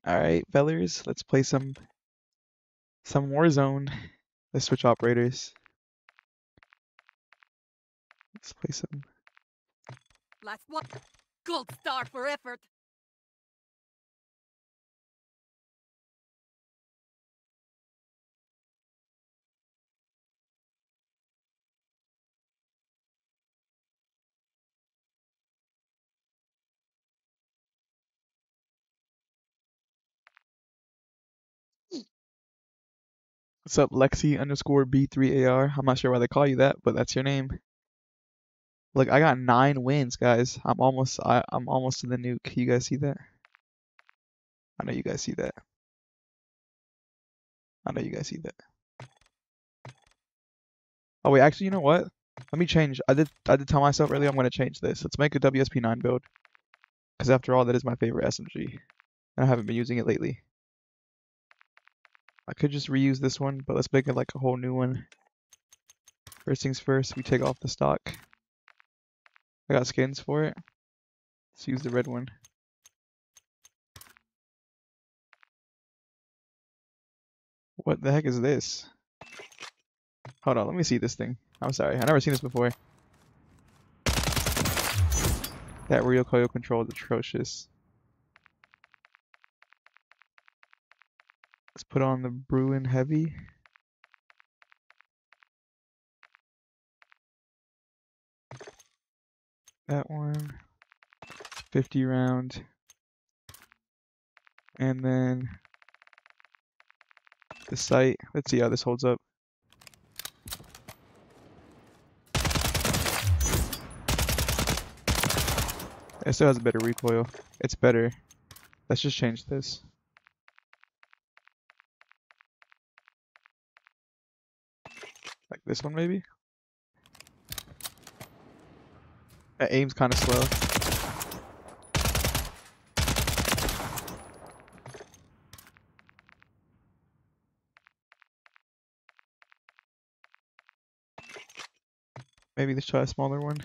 Alright, fellers, let's play some Warzone. Let's switch operators. Let's play some. Last one. Gold star for effort. What's up, Lexi underscore B3AR? I'm not sure why they call you that, but that's your name. Look, I got 9 wins, guys. I'm almost to the nuke. You guys see that? I know you guys see that. I know you guys see that. Oh wait, actually, you know what? Let me change. I did tell myself earlier I'm gonna change this. Let's make a WSP9 build. Because after all, that is my favorite SMG. And I haven't been using it lately. I could just reuse this one, but let's make it like a whole new one. First things first, we take off the stock. I got skins for it. Let's use the red one. What the heck is this? Hold on, let me see this thing. I'm sorry, I've never seen this before. That recoil control is atrocious. Let's put on the Bruin Heavy. That one. 50 round. And then the sight. Let's see how this holds up. It still has a better recoil. It's better. Let's just change this. Like this one maybe? That aim's kind of slow. Maybe let's try a smaller one.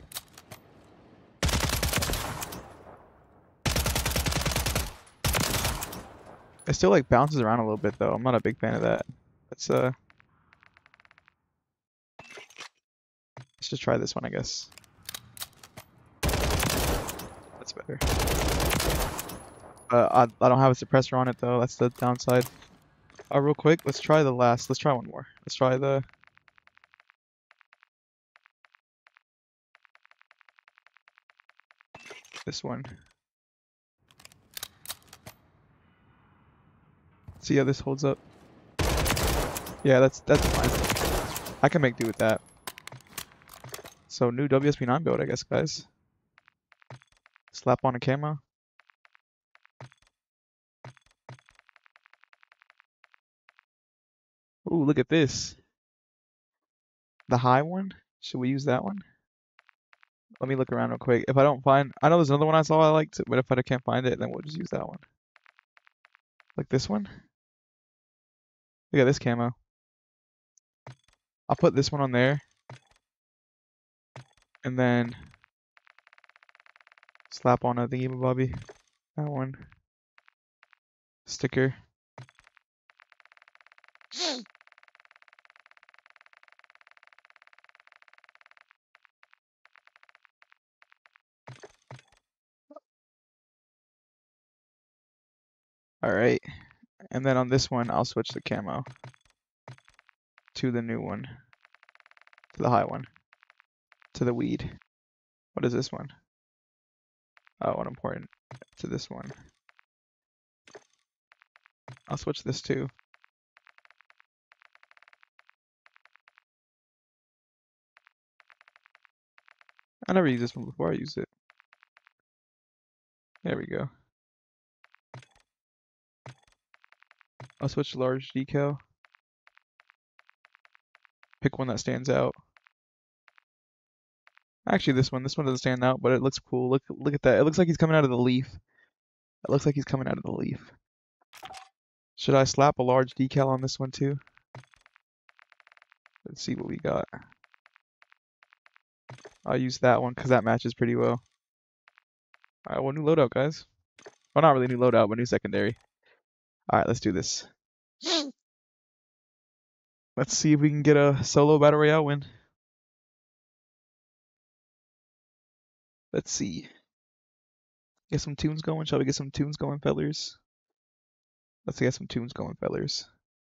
It still like bounces around a little bit though. I'm not a big fan of that. Let's just try this one, I guess. That's better. I don't have a suppressor on it though. That's the downside. Real quick, let's try the last. Let's try one more. Let's try this one. See how this holds up. Yeah, that's fine. I can make do with that. So new WSP9 build, I guess, guys. Slap on a camo. Ooh, look at this. The high one? Should we use that one? Let me look around real quick. If I don't find, I know there's another one I saw I liked, but if I can't find it, then we'll just use that one. Like this one? Look at this camo. I'll put this one on there. And then slap on a thingy-bobby. That one. Sticker. Alright. And then on this one, I'll switch the camo to the new one. To the high one. To the weed. What is this one? Oh, unimportant. To this one. I'll switch this too. I never used this one before I used it. There we go. I'll switch large decal. Pick one that stands out. Actually, this one doesn't stand out, but it looks cool. Look at that. It looks like he's coming out of the leaf. It looks like he's coming out of the leaf. Should I slap a large decal on this one too? Let's see what we got. I'll use that one because that matches pretty well. Alright, well, new loadout, guys. Well, not really new loadout, but new secondary. Alright, let's do this. Let's see if we can get a solo battle royale win. Let's see. Get some tunes going. Shall we get some tunes going, fellers? Let's get some tunes going, fellers.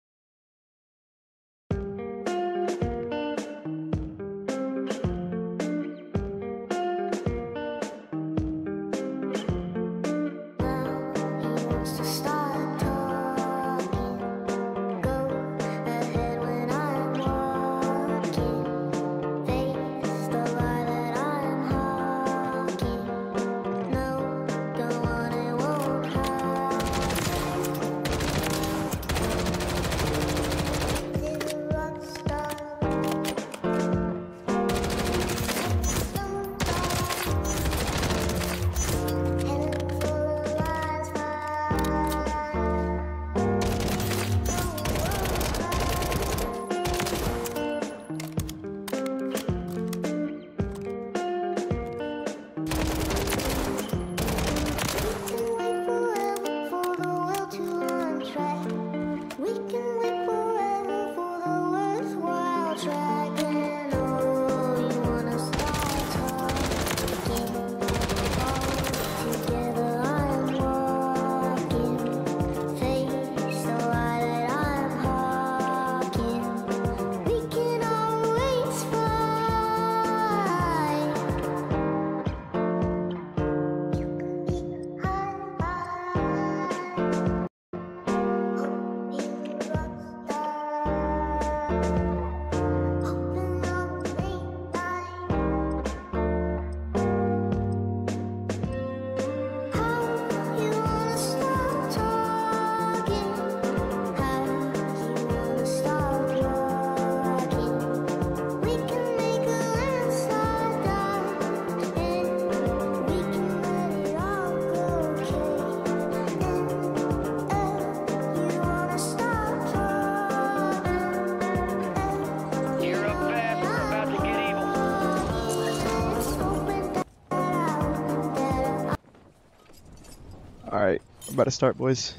Alright, we're about to start, boys.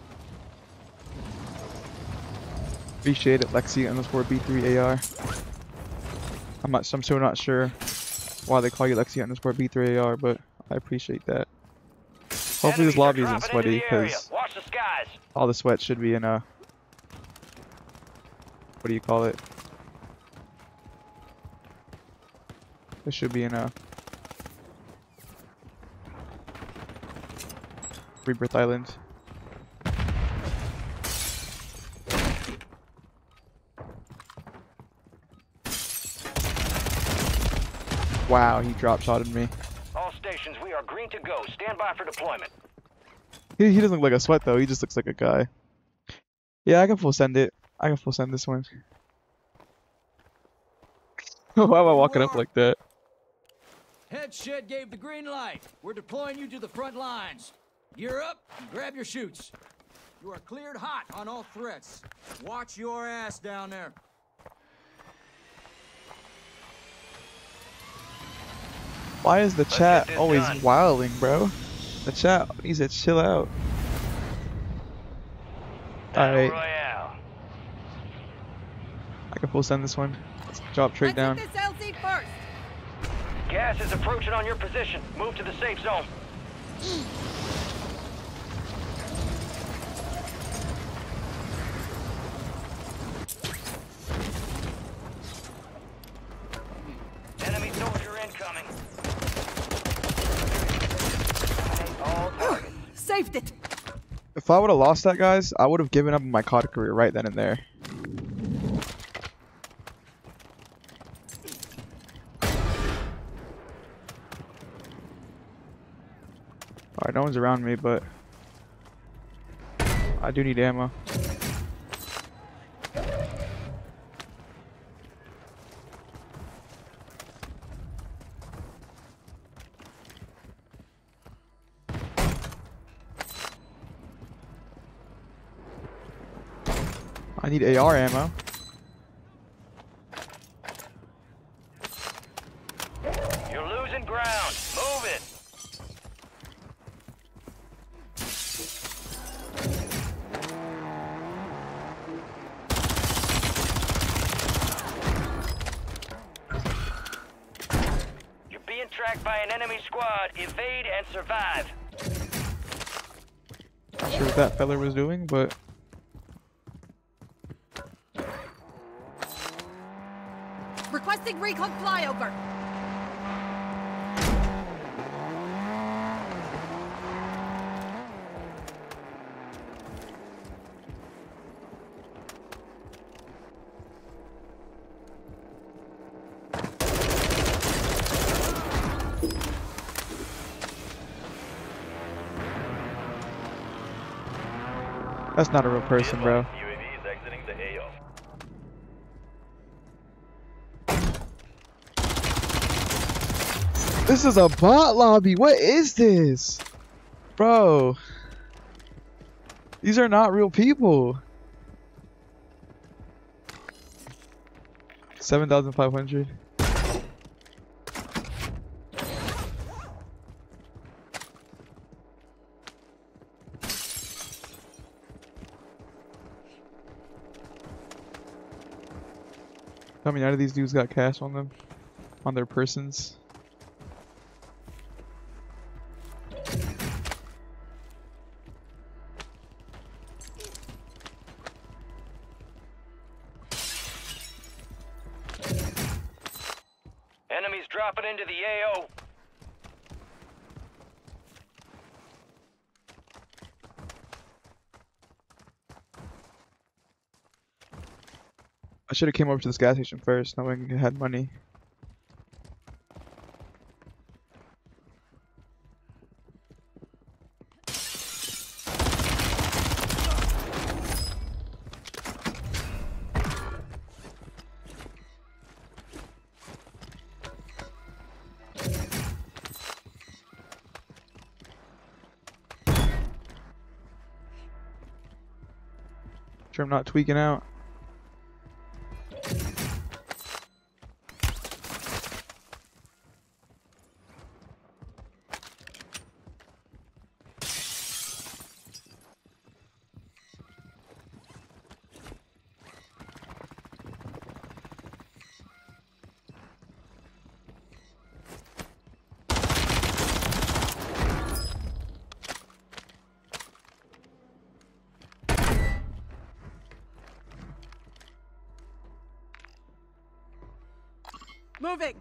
Appreciate it, Lexi underscore B3AR. I'm still not sure why they call you Lexi underscore B3AR, but I appreciate that. Hopefully this lobby isn't sweaty, because all the sweat should be in a... What do you call it? It should be in a... Rebirth Island. Wow, he drop shotted me. All stations, we are green to go. Stand by for deployment. He doesn't look like a sweat though, he just looks like a guy. Yeah, I can full send it. I can full send this one. Why am I walking up like that? Head shed gave the green light. We're deploying you to the front lines. Gear up and grab your chutes. You are cleared hot on all threats. Watch your ass down there. Why is the chat always wilding, bro? The chat needs to chill out. Alright. I can full send this one. Let's drop straight down. Let's hit this LZ first. Gas is approaching on your position. Move to the safe zone. Enemy soldier incoming. All targets. Saved it. If I would have lost that, guys, I would have given up my COD career right then and there. Alright, no one's around me, but I do need ammo. I need AR ammo. You're losing ground. Move it. attacked by an enemy squad. Evade and survive. Not sure what that feller was doing, but Requesting recon flyover. that's not a real person, bro. UAV is exiting the AO. This is a bot lobby. What is this? Bro. These are not real people. 7,500. Tell me none of these dudes got cash on them, on their persons. Enemies dropping into the AO. I should have came over to this gas station first, knowing I had money. Sure I'm not tweaking out. Moving.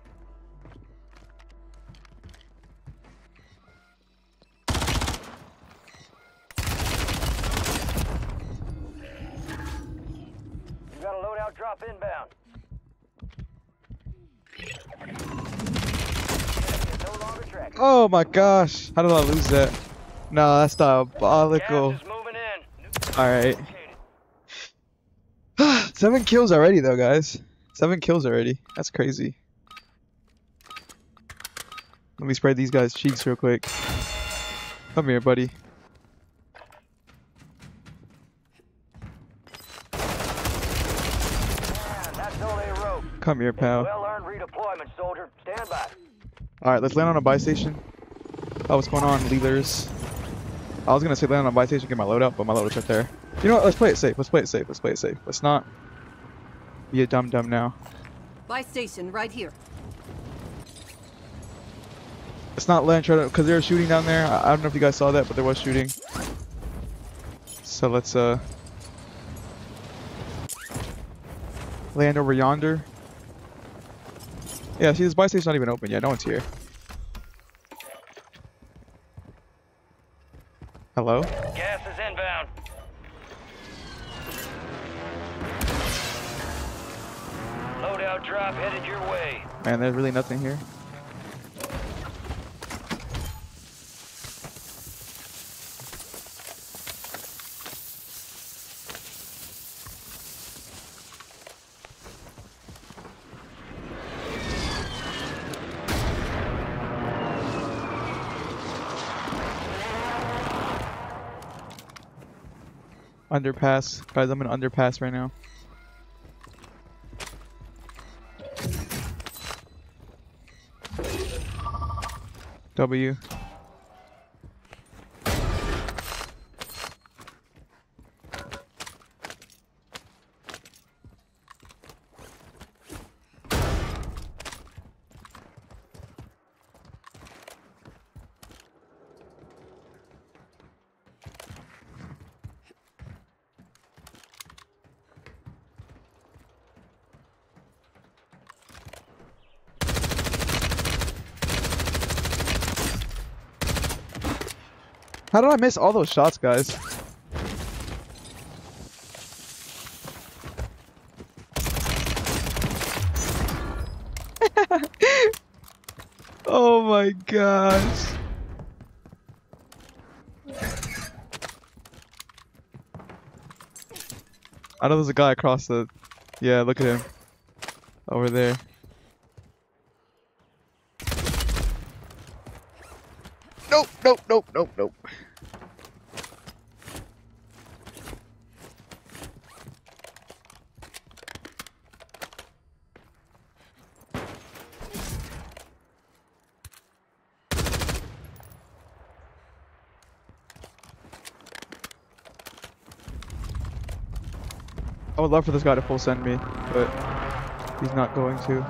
You got a loadout drop inbound. It's no longer tracking. Oh my gosh, how did I lose that? No, that's diabolical. Gas is moving in. Alright. 7 kills already though, guys. 7 kills already. That's crazy. Let me spread these guys' cheeks real quick. Come here, buddy. Man, that's only a rope. Come here, pal. Well-earned redeployment, soldier. Stand by. Alright, let's land on a buy station. Oh, what's going on, leaders? I was gonna say land on a buy station, get my loadout, but my loadout's right there. You know what? Let's play it safe. Let's play it safe. Let's play it safe. Let's not be a dum-dum now. Buy station right here. Let's not land try to, because they were shooting down there. I don't know if you guys saw that, but there was shooting. So let's land over yonder. Yeah, see, this buy station's not even open yet. No one's here. Hello? Gas is inbound. Loadout drop headed your way. Man, there's really nothing here. Underpass. Guys, I'm in underpass right now. W. How did I miss all those shots, guys? Oh my gosh. I know there's a guy across the... Yeah, look at him. Over there. Nope, nope, nope, nope, nope. I would love for this guy to full send me, but he's not going to.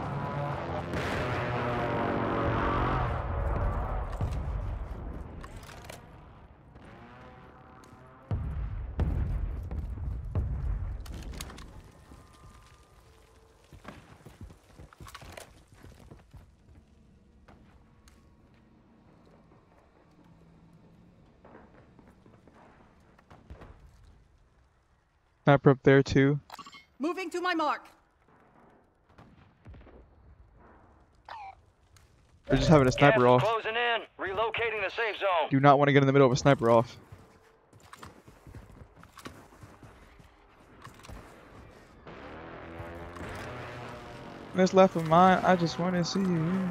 Sniper up there too. Moving to my mark. They're just having a sniper Gas off. is closing in. Relocating the safe zone. Do not want to get in the middle of a sniper off. What's left of mine? I just want to see you.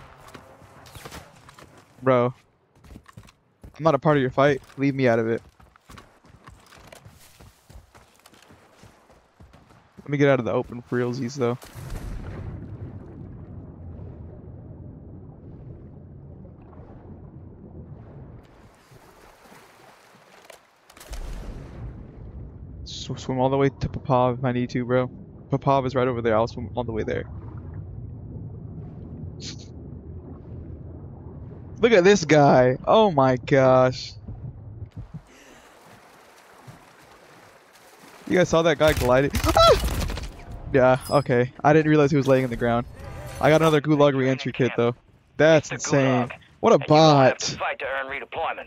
Bro. I'm not a part of your fight. Leave me out of it. Let me get out of the open for realsies though. Swim all the way to Popov if I need to, bro. Popov is right over there. I'll swim all the way there. Look at this guy. Oh my gosh. You guys saw that guy gliding? Ah! Yeah, okay. I didn't realize he was laying in the ground. I got another Gulag re-entry kit though. That's The insane. Gulag. What a And you will have to bot. fight to earn redeployment.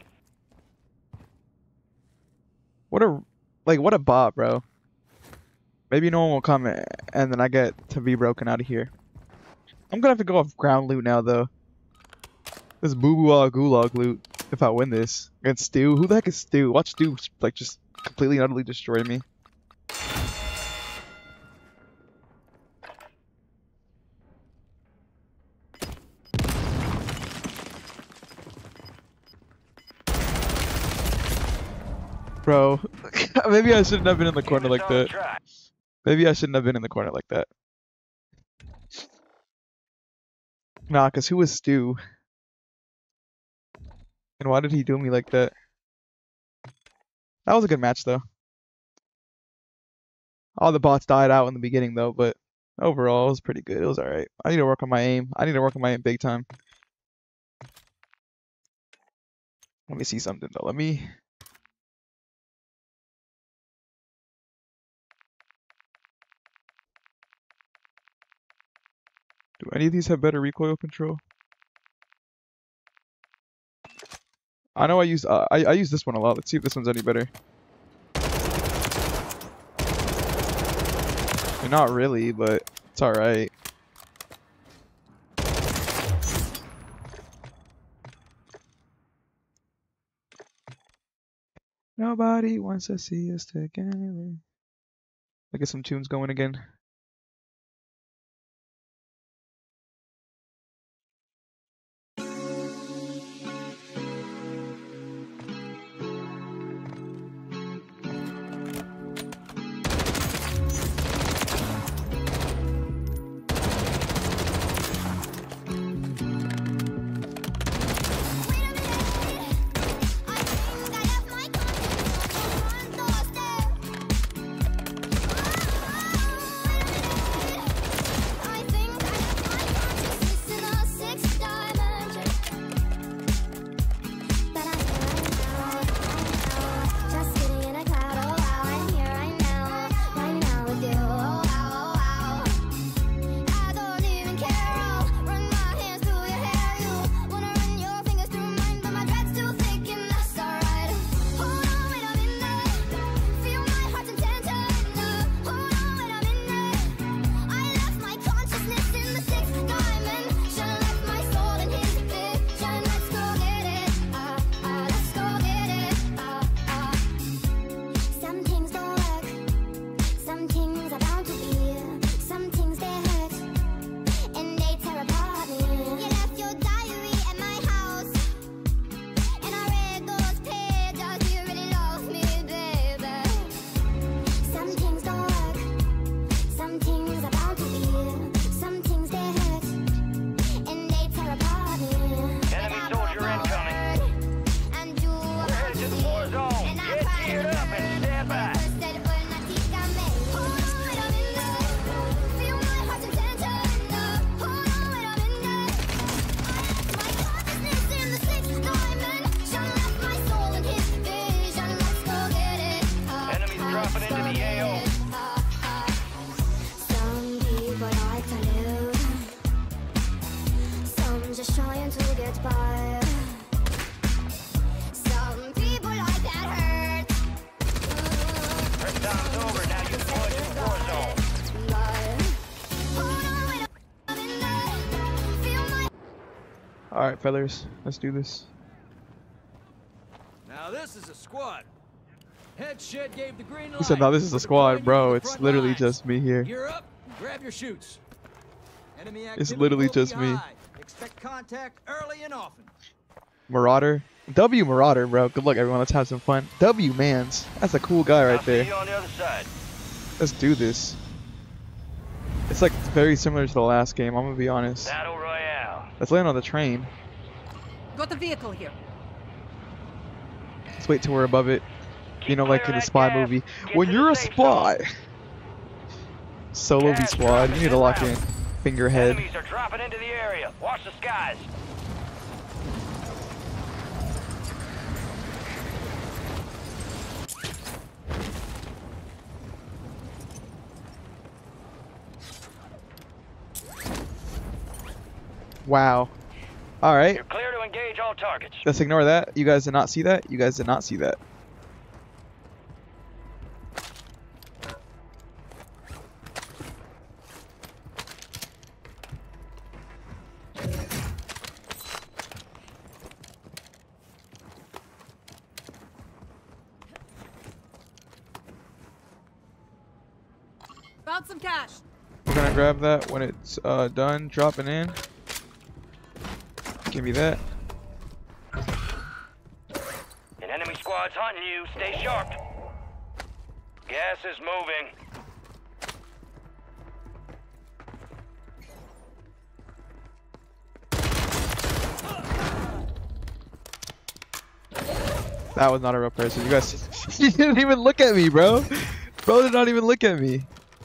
What a bot, bro. Maybe no one will come and then I get to be broken out of here. I'm gonna have to go off ground loot now though. This boo-boo Gulag loot if I win this. Against Stu. Who the heck is Stu? Watch Stu like just completely and utterly destroy me. Bro, maybe I shouldn't have been in the corner like that. Maybe I shouldn't have been in the corner like that. Nah, cause who was Stu? And why did he do me like that? That was a good match though. All the bots died out in the beginning though, but overall it was pretty good. It was alright. I need to work on my aim. I need to work on my aim big time. Let me see something though. Let me... Do any of these have better recoil control? I know I use this one a lot. Let's see if this one's any better. Not really, but it's alright. Nobody wants to see us together. I get some tunes going again. just trying to get by. Some people like that hurt. First time's over, now you deployed to the war zone. Alright, fellas, let's do this. Now this is a squad. Head shed gave the green light. He said, "No, this is a We're squad, deploying you bro. to the It's front literally lines. just me here. Gear up and grab your shoots. Enemy It's activity literally will just be me. high. Expect contact early and often. Marauder. W Marauder, bro. Good luck, everyone. Let's have some fun. W Mans. That's a cool guy I'll right see there. you on the other side. Let's do this. It's like very similar to the last game, I'm gonna be honest. Battle Royale. Let's land on the train. Got a vehicle here. Let's wait till we're above it. You know, like in clearing the that spy gas. movie. Get When to the you're a safe spy. Solo V Gas squad. dropping You need to en lock route. in. Finger head. Enemies are dropping into the area. Watch the skies. Wow. Alright. You're clear to engage all targets. Let's ignore that. You guys did not see that? You guys did not see that. Found some cash. We're gonna grab that when it's done dropping in. Give me that. An enemy squad's hunting you. Stay sharp. Gas is moving. That was not a real person. You guys, you didn't even look at me, bro. Bro did not even look at me.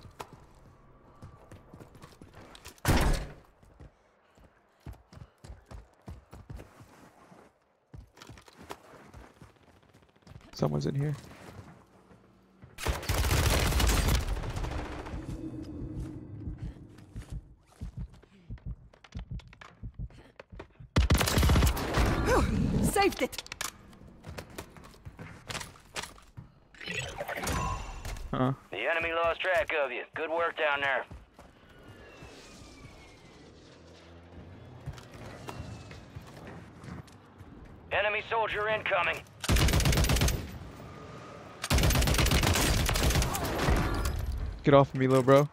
Someone's in here. Saved it. Huh. The enemy lost track of you. Good work down there. Enemy soldier incoming. Get off of me, little bro.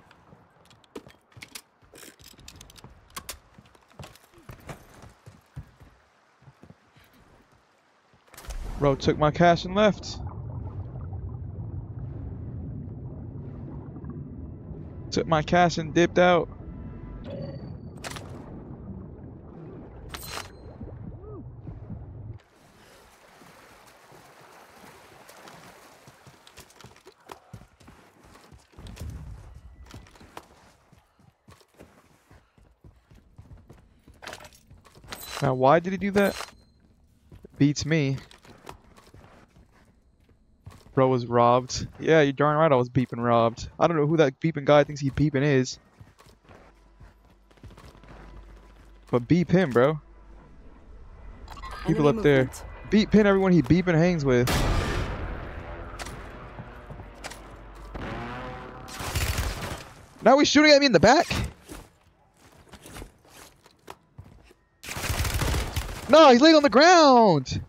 Bro took my cash and left. Took my cash and dipped out. Now, why did he do that? Beats me. Bro was robbed. Yeah, you're darn right I was beeping robbed. I don't know who that beeping guy thinks he beeping is. But beep him, bro. People Enemy up there. movement. Beep pin everyone he beep and hangs with. Now he's shooting at me in the back? No, he's laying on the ground!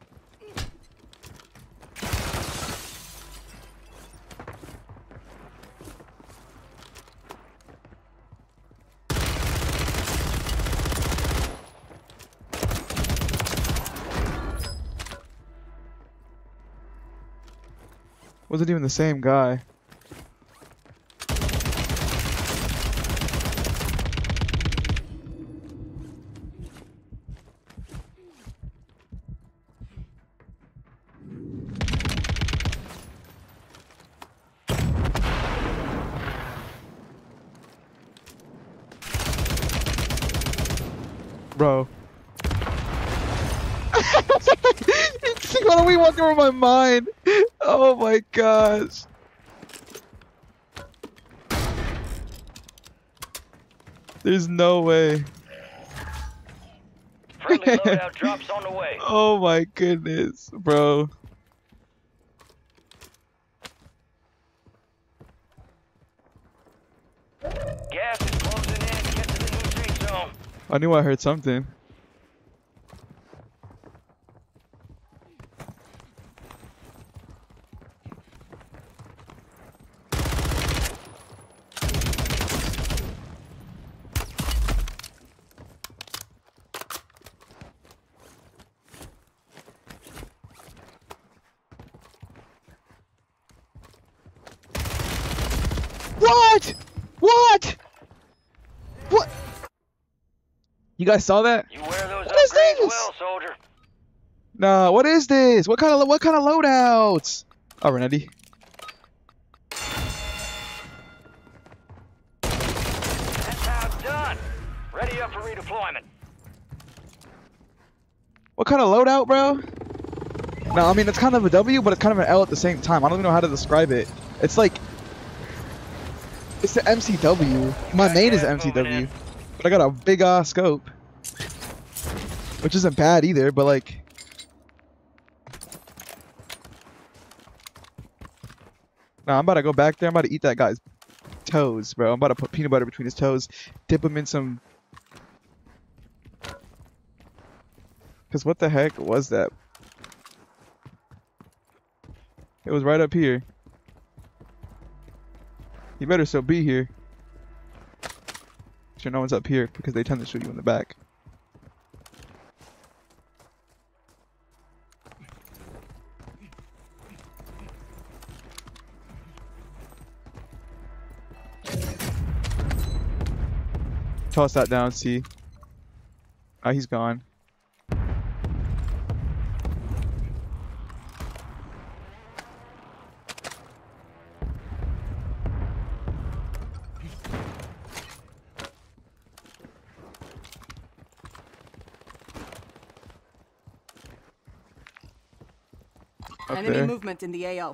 Wasn't even the same guy. Bro. What are we walking over my mind? Oh my gosh. There's no way. Friendly loadout drops on the way. Oh my goodness, bro. Gas is closing in. Get to the new safe zone. I knew I heard something. What? What? What? You guys saw that? You wear those What is upgrades this? well, soldier. Nah, what is this? What kind of loadouts? Oh, Renetti. That's how it's done. Ready up for redeployment. What kind of loadout, bro? No, I mean it's kind of a W, but it's kind of an L at the same time. I don't even know how to describe it. It's like it's the MCW. My main is MCW, but I got a big ass scope, which isn't bad either. But like, nah, I'm about to go back there. I'm about to eat that guy's toes, bro. I'm about to put peanut butter between his toes, dip him in some. Cause what the heck was that? It was right up here. You better still be here. Sure, no one's up here because they tend to shoot you in the back. Toss that down, see. Ah, he's gone. Up Enemy there. movement in the AO.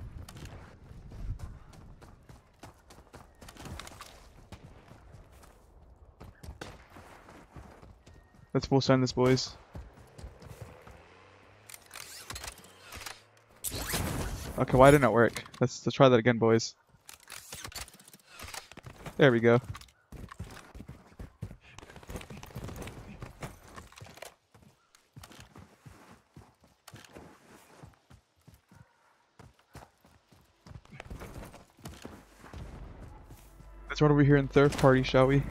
Let's full send this, boys. Okay, why didn't it work? Let's try that again, boys. There we go. Let's run over here in third party, shall we?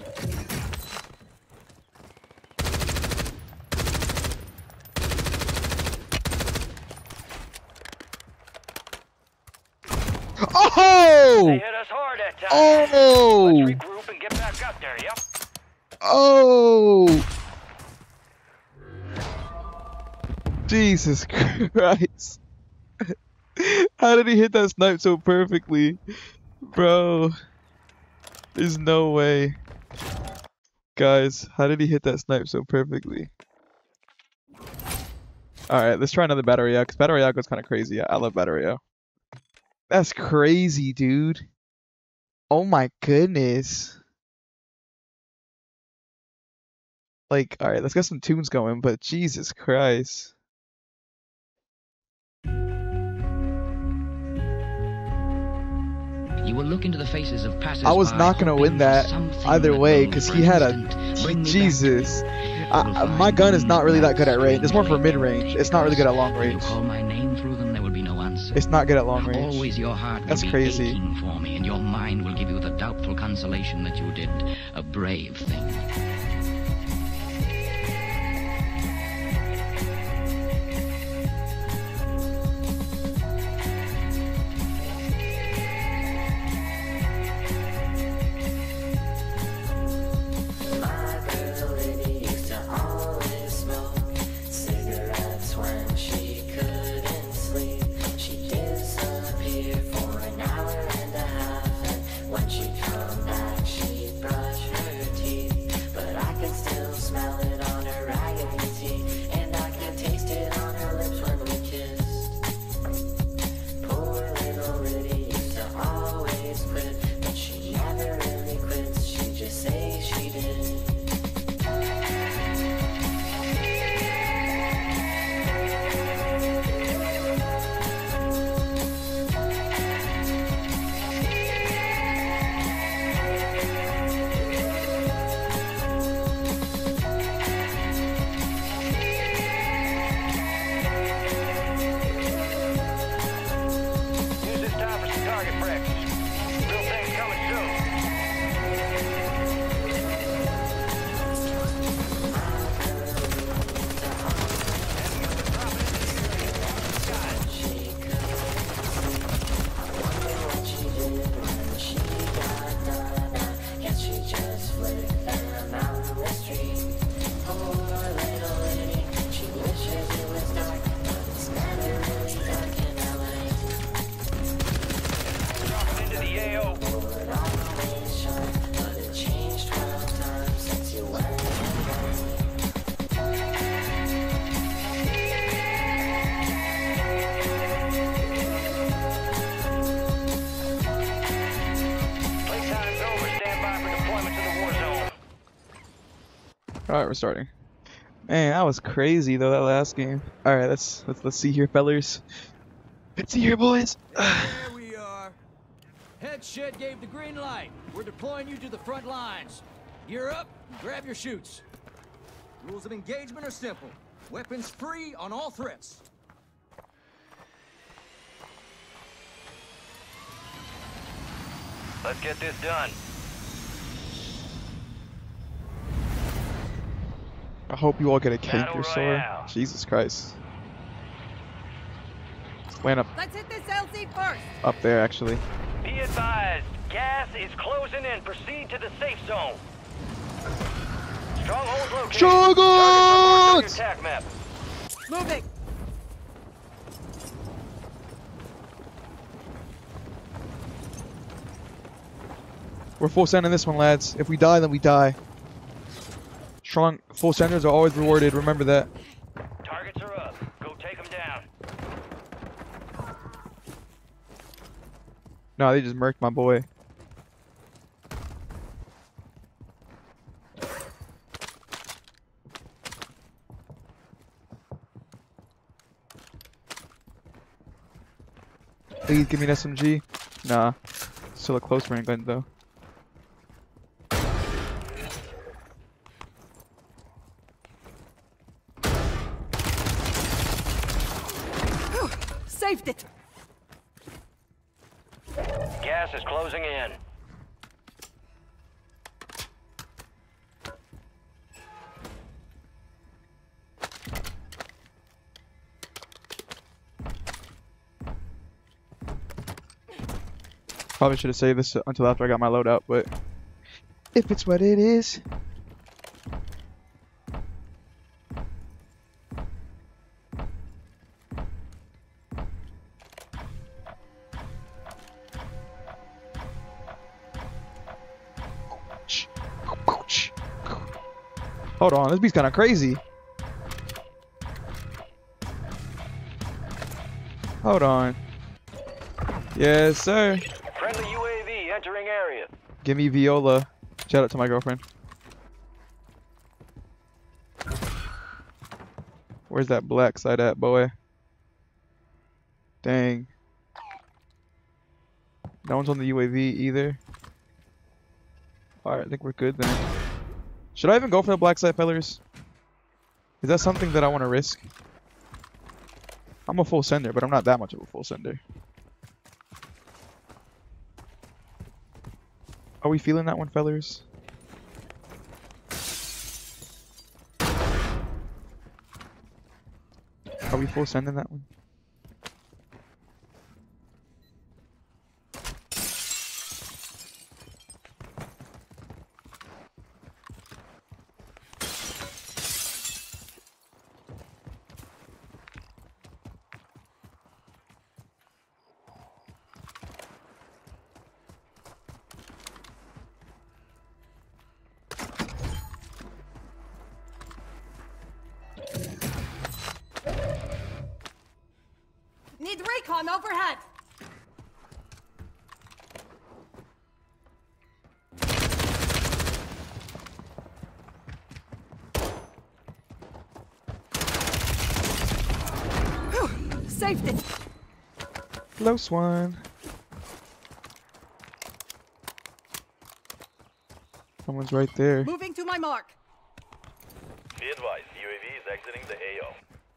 Oh! They hit us hard that time. Oh! Let's regroup and get back up there, yep. Oh! Jesus Christ. How did he hit that snipe so perfectly? Bro. There's no way. Guys, how did he hit that snipe so perfectly? Alright, let's try another Battle Royale, because Battle Royale goes kind of crazy. I love Battle Royale. That's crazy, dude. Oh my goodness. Like, alright, let's get some tunes going, but Jesus Christ. You will look into the faces of passers I was by, not gonna hoping win for that something either that way, will because for he had a instant bring me back to Jesus. you. You will My find gun is not really that good at range. nothing It's more for like mid-range. It's not really good at long When range. you call my name through them, there will be no answer. It's not good at long range. Always your heart will That's be crazy. aching for me, and your mind will give you the doubtful consolation that you did a brave thing. When she come back, she'd brush her teeth, but Alright, we're starting. Man, that was crazy though, that last game. Alright, let's see here, fellers. Let's see here, boys. There we are. Head shed gave the green light. We're deploying you to the front lines. Gear up and grab your chutes. Rules of engagement are simple. Weapons free on all threats. Let's get this done. I hope you all get a cake Battle or so. Royale. Jesus Christ. Land up Let's hit this LZ first. there, actually. Be advised, gas is closing in. Proceed to the safe zone. Stronghold located. Strongholds! Targets are marked on your attack map. Moving. We're full sending this one, lads. If we die, then we die. Strong full senders are always rewarded. Remember that. Targets are up. Go take them down. No, they just murked my boy. Please give me an SMG. Nah. Still a close range gun though. Saved it. Gas is closing in. Probably should have saved this until after I got my loadout, but if it's what it is. Hold on, this beat's kind of crazy. Hold on. Yes, sir. Friendly UAV entering area. Give me Viola. Shout out to my girlfriend. Where's that black side at, boy? Dang. No one's on the UAV either. Alright, I think we're good then. Should I even go for the black site, fellers? Is that something that I want to risk? I'm a full sender, but I'm not that much of a full sender. Are we feeling that one, fellers? Are we full sending that one? Need recon overhead. Whew, saved it. Close one. Someone's right there. Moving to my mark. Be advised, UAV is exiting the AO.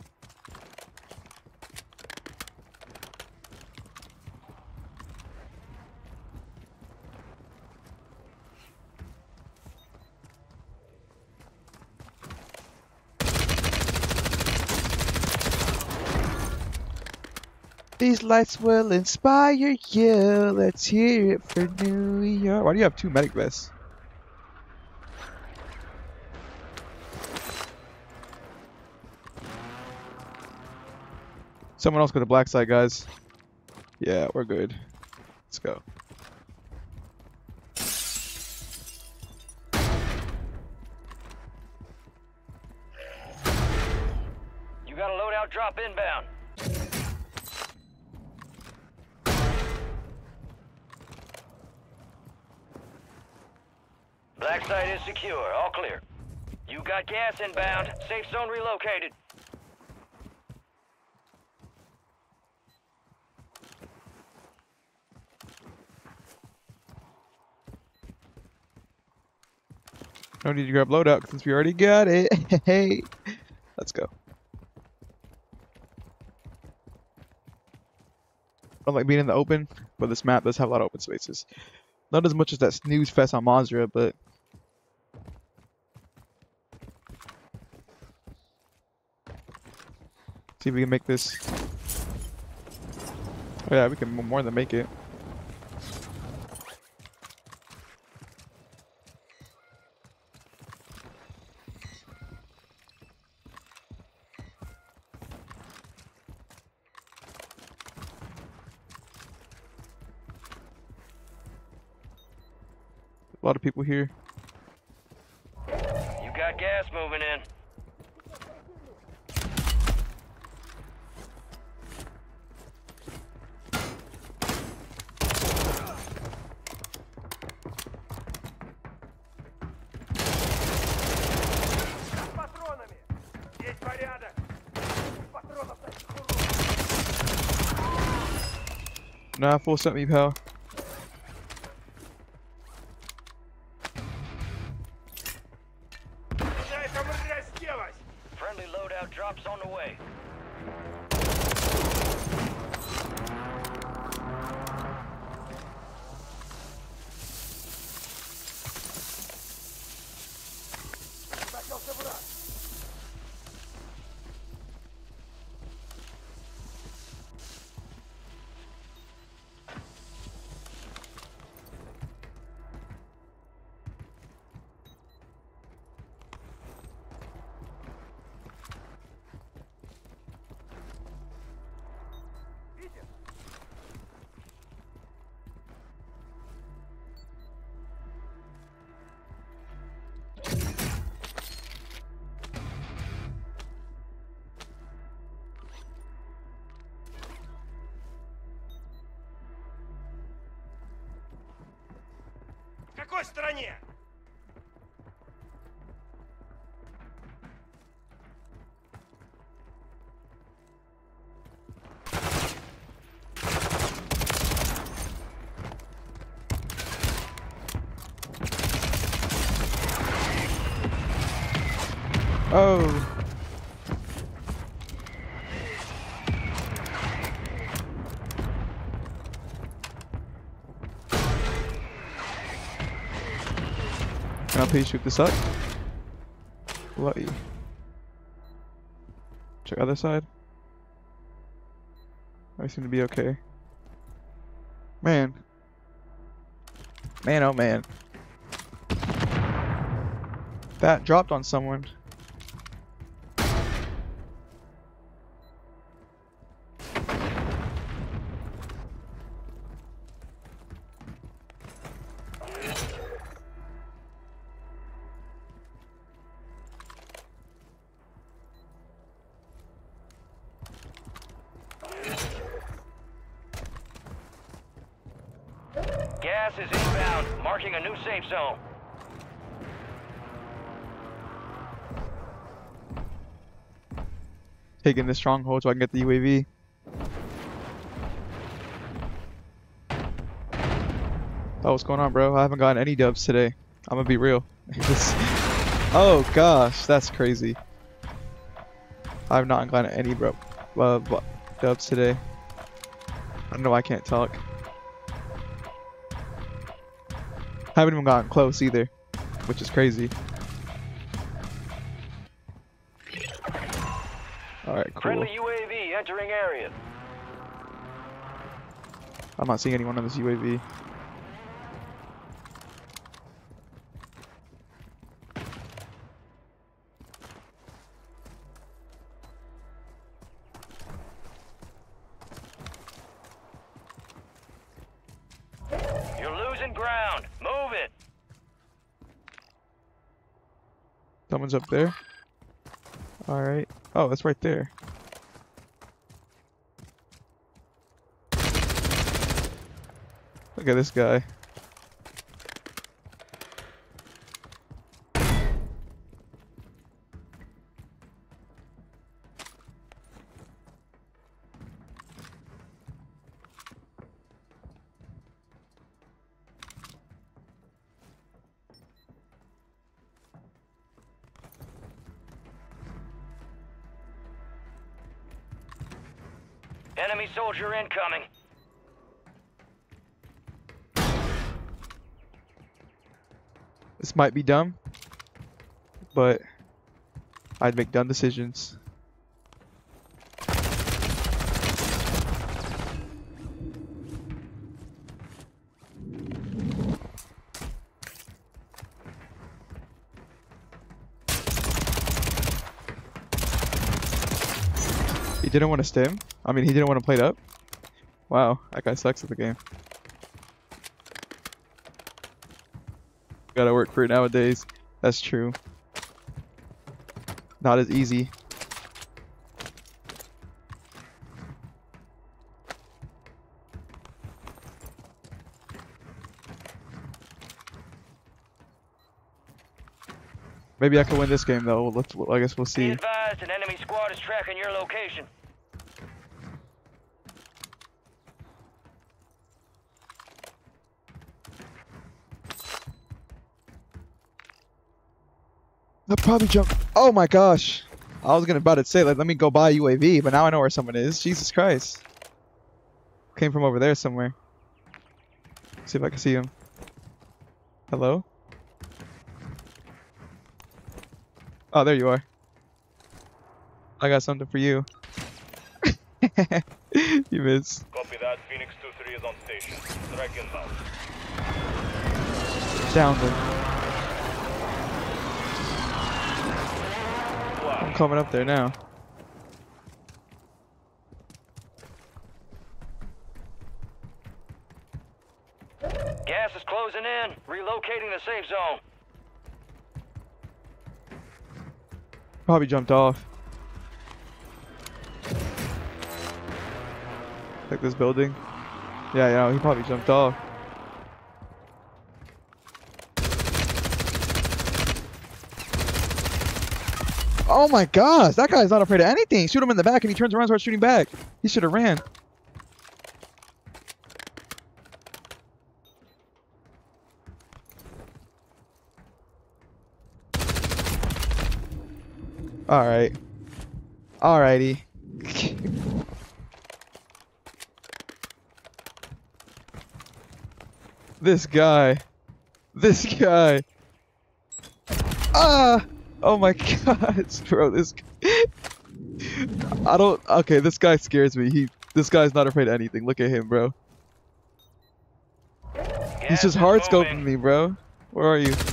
These lights will inspire you. Let's hear it for New York. Why do you have two medic vests? Someone else go to black side, guys. Yeah, we're good. Let's go. You got a loadout drop inbound. Black site is secure. All clear. You got gas inbound. Safe zone relocated. No need to grab loadout since we already got it. Hey, let's go. I don't like being in the open, but this map does have a lot of open spaces. Not as much as that snooze fest on Mazra, but see if we can make this. Oh yeah, we can more than make it. A lot of people here. You got gas moving in. Nah, full sent me, pal. Friendly loadout drops on the way. В какой стороне? Oh. Can I please shoot this up? Bloody. Check other side. I seem to be okay. Man. Man, oh man. That dropped on someone. Gas is inbound, marking a new safe zone. Taking the stronghold so I can get the UAV. Oh, what's going on, bro? I haven't gotten any dubs today. I'm gonna be real. Oh gosh, that's crazy. I've not gotten any dubs today. I know I can't talk. Haven't even gotten close either, which is crazy. Alright, cool. Friendly UAV entering area. I'm not seeing anyone on this UAV. You're losing ground. Move it. Someone's up there. Alright. Oh, it's right there. Look at this guy. Enemy soldier incoming. This might be dumb, but I'd make dumb decisions. He didn't want to stim? I mean, he didn't want to plate up? Wow, that guy sucks at the game. Gotta work for it nowadays. That's true. Not as easy. Maybe I could win this game though. I guess we'll Be see. advised, an enemy squad is tracking your location. They'll probably jump. Oh my gosh. I was about to say, like, let me go buy a UAV, but now I know where someone is. Jesus Christ. Came from over there somewhere. See if I can see him. Hello? Oh, there you are. I got something for you. You missed. Copy that. Phoenix 2-3 is on station. Strike inbound. Down them. I'm coming up there now. Gas is closing in. Relocating the safe zone. Probably jumped off. Like this building. Yeah, he probably jumped off. Oh my gosh, that guy's not afraid of anything. Shoot him in the back and he turns around and starts shooting back. He should have ran. Alright. Alrighty. This guy. This guy. Ah! Oh my gosh, bro, this I don't okay, this guy scares me. This guy's not afraid of anything. Look at him, bro. He's just hard scoping me, bro. Where are you?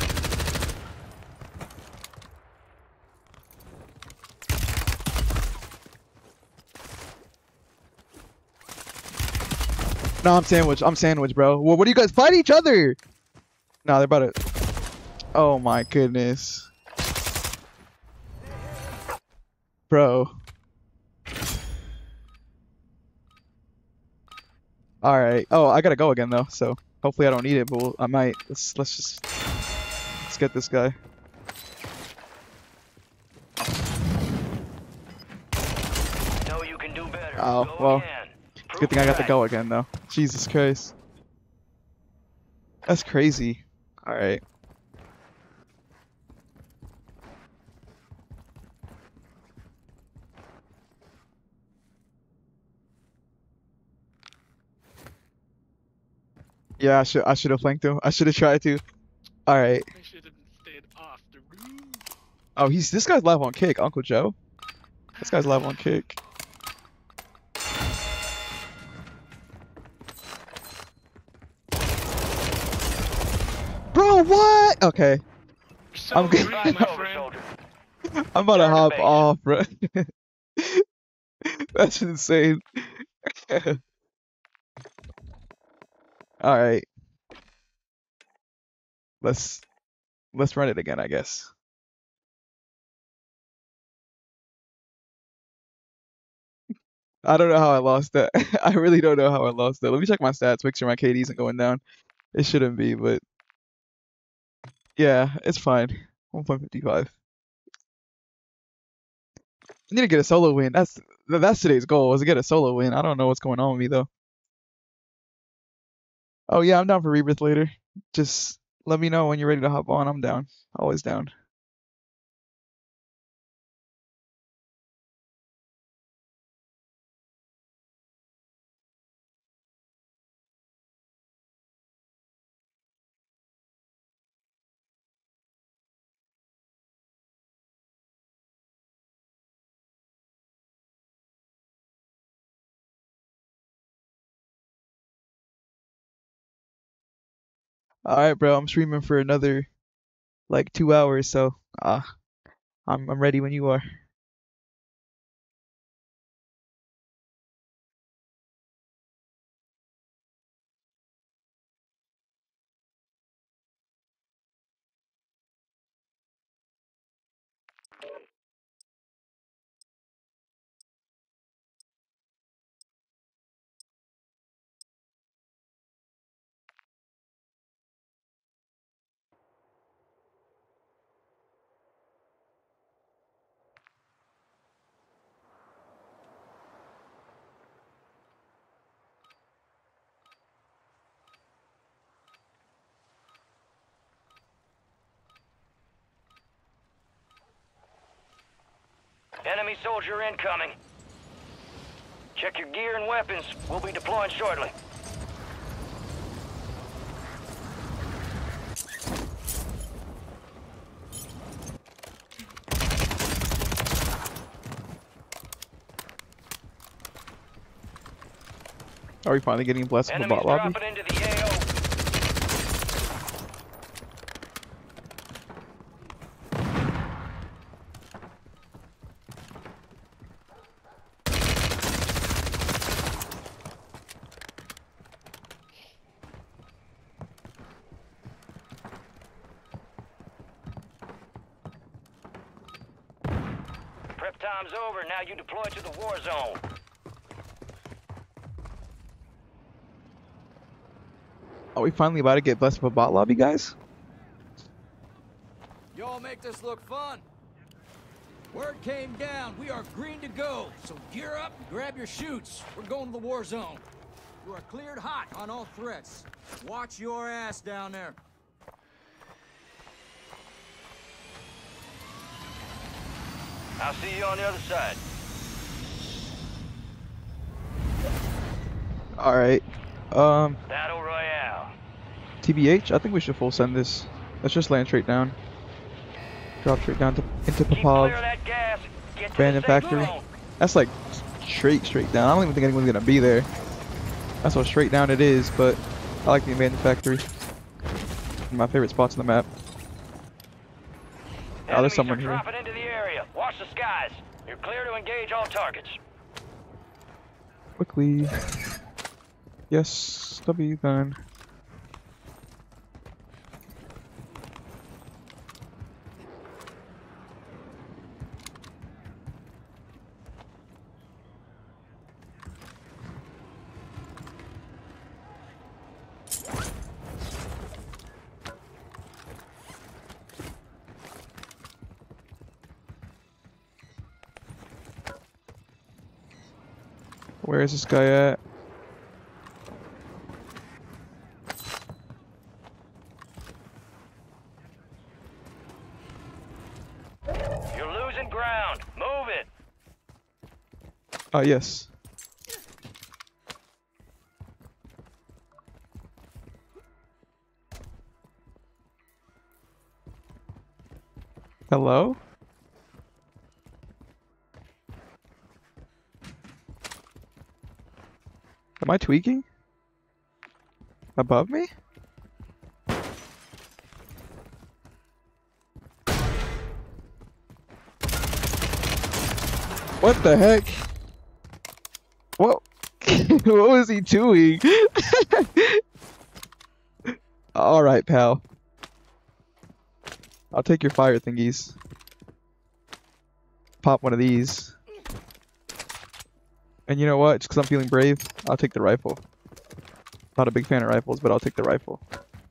No, I'm sandwich, bro. Well, what do you guys fight each other? Nah, they're about to. Oh my goodness. Bro. Alright. Oh, I gotta go again though, so hopefully I don't need it, but I might. Let's get this guy. Know you can do better. Oh, Go well. again. Good thing I got to go again though. Jesus Christ. That's crazy. Alright. Yeah, I should have flanked him. I should have tried to. Alright. I should have stayed off the roof. Oh, this guy's live on kick, Uncle Joe. This guy's live on kick. Bro, what? Okay. So I'm good. great, my friend. I'm about to Turn to hop base. off, bro. That's insane. Alright. Let's run it again, I guess. I don't know how I lost that. I really don't know how I lost that. Let me check my stats, make sure my KD isn't going down. It shouldn't be, but yeah, it's fine. 1.55. I need to get a solo win. That's today's goal, is to get a solo win. I don't know what's going on with me though. Oh yeah, I'm down for Rebirth later. Just let me know when you're ready to hop on. I'm down. Always down. All right, bro. I'm streaming for another like 2 hours, so I'm ready when you are. Enemy soldier incoming. Check your gear and weapons. We'll be deploying shortly. Are we finally getting blessed with a Enemies bot lobby? dropping into the AO. Prep time's over. Now you deploy to the war zone. Are we finally about to get blessed with a bot lobby, guys? Y'all make this look fun. Word came down. We are green to go. So gear up and grab your chutes. We're going to the war zone. You are cleared hot on all threats. Watch your ass down there. I'll see you on the other side. All right. Battle Royale. TBH, I think we should full send this. Let's just land straight down. Drop straight down into Keep clear Popov. of that gas. Get to Abandoned the safe factory. zone. That's like straight down. I don't even think anyone's gonna be there. That's how straight down it is, but I like the abandoned factory. One of my favorite spots on the map. Oh, there's Enemies someone are here. dropping into the area. Watch the skies. You're clear to engage all targets. Quickly. Yes, W gun. Where is this guy at? You're losing ground. Move it. Yes. Hello? Am I tweaking? Above me? What the heck? What? What was he doing? Alright, pal. I'll take your fire thingies. Pop one of these. And you know what? Just because I'm feeling brave, I'll take the rifle. Not a big fan of rifles, but I'll take the rifle.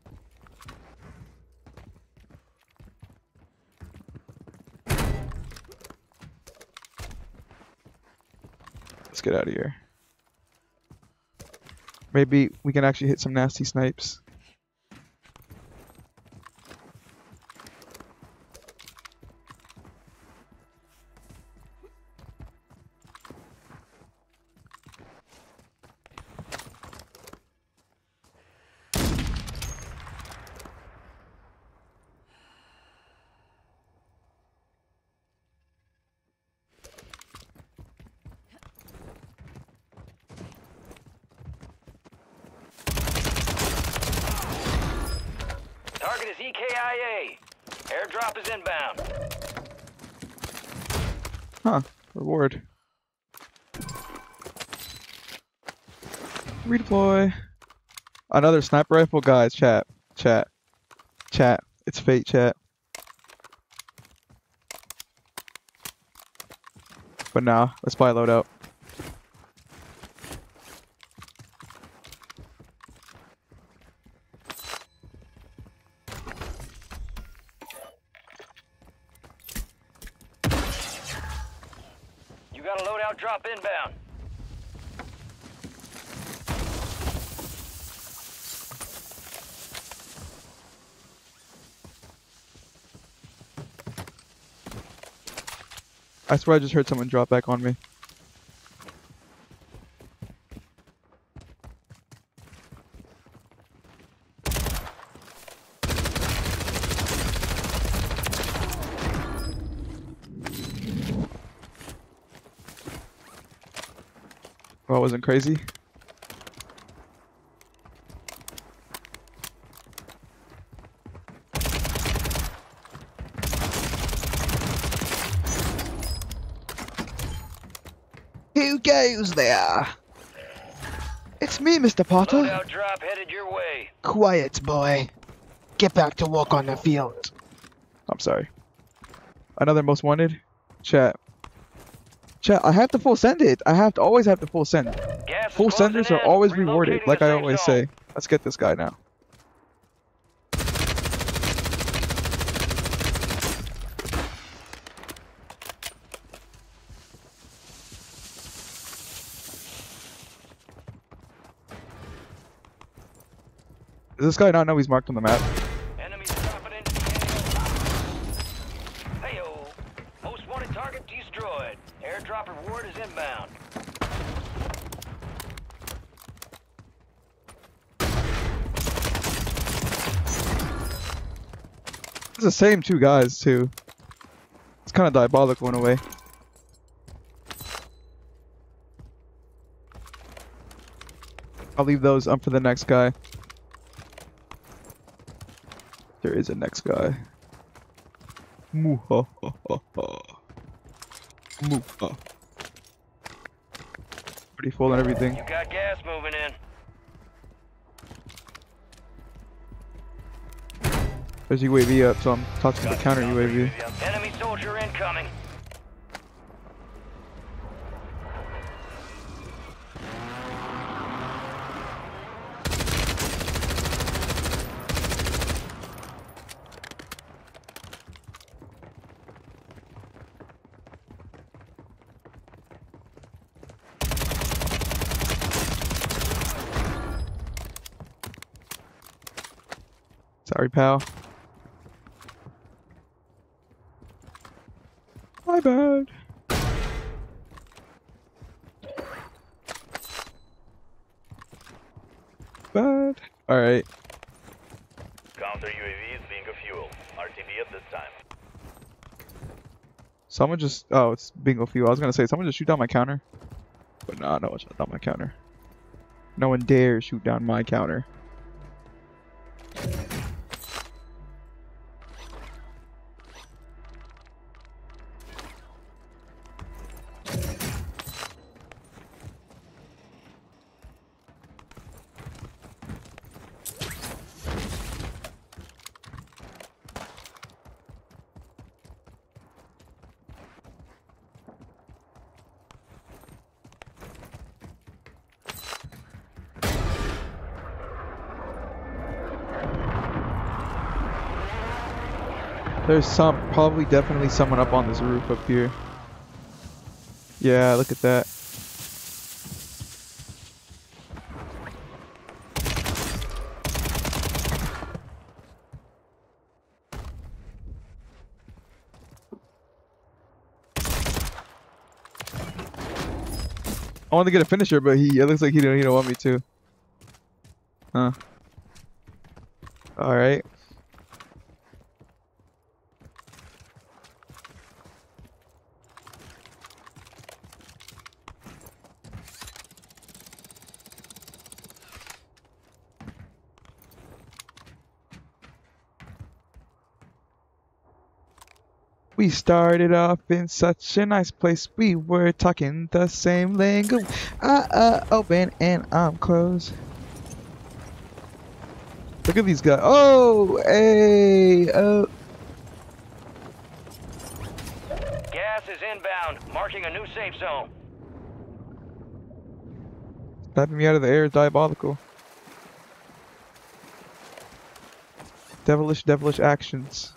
Let's get out of here. Maybe we can actually hit some nasty snipes. KIA. Airdrop is inbound. Huh. Reward. Redeploy. Another sniper rifle, guys. Chat. It's fate, chat. But now, let's buy a loadout. You got a loadout drop inbound. I swear I just heard someone drop back on me. Well, it wasn't crazy. Who goes there? It's me, Mr. Potter. Loadout drop headed your way. Quiet, boy. Get back to work on the field. I'm sorry. Another most wanted? Chat. Chat, I have to full send it. I have to always have to full send. Gas is Full closing senders are in. always Relocating rewarded, the like I safe always zone. say. Let's get this guy now. Does this guy not know he's marked on the map? Enemies dropping into the AO. Hey-o. Most wanted target destroyed. Airdrop reward is inbound. It's the same two guys, too. It's kind of diabolical in a way. I'll leave those up for the next guy. There is a next guy. Muhahaha. Muha. Pretty full and everything. You got gas moving in. There's UAV up, so I'm talking to the counter UAV. Enemy soldier incoming. Sorry, pal. My bad. Bad. Alright. Counter UAV is being a fuel. RTB at this time. Someone just... Oh, it's bingo fuel. I was gonna say, someone just shoot down my counter. But nah, no one shot down my counter. No one dare shoot down my counter. There's probably definitely someone up on this roof up here. Yeah, look at that. I wanted to get a finisher, but it looks like he don't want me to. Huh. Alright. We started off in such a nice place. We were talking the same lingo. Open and I'm closed. Look at these guys. Oh, hey, oh. Gas is inbound, marking a new safe zone. Snapping me out of the air is diabolical. Devilish, devilish actions.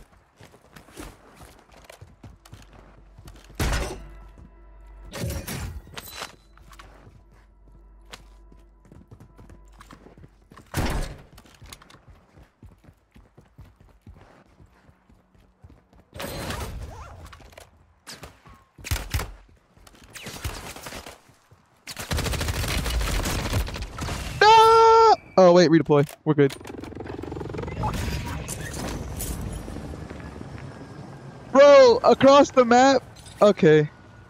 Oh wait, redeploy. We're good. Bro, across the map? Okay.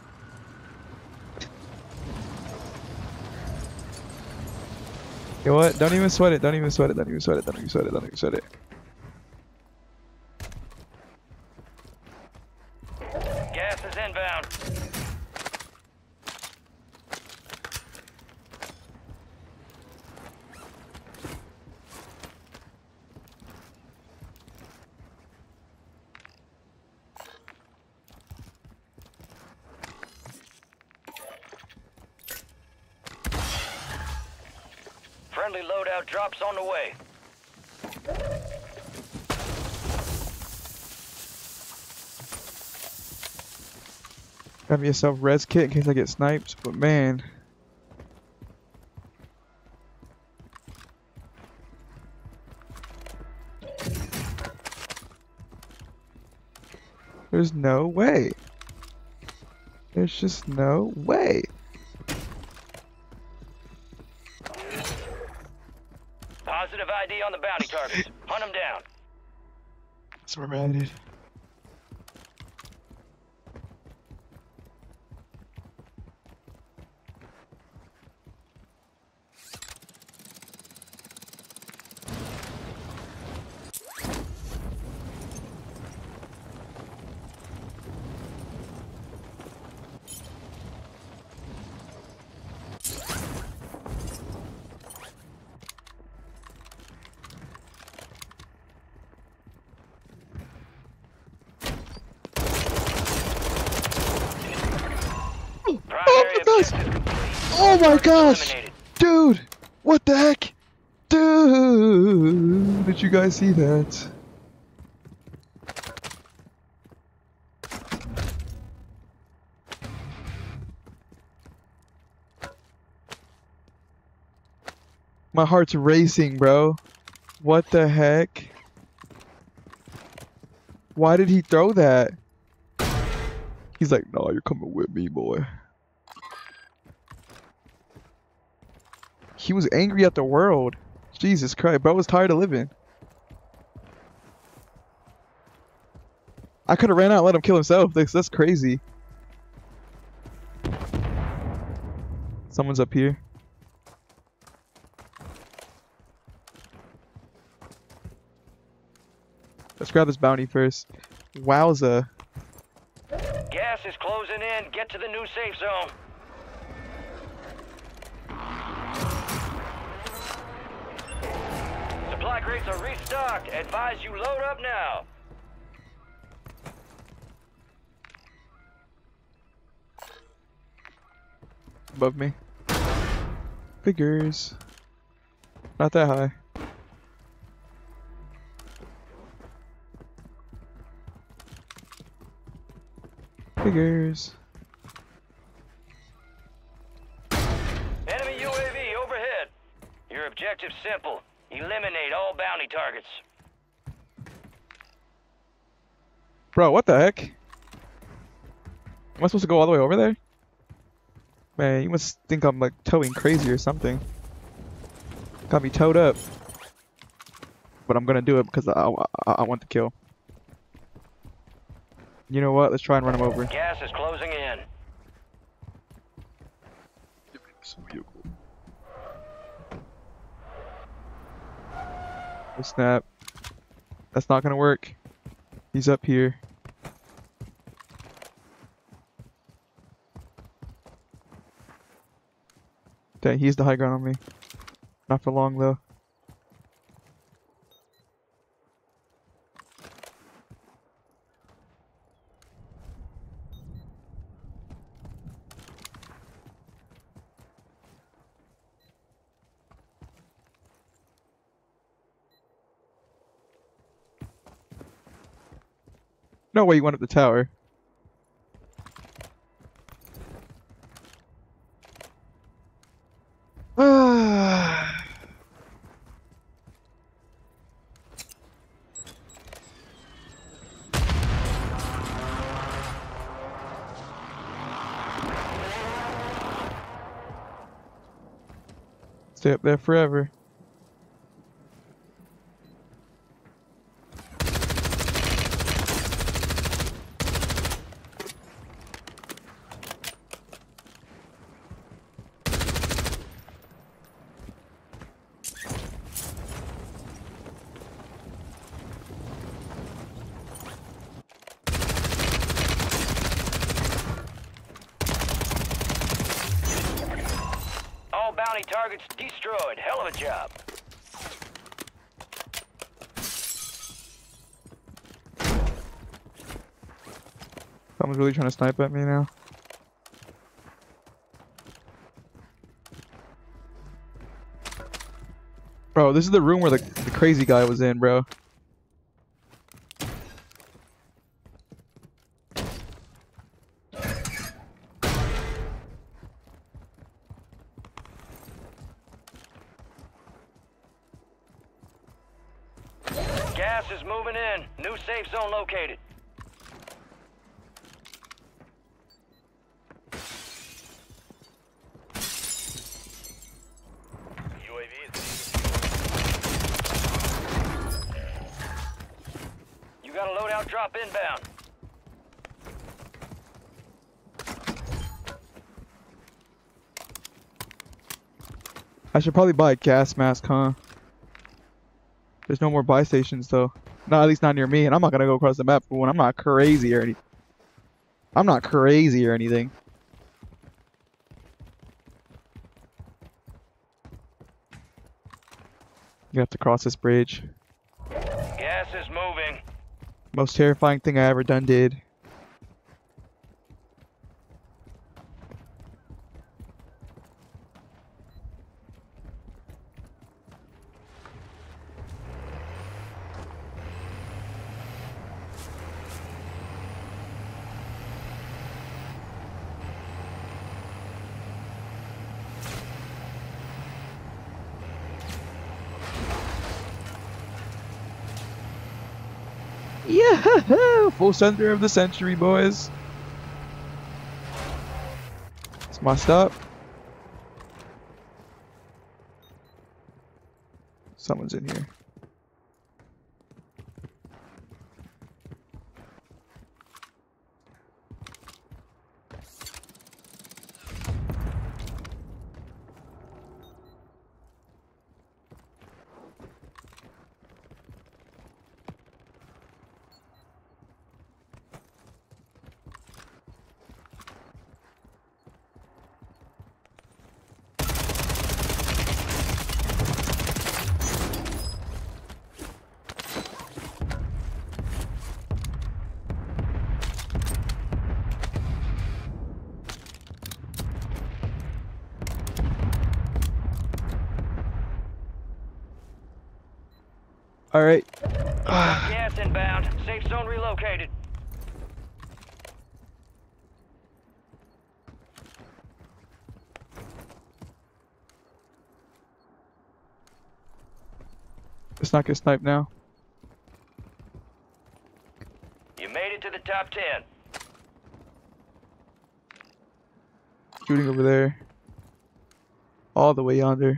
You know what? Don't even sweat it. Don't even sweat it. Don't even sweat it. Don't even sweat it. Don't even sweat it. Gas is inbound. Friendly loadout drops on the way. Got me a self-res kit in case I get sniped, but man. There's no way. There's just no way. Positive ID on the bounty targets. Hunt them down. That's where we're headed. Primary gosh. objective complete. Oh my Targets gosh! eliminated. Dude! What the heck? Dude! Did you guys see that? My heart's racing, bro. What the heck? Why did he throw that? He's like, no, you're coming with me, boy. He was angry at the world. Jesus Christ, bro was tired of living. I could have ran out and let him kill himself. That's crazy. Someone's up here. Let's grab this bounty first. Wowza. Gas is closing in. Get to the new safe zone. Supply crates are restocked. Advise you load up now. Above me. Figures. Not that high. Figures. Enemy UAV overhead. Your objective's simple. Eliminate all bounty targets. Bro, what the heck? Am I supposed to go all the way over there? Man, you must think I'm like towing crazy or something. Got me towed up. But I'm gonna do it because I want the kill. You know what? Let's try and run him over. Gas is closing in. Oh snap. That's not gonna work. He's up here. Dang, he's the high ground on me. Not for long though. No way you went up the tower. Stay up there forever. All bounty targets destroyed. Hell of a job. Someone's really trying to snipe at me now. Bro, this is the room where the crazy guy was in, bro. Gas is moving in. New safe zone located. UAV is You got a loadout drop inbound. I should probably buy a gas mask, huh? There's no more buy stations though. No, at least not near me, and I'm not gonna go across the map for one. I'm not crazy or anything. I'm not crazy or anything. You have to cross this bridge. Gas is moving. Most terrifying thing I ever did. Yeah, full center of the century, boys. It's my stop. Someone's in here. All right. Gas inbound. Safe zone relocated. Let's not get sniped now. You made it to the top 10. Shooting over there. All the way yonder.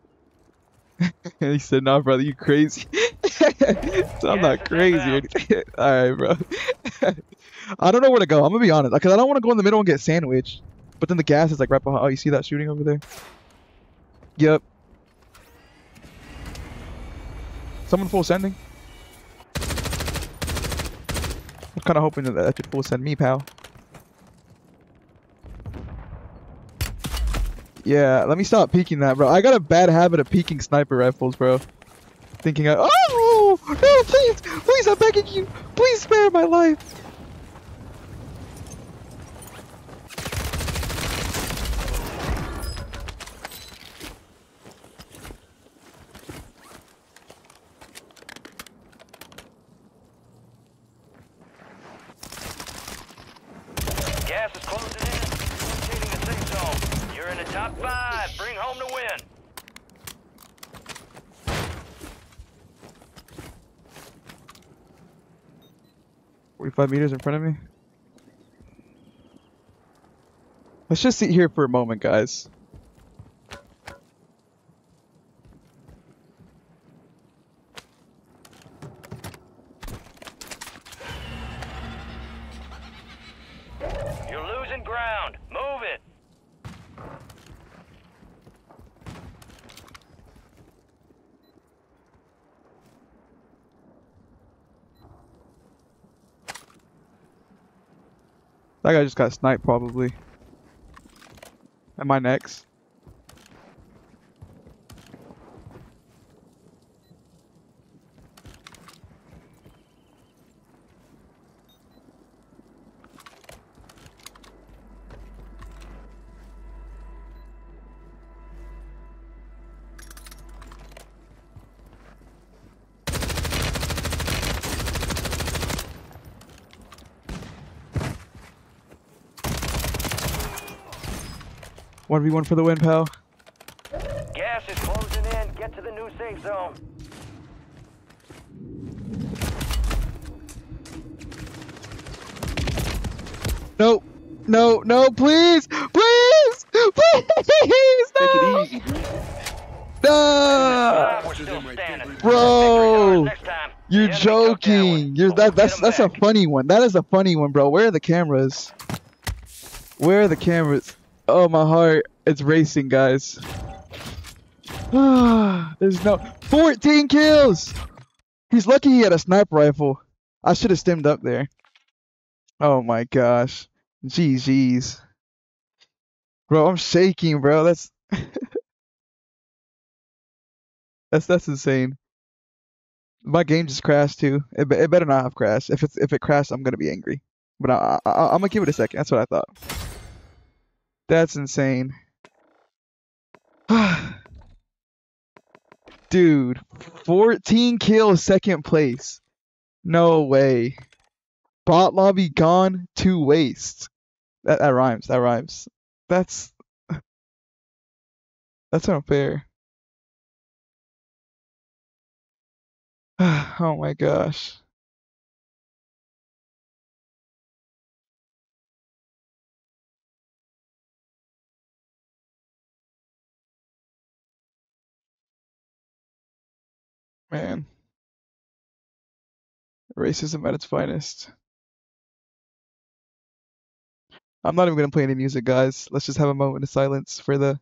He said, nah, brother, you crazy. So I'm not crazy or anything. Alright, bro. I don't know where to go. I'm gonna be honest. Because I don't want to go in the middle and get sandwiched. But then the gas is like right behind. Oh, you see that shooting over there? Yep. Someone full sending. I'm kind of hoping that could full send me, pal. Yeah, let me stop peeking that, bro. I got a bad habit of peeking sniper rifles, bro. Thinking, oh no, please, please, I'm begging you, please spare my life. Gas is closing in. Locating the safe zone. You're in the top 5. Bring home the win. "45 meters in front of me." Let's just sit here for a moment, guys. You're losing ground. Move it. That guy just got sniped, probably. Am I next? One v one for the win, pal. Gas is closing in. Get to the new safe zone. No, no, no, please, please, please. Take No. it easy, dude. No. We're still standing. Bro, Next time. you're The enemy took that one, joking. You're but we'll that's get 'em a back. funny one. That is a funny one, bro. Where are the cameras? Where are the cameras? Oh, my heart. It's racing, guys. There's no 14 kills. He's lucky he had a sniper rifle. I should have stemmed up there. Oh my gosh. GG's. Bro, I'm shaking, bro. That's that's insane. My game just crashed too. It better not have crashed. If it crashed, I'm gonna be angry. But I'm gonna give it a second. That's what I thought. That's insane. Dude, 14 kills, second place. No way. Bot lobby gone to waste. That rhymes. That rhymes. That's unfair. Oh my gosh. Man. Racism at its finest. I'm not even gonna play any music, guys. Let's just have a moment of silence for the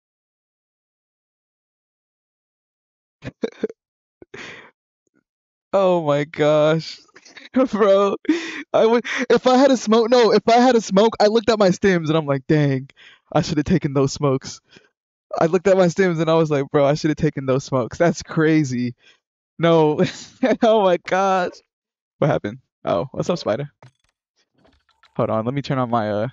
Oh my gosh. Bro, I would if I had a smoke. No, if I had a smoke, I looked at my stims and I'm like, dang, I should have taken those smokes. I looked at my stims and I was like, bro, I should have taken those smokes. That's crazy. No. Oh my gosh. What happened? Oh, what's up, Spider? Hold on, let me turn on my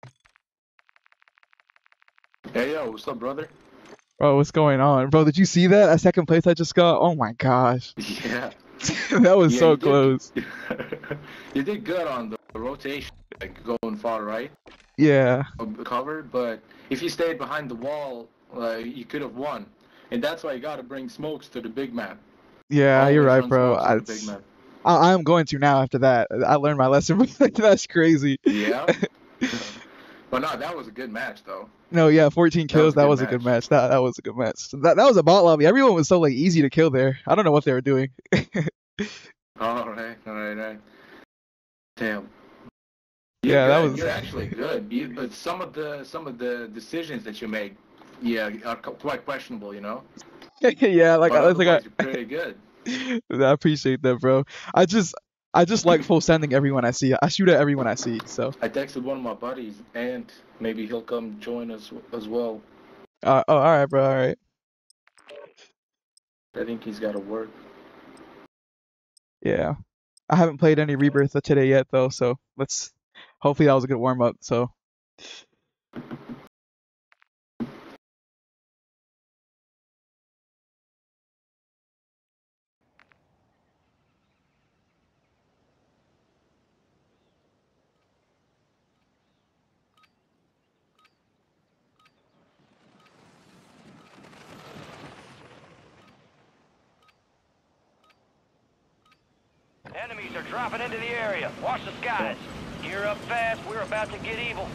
Hey, yo, what's up, brother? Bro, what's going on? Bro, did you see that? That second place I just got? Oh my gosh. Yeah. That was Yeah, so you did. close. You did good on the rotation, like going far right Yeah. of the cover, but if you stayed behind the wall, you could have won. And that's why you gotta bring smokes to the big map. Yeah, you're Always right, run bro. smokes on the big map. I'm going to now after that. I learned my lesson. That's crazy. Yeah. But no, that was a good match, though. No, yeah, 14 kills. That was a good match. match. That was a good match. That was a bot lobby. Everyone was so like easy to kill there. I don't know what they were doing. All right. Damn. Yeah, that good. was. You're actually good. But some of the decisions that you make, are quite questionable, you know. Yeah, like But I was like, otherwise, you're pretty good. I appreciate that, bro. I just like full sending everyone I see. I shoot at everyone I see. So I texted one of my buddies, and maybe he'll come join us as well. Oh, all right, bro. All right. I think he's got to work. Yeah. I haven't played any Rebirth today yet, though. So let's. Hopefully that was a good warm up. So. Enemies are dropping into the area. Watch the skies. Gear up fast. We're about to get evil.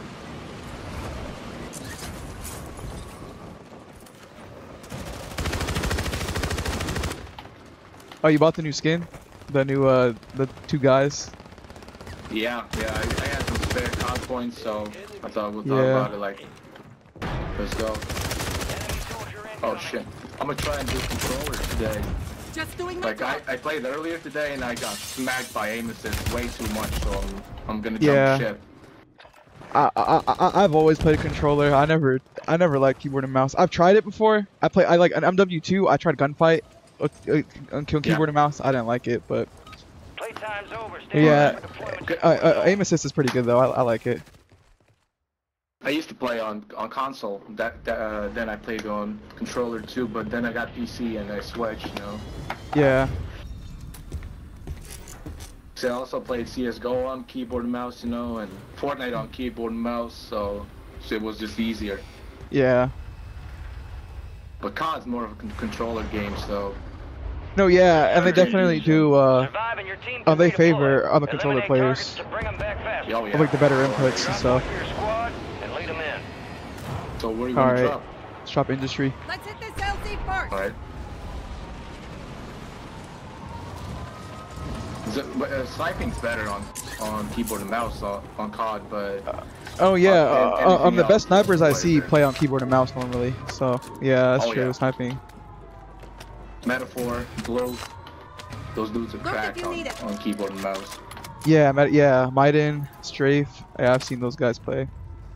Oh, you bought the new skin? The new the 2 guys? Yeah, I had some spare COD points, so I thought we'll talk Yeah. about it. Like, let's go. Oh shit! I'm gonna try and do controller today. Just doing my Like job. I played earlier today and I got smacked by aim assist way too much, so I'm gonna Yeah. jump ship. I've always played controller. I never liked keyboard and mouse. I've tried it before. I like an MW2. I tried Gunfight on keyboard and mouse. I didn't like it, but Playtime's over. Stay yeah, deployment. aim assist is pretty good though. I like it. I used to play on console. Then I played on controller too, but then I got PC and I switched. You know. Yeah. So I also played CS:GO on keyboard and mouse, you know, and Fortnite on keyboard and mouse, so it was just easier. Yeah. But COD's more of a controller game, so. No, yeah, and they definitely do. Survive and your team can They redeploy. favor other controller Eliminate players. targets to bring 'em back faster. Oh, yeah. Like the better inputs and stuff. Your squad and lead 'em in. So where are you All gonna right. drop? Let's drop industry. Let's hit this LZ first. All right. Sniping's better on keyboard and mouse on COD, but. Oh yeah, anything the best else, snipers I play see there. play on keyboard and mouse normally. So yeah, that's Oh, true. yeah. Sniping. Metaphor, Blue, those dudes are Look if cracked you need it. on keyboard and mouse. Yeah, yeah, Maiden, Strafe. Yeah, I've seen those guys play.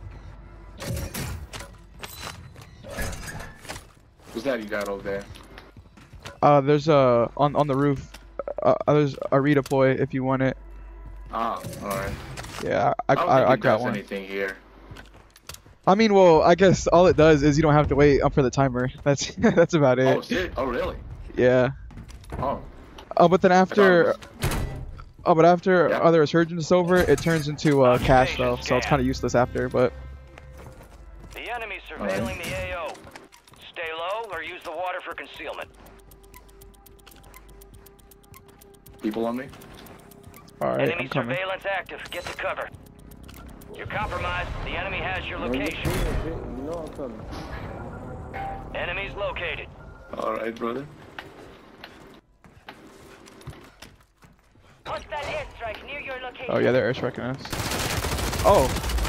What's that you got over there? There's on the roof. There's a redeploy if you want it. Ah, alright. Yeah, I don't think I it got does one. anything here. I mean, well, I guess all it does is you don't have to wait up for the timer. That's that's about Oh, it. shit. Oh, really? Yeah. Oh. But then after, but after Yeah. other resurgence is over, it turns into cash though, so it's kind of useless after. But The enemy's surveilling the AO. Stay low or use the water for concealment. People on me? all right, Enemy I'm coming. surveillance active. Get to cover. You're compromised. The enemy has your location. Enemies located. Alright, brother. Hostile airstrike near your location. Oh yeah, they're airstriking us. Oh.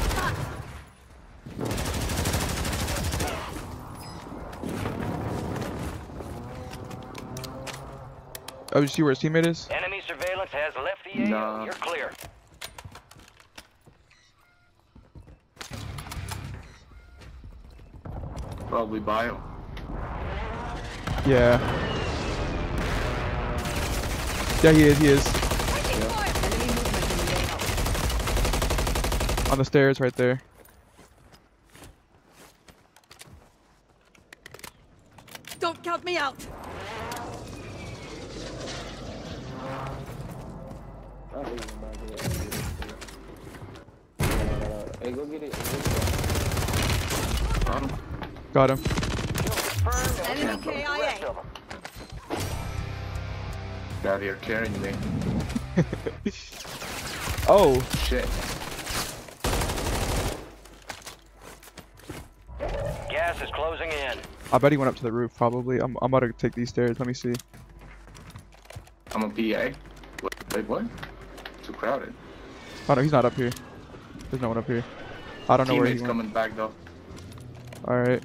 Oh, you see where his teammate is? Enemy surveillance has left the AO. Nah. You're clear. Probably bio. Yeah. Yeah, he is. On the stairs right there. Don't count me out. Hey, go get it. Got him. Enemy KIA. Got here carrying me. Oh. Shit. Gas is closing in. I bet he went up to the roof probably. I'm about to take these stairs. Let me see. I'm a PA. Wait, what? Too crowded. Oh no, he's not up here. There's no one up here. I don't know where he Teammates went. coming back though. All right.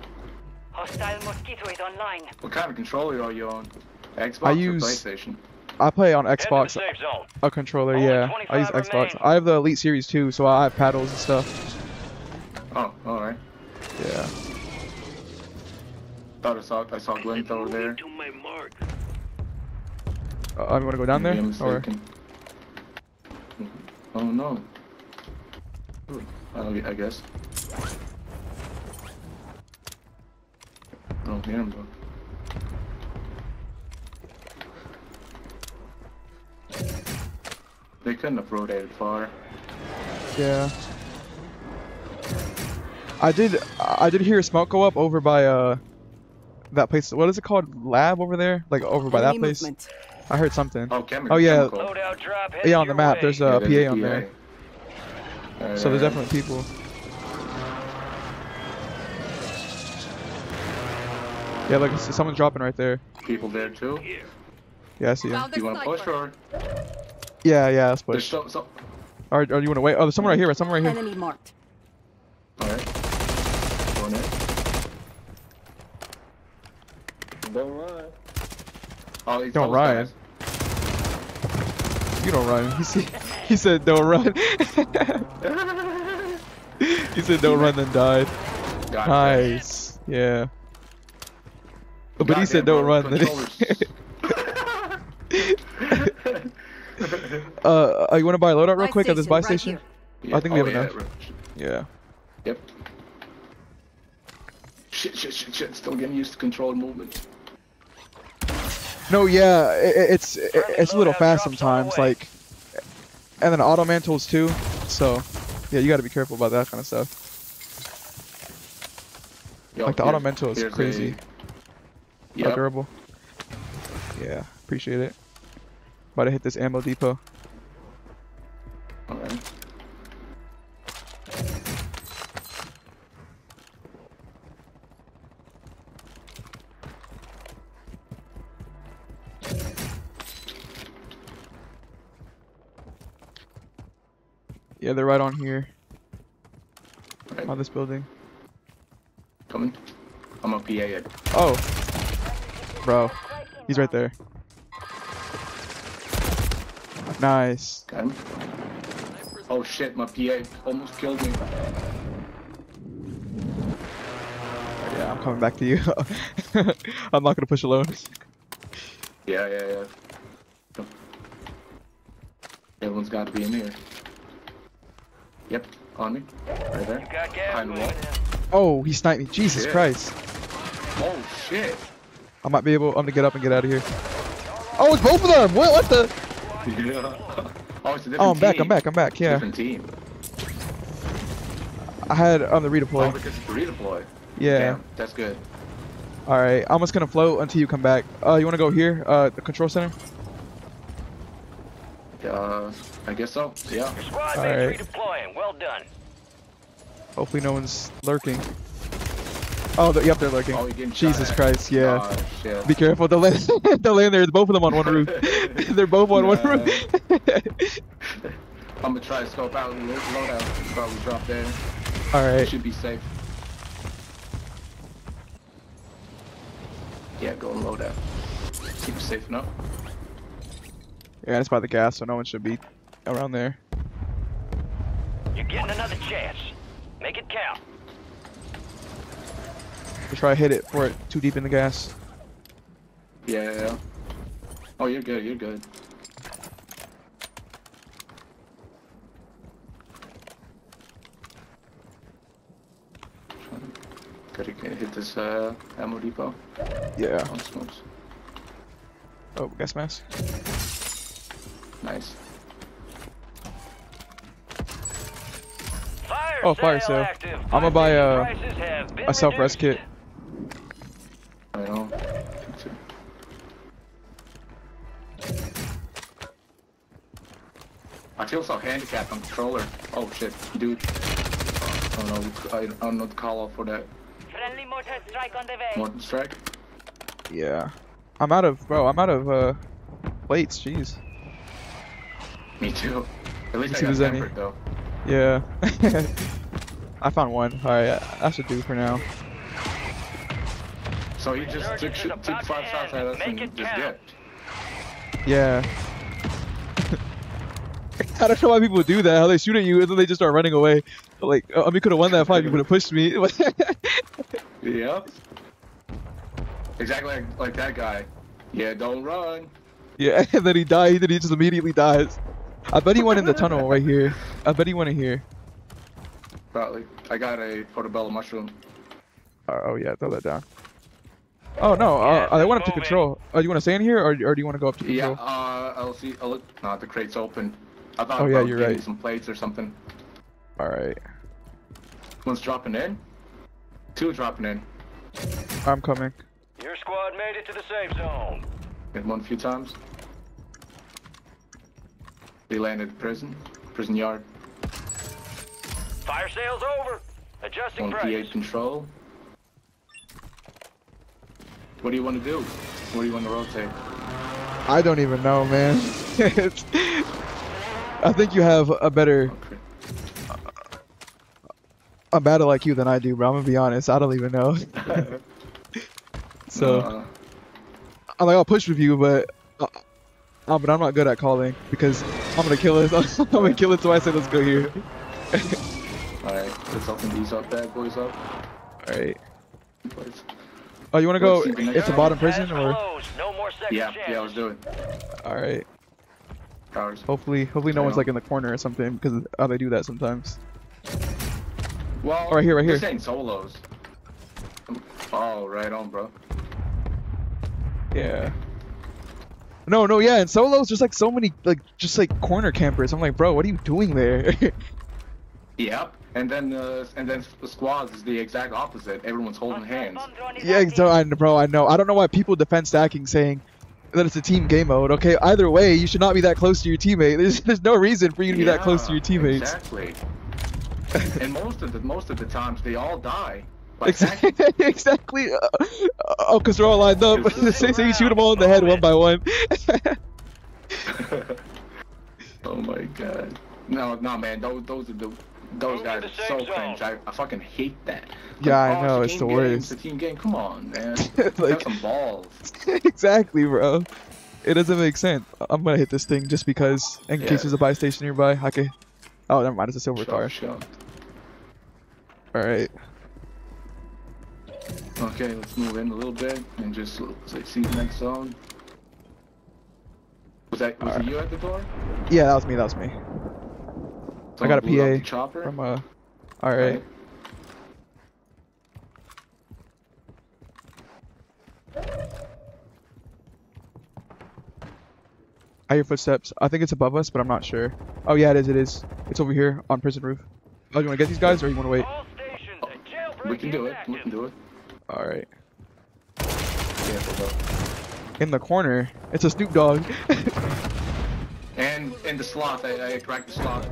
Hostile mosquito is online. What kind of controller are you on? Xbox I or use- PlayStation? I play on Head to the Xbox, safe zone. a controller. Only Yeah, I use 25 Xbox. remain. I have the Elite Series too, so I have paddles and stuff. Oh, alright. Yeah. Thought I saw Glint over there. To my mark. You want to go down there? Maybe I'm Or mistaken. Oh no. Ooh, I guess. I don't hear him though. They couldn't have rotated far. yeah. I did hear smoke go up over by that place. What is it called? Lab over there? Like over by that Enemy place? movement. I heard something. Oh, chemical. Oh, yeah. Chemical. Loadout drop headed Yeah, on the your map. way. There's Yeah, a there's PA on there. So there's definitely people. Yeah, look, someone's dropping right there. people there too. Yeah, I see him. Found Do you the want to push sniper. or? Yeah, let's There's push. so. Or you want to wait? Oh, there's someone right here. Someone right here. Enemy marked. Alright. Going in. Don't run. Oh, he's Don't those run. guys. You don't run. He said don't run. He said don't run, then died. Got it. Nice. Yeah. But he said don't run. Then you want to buy a loadout real quick at this buy station? Yeah. I think we have yeah, enough. right. Yeah. Yep. Shit. Still getting used to controlled movement. No, yeah, it's a little fast sometimes, like, and then auto mantles too. So, yeah, you got to be careful about that kind of stuff. Yo, Like the auto mantle is here's crazy. How Yep. durable. Yeah, appreciate it. About to hit this ammo depot. Alright. Yeah, they're right on here, Right. on this building. Coming. I'm a PA it. Oh, bro, he's right there. Nice. Got him. Oh shit, my PA almost killed me. Yeah, I'm coming back to you. I'm not gonna push alone. Yeah. Everyone's got to be in here. Yep, on me. Right there. You got gas Behind the wall. moving. Oh, he sniped me. Jesus Shit. Christ. Oh shit. I might be able. I'm gonna get up and get out of here. Oh, it's both of them. What the? Yeah. Oh, it's a different Oh, I'm back. team. I'm back. Yeah. Different team. I had the Oh, redeploy. because it's the redeploy. Yeah. Damn, that's good. All right. I'm just gonna float until you come back. You wanna go here? The control center. I guess so. Yeah. Your squad All mates right. redeploying. Well done. Hopefully no one's lurking. Oh, yep, they're lurking. Oh, you're getting shot Jesus at. Christ. Yeah. Oh, shit. Be careful. They'll land. They'll land there. Both of them on one roof. They're both on one Nah. roof. I'm gonna try to scope out the loadout. Probably drop there. All right. Should be safe. Yeah, go and load out. Keep it safe enough. Yeah, it's by the gas, so no one should be around there. You're getting another chance. Make it count. We try to hit it before it too deep in the gas. Yeah. Oh, you're good. You're good. Gotta hit this ammo depot. Yeah. Oh, smokes. Oh, gas mask. Nice. Fire Oh, fire sale. active. I'ma buy Prices have been a self-res reduced. kit. I know. I feel so handicapped on controller. Oh shit, dude. I don't know the call out for that. Friendly mortar strike on the way. Morton strike. Yeah. I'm out of plates. Jeez. Me too. At least See I if got there's any. tempered though. Yeah. I found one. Alright, that should do for now. So he just took Resurgence is 5 about to shots end. at us Make and it just count. dipped. Yeah. I don't know why people do that. How they shoot at you and then they just start running away. Like, I mean, could have won that fight. You would have pushed me. Yep. Exactly like that guy. Yeah, don't run. Yeah, and then he died. And he just immediately dies. I bet he went in the tunnel right here. I bet he went in here. Probably. I got a portobello mushroom. Oh yeah, throw that down. Oh no, I went up to control. Oh, you want to stay in here, or do you want to go up to control? Yeah, I'll see. I'll look. No, the crate's open. I thought Oh, yeah, about you're getting right. some plates or something. Alright. One's dropping in. Two dropping in. I'm coming. Your squad made it to the safe zone. Hit one a few times. They landed prison yard. Fire sale's over. Adjusting One price. P8 control. What do you want to do? Where do you want to rotate? I don't even know, man. I think you have a better a battle like you than I do, bro. I'm gonna be honest. I don't even know. So I'm like, I'll push with you, but I'm not good at calling because I'm gonna kill it. I'm gonna kill it, so I say let's go here. Alright, let's open these up, bad boys up. Alright. Oh, you wanna go into bottom prison or? No more second Yeah, let's do it. Alright. Powers. Hopefully no one's like in the corner or something because they do that sometimes. Well, right here. This ain't solos. Oh, right on, bro. Yeah. No, yeah, in solos there's like so many just corner campers. I'm like, bro, what are you doing there? Yep. And then the squads is the exact opposite. Everyone's holding hands. Yeah, so bro, I know. I don't know why people defend stacking saying that it's a team game mode. Okay, either way, you should not be that close to your teammate. There's no reason for you to be that close to your teammates. Exactly. And most of the times they all die. Exactly. Oh, because they're all lined up. So you shoot them all in the head one by one. Oh my god. No, man. Those guys are so cringe. I fucking hate that. Yeah, I know. It's the worst. It's a team game. Come on, man. Like, have some balls. Exactly, bro. It doesn't make sense. I'm gonna hit this thing just because, in case there's a buy station nearby. I could. Oh, never mind. It's a silver car. All right. Okay, let's move in a little bit and just see the next zone. Was it you at the door? Yeah, that was me. I got a PA chopper from Alright. I hear footsteps. I think it's above us, but I'm not sure. Oh yeah, it is. It's over here on prison roof. Oh, you want to get these guys, or you want to wait? We can do it. Alright. Yeah, in the corner. It's a Snoop Dogg. And in the slot, I cracked the slot.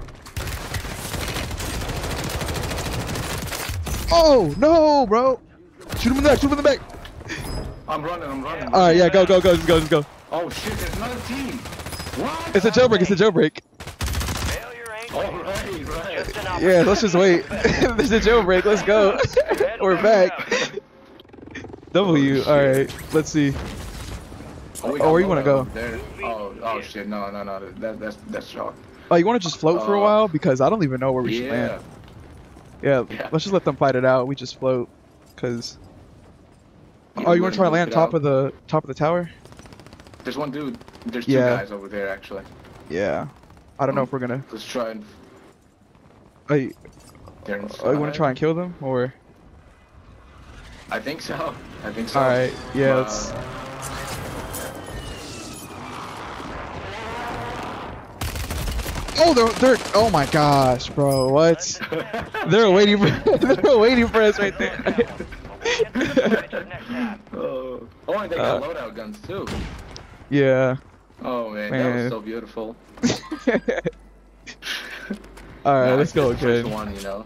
Oh no, bro! Shoot him in the back! I'm running. Alright, yeah, go, just go. Oh shit, there's another team! What? It's a jailbreak, Right. Yeah, let's just wait. There's a jailbreak, let's go. We're back. W, alright, let's see. Where you wanna go? There. Oh shit, no, that's shot. Oh, you wanna just float for a while? Because I don't even know where we should land. Yeah, let's just let them fight it out. We just float, cause. Oh, you wanna try to land top of the tower? There's one dude. There's two guys over there actually. Yeah, I don't know if we're gonna. Let's try and. You wanna try and kill them or? I think so. All right, yeah. Let's. Oh, they're. Oh my gosh, bro! What? They're waiting for. They're waiting for us right there. And they got loadout guns too. Yeah. Oh man, that was so beautiful. All right, let's go again. First one, you know.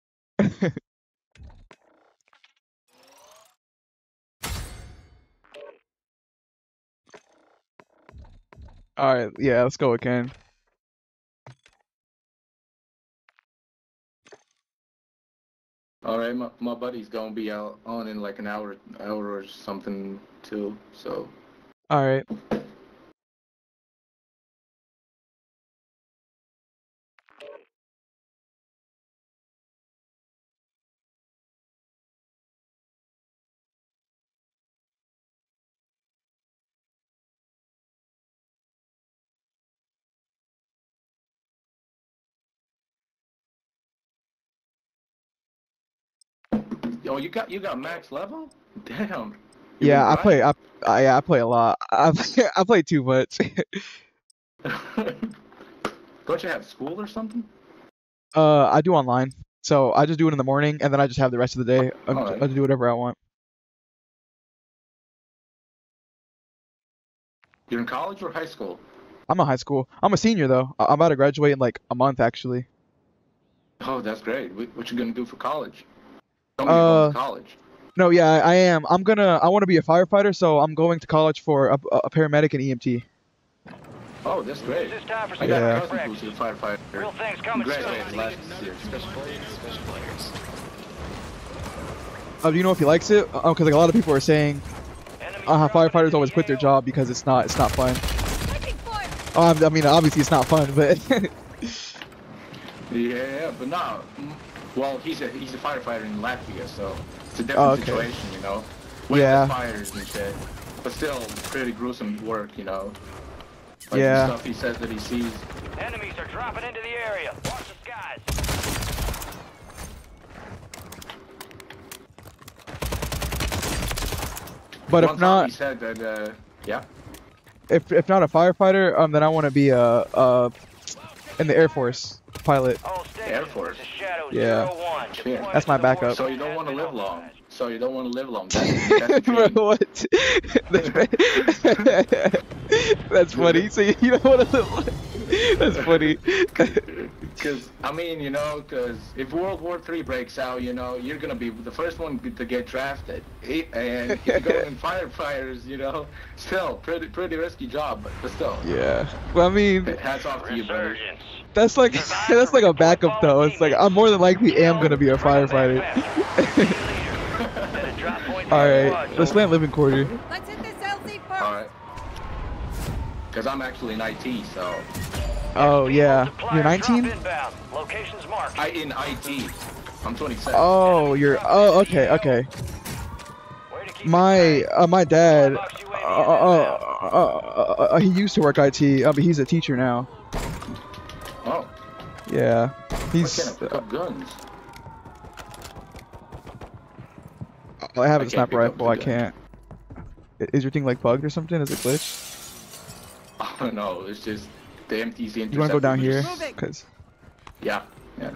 All right, yeah, let's go again. All right, my buddy's gonna be out on in like an hour or something too. So. All right. Oh, you got max level? Damn. Yeah, I play. I play a lot. I play too much. Don't you have school or something? I do online, so I just do it in the morning, and then I just have the rest of the day. Alright. I do whatever I want. You're in college or high school? I'm in high school. I'm a senior though. I'm about to graduate in like a month actually. Oh, that's great. What you gonna do for college? Don't be going to college. No, yeah, I am. I want to be a firefighter, so I'm going to college for a paramedic and EMT. Oh, that's great. This time for I got Yeah. a cousin who's a firefighter. Real things coming soon. Graduated last year. Do you know if he likes it? Because like a lot of people are saying, firefighters always quit their job because it's not fun. Taking fire. I mean, obviously it's not fun, but Yeah, but no. Well, he's a firefighter in Latvia, so it's a different Oh, okay. situation, you know. With Yeah. the fires and shit. But still, pretty gruesome work, you know. Like Yeah. the stuff he says that he sees. Enemies are dropping into the area. Watch the skies. but One if time not, he said that, yeah. if not a firefighter, then I want to be in the Air Force pilot. All stations, Air Force. this is Shadow Yeah. 01. Shit. Deployment That's my to the war backup. So you zone don't want to has live been long. authorized. So you don't want to live long. That's a Bro, dream. what? That's funny. So you don't want to live. That's funny. Because, I mean, you know, because if World War III breaks out, you know, you're going to be the first one to get drafted. And if you're going in firefighters, you know, still, pretty risky job, but still. Yeah. Well, I mean, Hats off to you, brother. Resurgence. that's like a backup though. It's like I'm more than likely am gonna be a firefighter. All right, let's land living quarter. Let's hit this LZ first. Alright. Because I'm actually in IT, so. Oh yeah, you're Drop 19. inbound. Locations marked. In IT. I'm 27. Oh, you're. Oh, okay, okay. Way to keep My my dad, Box UAV he used to work IT. But he's a teacher now. Oh. Yeah, Why he's. can't I pick up guns? I have I a can't sniper pick up rifle. I the can't. Is your thing like bugged or something? Is it glitched? I don't know. It's just the MTC interceptor. You wanna go down here? Moving. Cause Yeah. Yeah.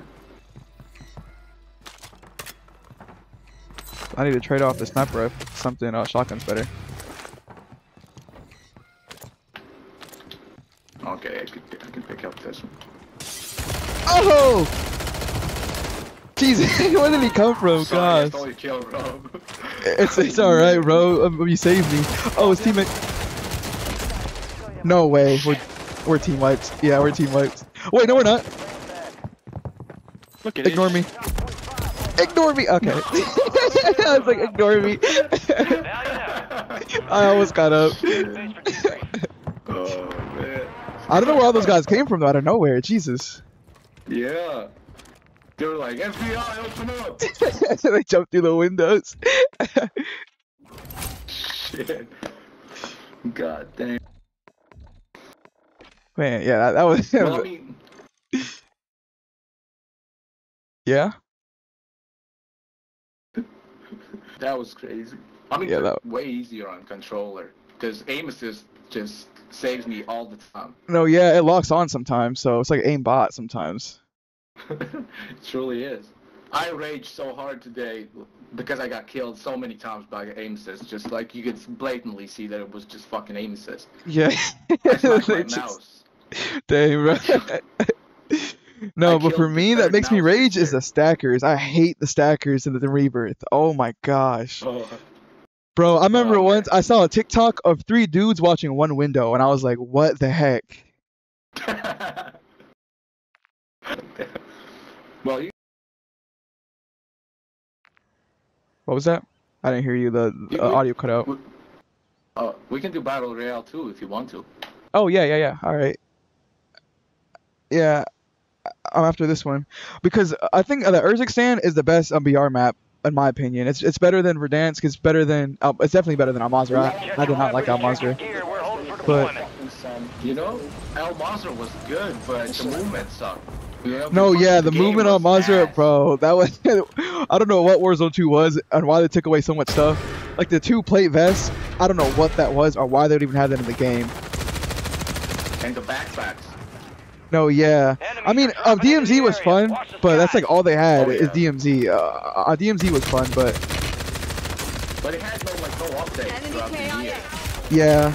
I need to trade off the sniper rifle. Something. Shotgun's better. Okay, I can pick up this one. Oh! Jesus, where did he come from? Sorry, I God. stole your kill, bro. It's alright, bro. You saved me. Oh, his teammate. No way. We're team wipes. Yeah, we're team wipes. Wait, no, we're not. Look at Ignore it. me. Ignore me. Okay. I was like, ignore me. I almost got up. Oh, man. I don't know where all those guys came from though. Out of nowhere. Jesus. Yeah. They were like, FBI, open up! They jumped through the windows. Shit. God damn. Man, yeah, that was. Well, I mean, Yeah. that was crazy. I mean, Yeah, it's way easier on controller. Because aim assist just saves me all the time. No, yeah, it locks on sometimes, so it's like aimbot sometimes. It truly is. I raged so hard today because I got killed so many times by aim assist. Just like you could blatantly see that it was just fucking aim assist. Yeah. I smacked my They just- mouse. Dang, bro. No, I but for killed me, the that third makes me mouse rage is there. the stackers. I hate the stackers in the Rebirth. Oh my gosh. Oh. Bro, I remember Oh, once I saw a TikTok of 3 dudes watching one window, and I was like, what the heck? Well, you What was that? I didn't hear you. The audio cut out. we can do Battle Royale too if you want to. Oh, yeah. All right. Yeah, I'm after this one. Because I think the Urzikstan is the best BR map, in my opinion. It's better than Verdansk. It's better than... it's definitely better than Al-Mazrah. I did not like Al-Mazrah. But... You know, Al Mazrah was good, but the movement sucked. No, yeah, the movement on Mozzarella, bro. That was I don't know what Warzone 2 was and why they took away so much stuff. Like the 2 plate vests, I don't know what that was or why they would even have that in the game. And the backpacks. No, yeah. I mean, DMZ was fun, but that's like all they had is DMZ. DMZ was fun, but it had no updates throughout the year. Yeah.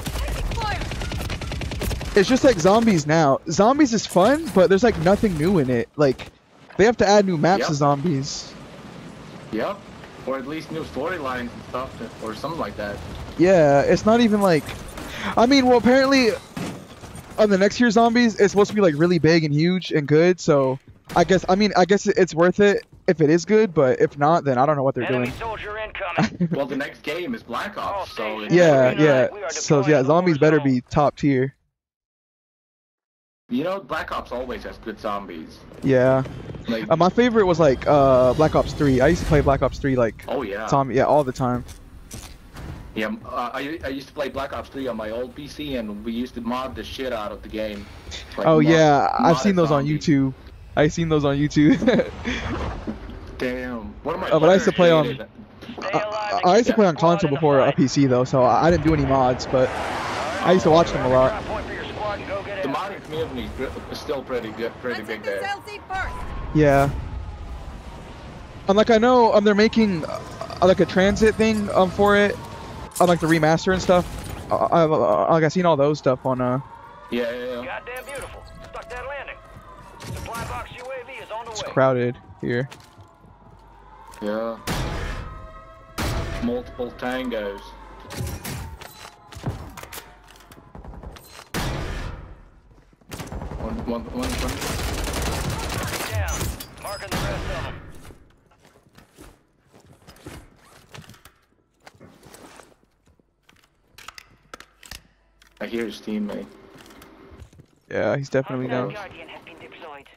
It's just like Zombies now. Zombies is fun, but there's like nothing new in it. Like, they have to add new maps to Zombies. Yep. Or at least new storylines and stuff, or something like that. Yeah, it's not even like... I mean, well, apparently, on the next year Zombies, it's supposed to be like really big and huge and good, so... I guess it's worth it if it is good, but if not, then I don't know what they're doing. Well, the next game is Black Ops, so... Yeah. So, yeah, Zombies better be top tier. You know, Black Ops always has good zombies. Yeah. Like, my favorite was like Black Ops 3. I used to play Black Ops 3 like oh yeah. Zombie, yeah, all the time. Yeah, I used to play Black Ops 3 on my old PC, and we used to mod the shit out of the game. Like, oh yeah, I've seen those zombies. on YouTube. I've seen those on YouTube. Damn. What am I? But I used to play on. I used to play on console before a PC though, so I didn't do any mods, but I used to watch them a lot. The modding community is still pretty good, pretty big there. Yeah. And like I know they're making like a transit thing for it, like the remaster and stuff. I've seen all those stuff on Yeah. Goddamn beautiful. Stuck that landing. Supply box UAV is on the way. It's crowded here. Yeah. Multiple tangos. One. Down. Marking the rest of them. I hear his teammate. Yeah, he's definitely down. Guardian has been deployed.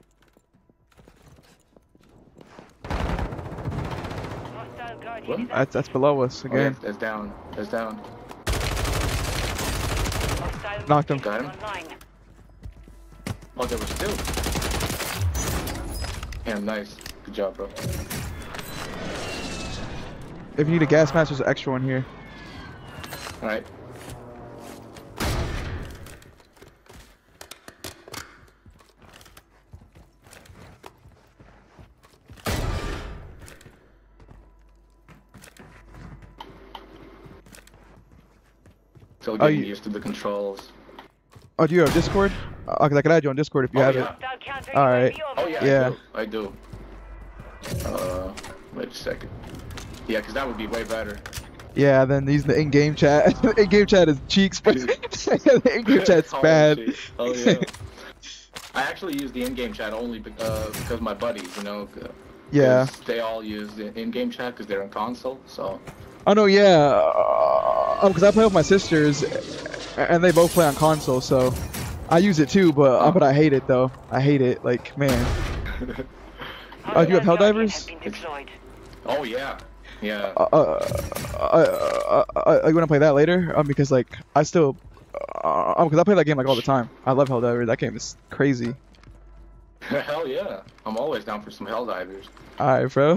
Hostile Guardian is That's below us Oh, again. yeah, that's down. That's down. hostile Knocked him. Got him. online. Oh, there was two. Damn, nice. Good job, bro. If you need a gas mask, there's an extra one here. Alright. Still getting used to the controls. Oh, do you have Discord? Cause I can add you on Discord if you have it. All right. Oh yeah, Yeah. I do. Wait a second. Yeah, cause that would be way better. Yeah, then using the in-game chat. The in-game chat is cheeks, but the in-game chat's bad. Oh yeah. I actually use the in-game chat only because my buddies, you know. Yeah. They all use the in-game chat because they're on console, so. Oh no, yeah. Because I play with my sisters, and they both play on console, so I use it too. But I hate it though. I hate it. Like, man. Oh, do you have Helldivers? Oh yeah. Yeah. You wanna play that later? Because like I still, because I play that game like all the time. I love Helldivers. That game is crazy. Hell yeah. I'm always down for some Helldivers. Alright, bro.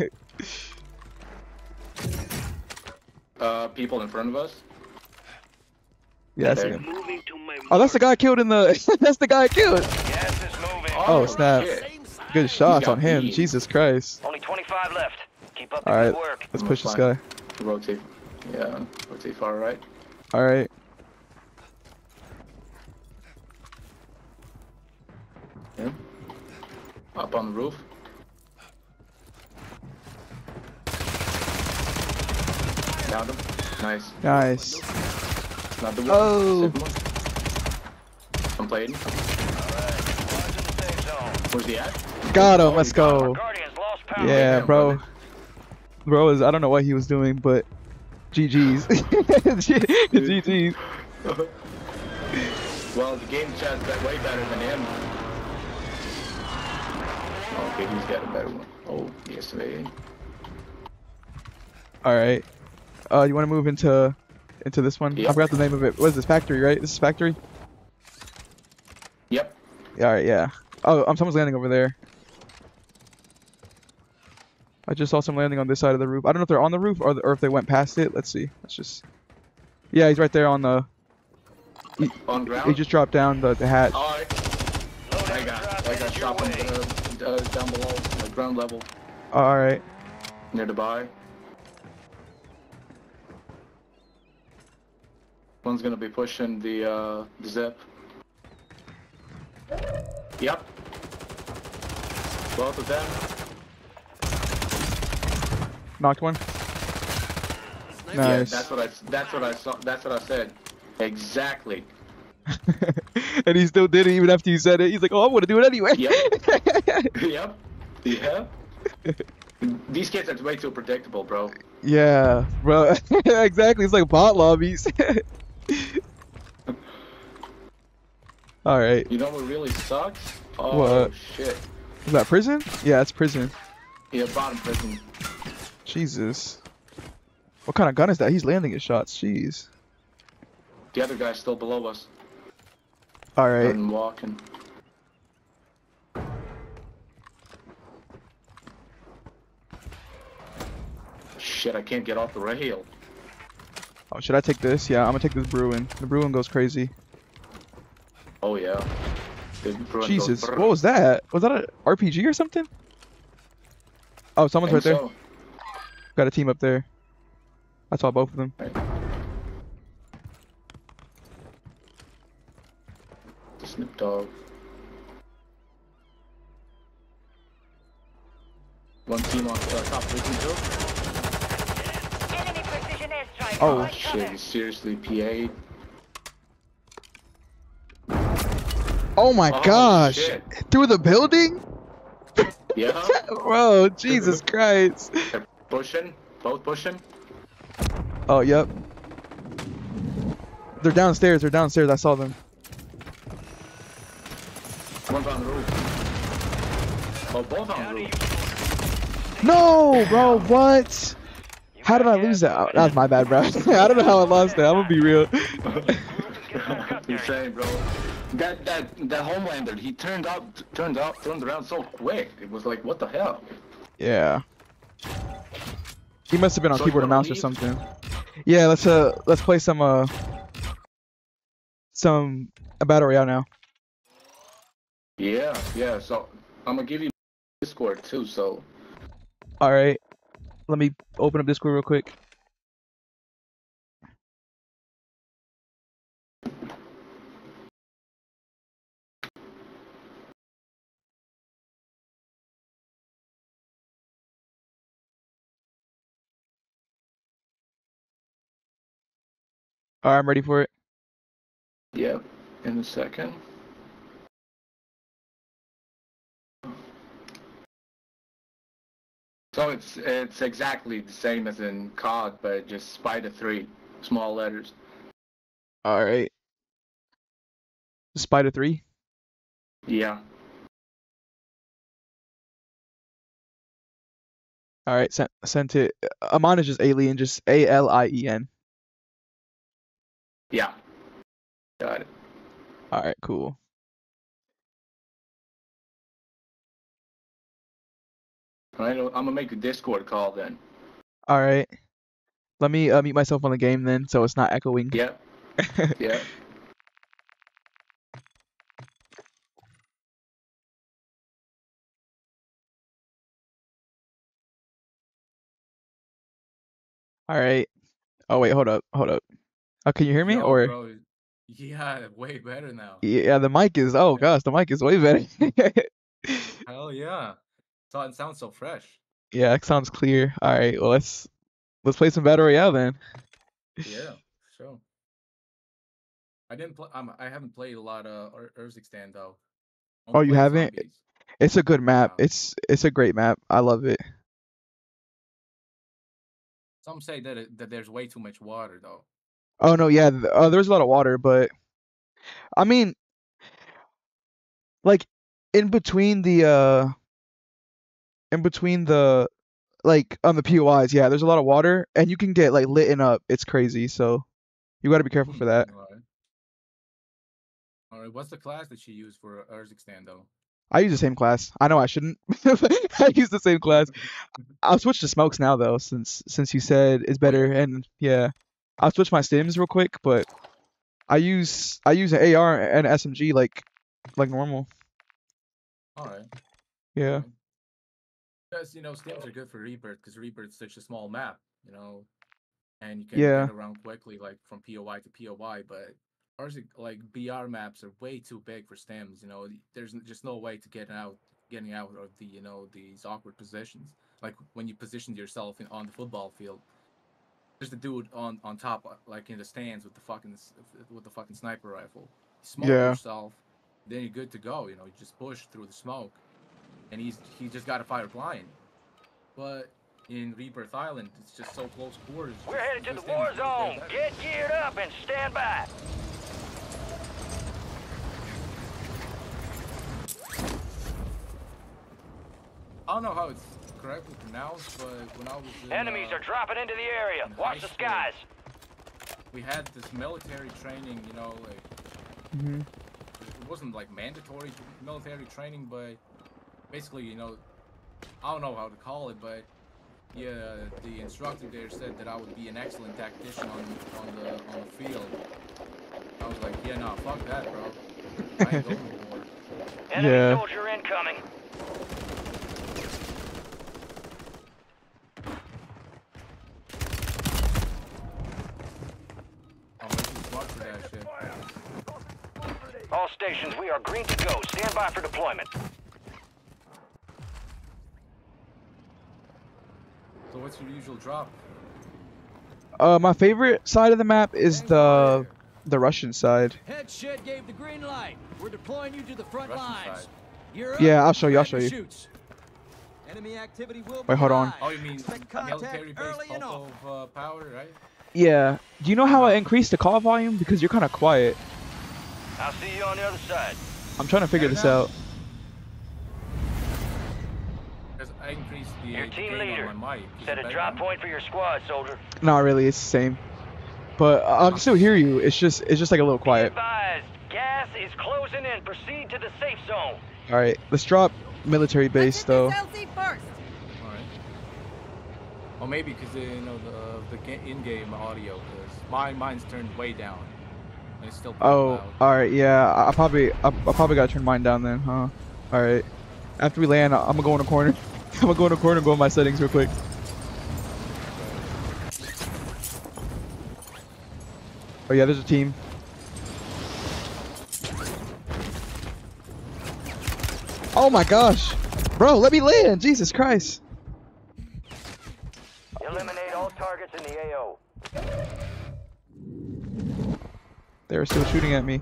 People in front of us. Yeah, I see him. Oh, that's the guy I killed in the. That's the guy I killed. Gas is moving. Oh snap! Shit. Good shots got on him. beat. Jesus Christ. Only 25 left. Keep up the Alright, good work. let's push this Fine. guy. Rotate. Yeah. Rotate far right. Alright. Yeah. Up on the roof. Downed him. Nice. Nice. Not the one. Oh. Second one. I'm playing. Where's he at? Got him. Let's go. Guardians lost power. Yeah, Damn, bro. brother. Bro is. I don't know what he was doing, but GG's. GG's. Well, the game chat's way better than him. Okay, he's got a better one. Oh, yes, man. All right. You want to move into this one? Yep. I forgot the name of it. What is this? Factory, right? This is Factory. Yep. Yeah. All right. Yeah. Oh, someone's landing over there. I just saw some landing on this side of the roof. I don't know if they're on the roof or if they went past it. Let's see. Let's just. Yeah, he's right there on the. On ground? He just dropped down the hatch. Alright. I got shot from down below, like ground level. Alright. Near the buy. One's gonna be pushing the zip. Yep. Both of them. Knocked one. Yeah, Nice. that's what I said. Exactly. And he still did it even after you said it. He's like, oh, I'm gonna do it anyway. Yep. Yep. These kids are way too predictable, bro. Yeah, bro. Exactly. It's like bot lobbies. Alright. You know what really sucks? Oh, What? shit. Is that prison? Yeah, it's prison. Yeah, bottom prison. Jesus. What kind of gun is that? He's landing his shots. Jeez. The other guy's still below us. Alright. And walking. Shit, I can't get off the rail. Oh, should I take this? Yeah, I'm gonna take this Bruin. The Bruin goes crazy. Oh yeah. The Bruin Jesus, goes brrr. what was that? Was that an RPG or something? Oh, someone's right Think there. so. Got a team up there. I saw both of them. The Snip Dog. One team on top prison too. Enemy precision airstrike. Oh, Shit, he seriously PA'd. Oh my Oh, gosh! shit. Through the building? Yeah. Bro, Jesus Christ. They're pushing. Both pushing. Oh, yep. They're downstairs. They're downstairs. I saw them. One's on the roof. Oh, both on the roof. No, bro, what? How did I lose that? That was my bad, bro. I don't know how I lost that. I'm gonna be real. Insane, bro. That Homelander, he turned around so quick. It was like, what the hell? Yeah. He must have been on So keyboard you and wanna mouse or leave? something. Yeah, let's play some Battle Royale now. Yeah, yeah. So I'm gonna give you Discord too. So All right. Let me open up Discord real quick. All right, I'm ready for it. yeah, in a second. So it's exactly the same as in COD, but just Spider 3, small letters. All right. Spider 3. Yeah. All right, sent it. Mine is just Alien, just ALIEN. Yeah. Got it. All right, cool. All right, I'm gonna make a Discord call then. All right. Let me mute myself on the game then, so it's not echoing. Yeah. Yeah. All right. Oh wait, hold up. Oh, can you hear me? Yo, Or bro, yeah, way better now. yeah, the mic is. Oh gosh, the mic is way better. Hell yeah. So it sounds so fresh. Yeah, it sounds clear. All right, well let's play some Battle Royale then. Yeah, sure. I haven't played a lot of Urzikstan though. Oh, Only you played haven't? zombies. It's a good map. Yeah. It's a great map. I love it. Some say that there's way too much water though. Oh no, yeah. There's a lot of water, but I mean, like in between the like on the POIs, yeah, there's a lot of water, and you can get like lit up. It's crazy, so you got to be careful for that. All right. What's the class that she used for Urzikstan though? I use the same class. I know I shouldn't. I use the same class. I'll switch to smokes now though, since you said it's better. And yeah, I'll switch my stims real quick. But I use an AR and SMG like normal. All right. Yeah. Because stims are good for Rebirth because Rebirth's such a small map, and you can Yeah. get around quickly, like from POI to POI. But ours, like BR maps, are way too big for stims. There's just no way to getting out of the these awkward positions. Like when you positioned yourself on the football field, there's the dude on top, like in the stands with the fucking sniper rifle. You smoke Yeah. yourself, then you're good to go. You just push through the smoke. And he just got to fire blind. But in Rebirth Island, it's just so close quarters. We're headed to the war zone. Get geared up and stand by. I don't know how it's correctly pronounced, but when I was in, Enemies are dropping into the area. in Watch high the skies. we had this military training, like Mhm. it wasn't like mandatory military training, but basically, I don't know how to call it, but yeah, the instructor there said that I would be an excellent tactician on the field. I was like, yeah, nah, fuck that, bro. I ain't going to war. Enemy Yeah. soldier incoming. I'm way too smart for that shit. All stations, we are green to go. Stand by for deployment. So what's your usual drop? My favorite side of the map is the Russian side. Head shed gave the green light. We're deploying you to the front Russian lines. side. You're up. Yeah, I'll show you. I'll Grab show your you. shoots. Enemy activity will Wait, be hold on. high. Oh, you mean Expect contact military-based early and pump of power, right? Yeah. Do you know how I increased the call volume? Because you're kind of quiet. I'll see you on the other side. I'm trying to figure this Fair out. Because I increased the Your team gain leader. on my mic. Is Set it a better drop now? point for your squad, soldier. Not really. It's the same. But I can still hear you. It's just like a little Be quiet. advised, gas is closing in. Proceed to the safe zone. All right. Let's drop military base though. Let's hit this LZ first. Alright. Or maybe because the in-game audio, because mine's turned way down. And it's still pretty Oh, loud. all right. Yeah. I probably gotta turn mine down then, huh? All right. After we land, I'm gonna go in a corner. I'm gonna go in a corner and go in my settings real quick. Oh yeah, there's a team. Oh my gosh, bro, let me land! Jesus Christ! Eliminate all targets in the AO. They were still shooting at me.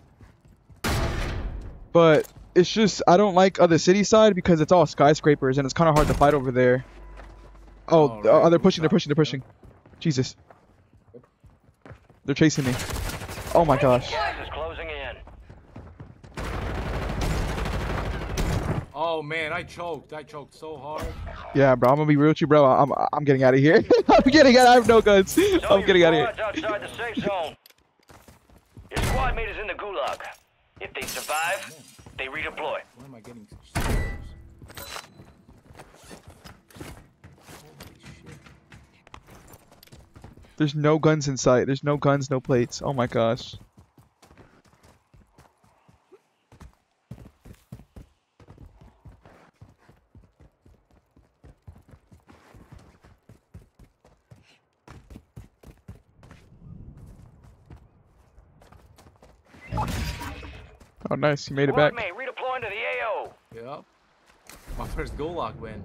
But it's just I don't like the city side because it's all skyscrapers and it's kind of hard to fight over there. Oh, Oh, right. they're pushing! They're pushing! They're pushing! Jesus! They're chasing me. Oh my gosh! Gas is closing in. Oh man, I choked so hard. Yeah, bro, I'm gonna be real with you, bro. I'm getting out of here. I'm getting out. I have no guns. Some I'm of getting your out of here. squad's outside the safe zone. Your squad mate is in the gulag. If they survive, they redeploy. Why am I getting such scores? Holy shit. There's no guns in sight. There's no guns, no plates. Oh my gosh. Oh, nice. You made it Squad back. mate redeploying to the AO. Yep. My first Gulag win.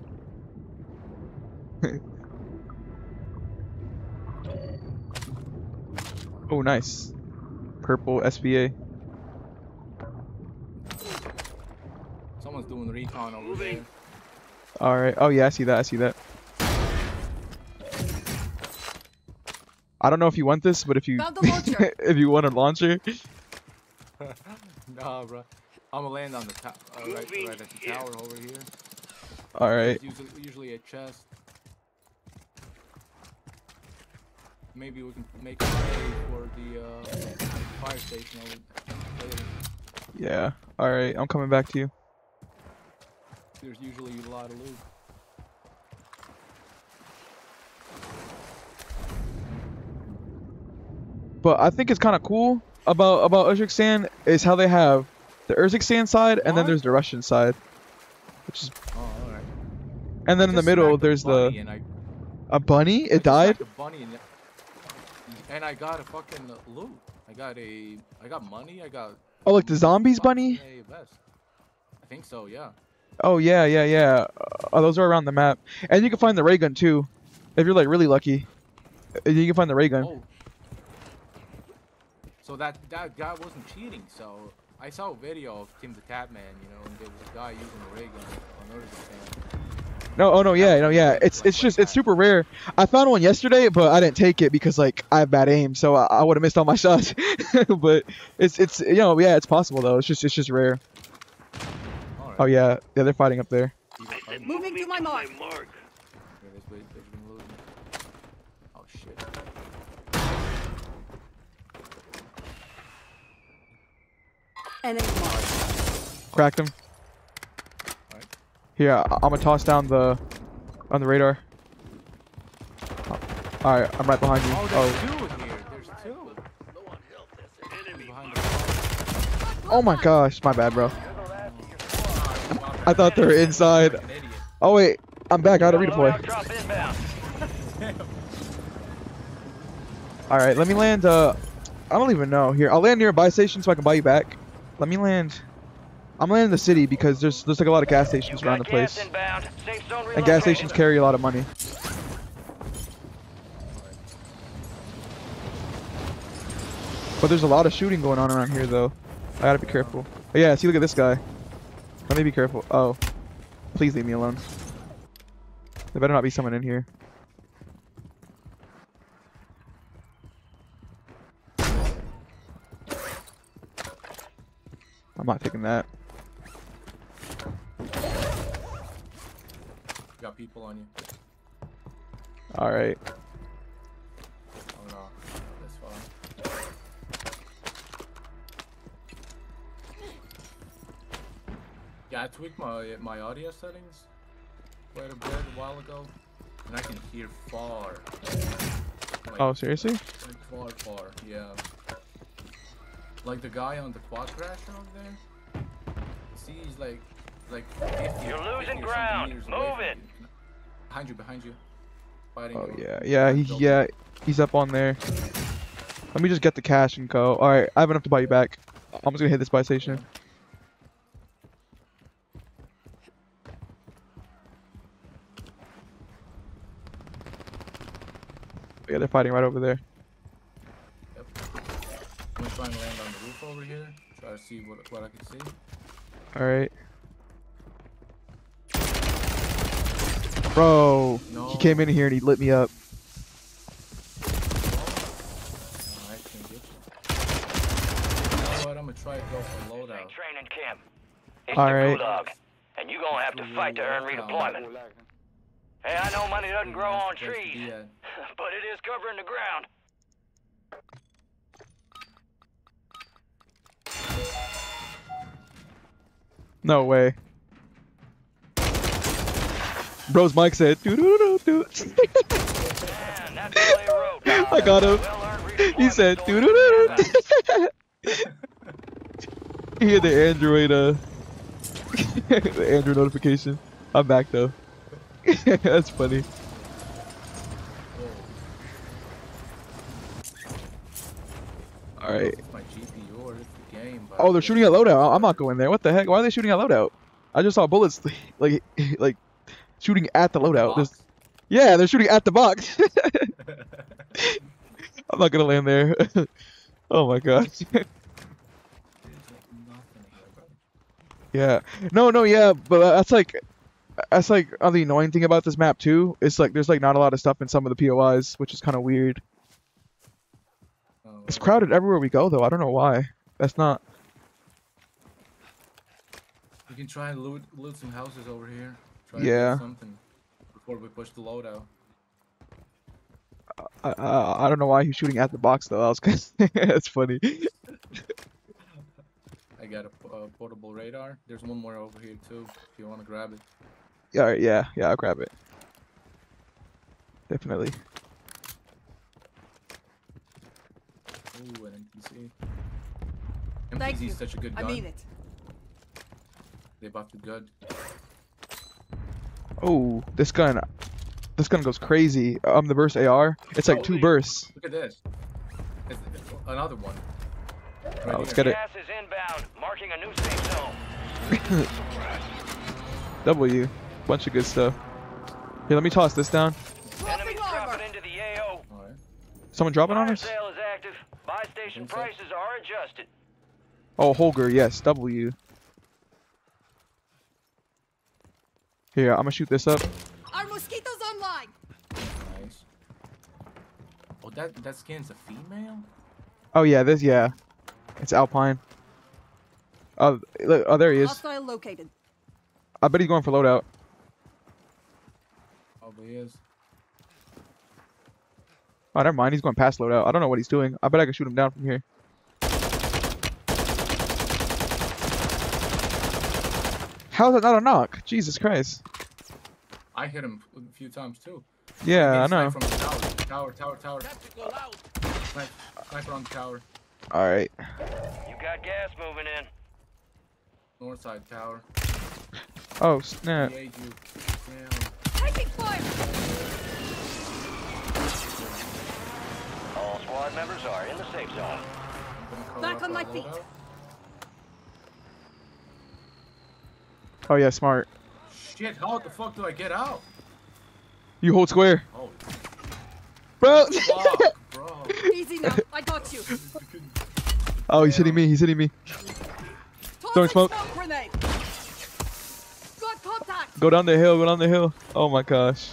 Oh, nice. Purple SBA. Someone's doing recon over there. All right. Oh yeah, I see that. I see that. I don't know if you want this, but if you Found the launcher. if you want a launcher, Nah, bro. I'm gonna land on the right at the tower over here. all right. It's usually a chest. Maybe we can make a play for the fire station over later. Yeah. All right. I'm coming back to you. There's usually a lot of loot. But I think it's kind of cool about Uzbekistan is how they have the Uzbekistan side and then What? there's the Russian side, which is, Oh, alright. and then in the middle there's the a bunny. I It just died. smacked a bunny and I got a fucking loot. I got money. I got. Oh, like the zombies bunny. a vest. I think so. Yeah. Oh yeah, yeah, yeah. Those are around the map, and you can find the ray gun too, if you're like really lucky. You can find the ray gun. Oh. So that guy wasn't cheating. So I saw a video of Tim the Tatman, you know, and there was a guy using a ray gun on Uzbekistan. No, oh no, yeah, no, yeah. It's just it's super rare. I found one yesterday, but I didn't take it because like I have bad aim, so I would have missed all my shots. But it's you know, yeah, it's possible though. It's just rare. Alright. Oh yeah, yeah, they're fighting up there. Moving to my mark. Yeah, there's been looting. Oh shit. Enemy mark. Cracked him. Alright. Here, I'm gonna toss down on the radar. All right, I'm right behind you. Oh, there's two in here. There's two. Behind the Oh my gosh, my bad, bro. I thought they were inside. Like an idiot. Oh wait, I'm back. I gotta Loadout redeploy. drop inbound. All right, let me land. I don't even know. Here, I'll land near a buy station so I can buy you back. Let me land. I'm landing in the city because there's like a lot of gas stations You around the got gas place, inbound. Safe zone and gas relocated. stations carry a lot of money. But there's a lot of shooting going on around here, though. I gotta be careful. Oh, yeah, see, look at this guy. Let me be careful. Oh, please leave me alone. There better not be someone in here. I'm not taking that. Got people on you. All right. Oh no, that's fine. Yeah, I tweaked my audio settings quite a bit a while ago, and I can hear far. Like, Oh, seriously? like far, yeah. Like the guy on the quad crasher over there. See, he's like 50, You're 50 losing or something ground. meters away Move from it. you. Behind you. Fighting Oh you. yeah, yeah, he's up on there. Let me just get the cash and go. All right, I have enough to buy you back. I'm just gonna hit this buy station. Yeah, they're fighting right over there. Yep. I'm gonna try and land on the roof over here. Try to see what I can see. All right. Bro, No. he came in here and he lit me up. Alright, can get you. You know what? I'm gonna try to go for loadout. Training camp. It's All the right. gulag, and you're gonna have to fight to earn redeployment. Hey, I know money doesn't grow on trees, but it is covering the ground. No way. Bro's mic said, doo doo doo doo. Man, that's all they wrote. I got him. Well-earned redeployment He said, going doo doo doo inbound. doo. He had the Android, the Android notification. I'm back though. That's funny. All right. It's my GPU or it's the game. But Oh, they're shooting at loadout. I'm not going there. What the heck? Why are they shooting at loadout? I just saw bullets like shooting at the loadout. box. Yeah, they're shooting at the box. I'm not gonna land there. Oh my god. There's nothing here, bro. Yeah. No, yeah, but that's like the annoying thing about this map too. It's like there's like not a lot of stuff in some of the POIs, which is kind of weird. Oh, It's crowded everywhere we go though. I don't know why. That's not. We can try and loot some houses over here. Try to Yeah. get something before we push the loadout. I don't know why he's shooting at the box though. That's funny. I got a portable radar. There's one more over here too. If you want to grab it. Yeah, alright, yeah, I'll grab it. Definitely. Ooh, an MPC. Thank MPC you. is such a good I gun. mean it. They buffed it good. Oh, this gun goes crazy. The burst AR. It's like 2 bursts. Look at this. It's another one. Right Let's here. get it. Gas is inbound, marking a new safe zone. W. Bunch of good stuff. Here, let me toss this down. Enemies dropping into the AO. Alright. Someone dropping on Fire us? sale is active. Buy station Think so. prices are adjusted. Oh, Holger, yes, W. Here, I'm gonna shoot this up. Our mosquitoes online. Nice. Oh, that skin's a female? Oh yeah, yeah. It's Alpine. Oh, look, oh, there he is. Hostile located. I bet he's going for loadout. Probably is. Oh, never mind. He's going past loadout. I don't know what he's doing. I bet I can shoot him down from here. How is that not a knock? Jesus Christ. I hit him a few times too. Yeah, I know. From the tower. Tower. Sniper on the tower. All right. You got gas moving in. North side tower. Oh snap. PA'd you. Damn. Taking fire. All squad members are in the safe zone. I'm gonna cover Back up on my our feet. loadout. Oh yeah, smart. Shit, how the fuck do I get out? You hold square, Oh, bro. fuck, bro. Easy now. I got you. Oh, he's hitting me. He's hitting me. Throwing Tossing smoke. grenade. Got contact. Go down the hill. Go down the hill. Oh my gosh.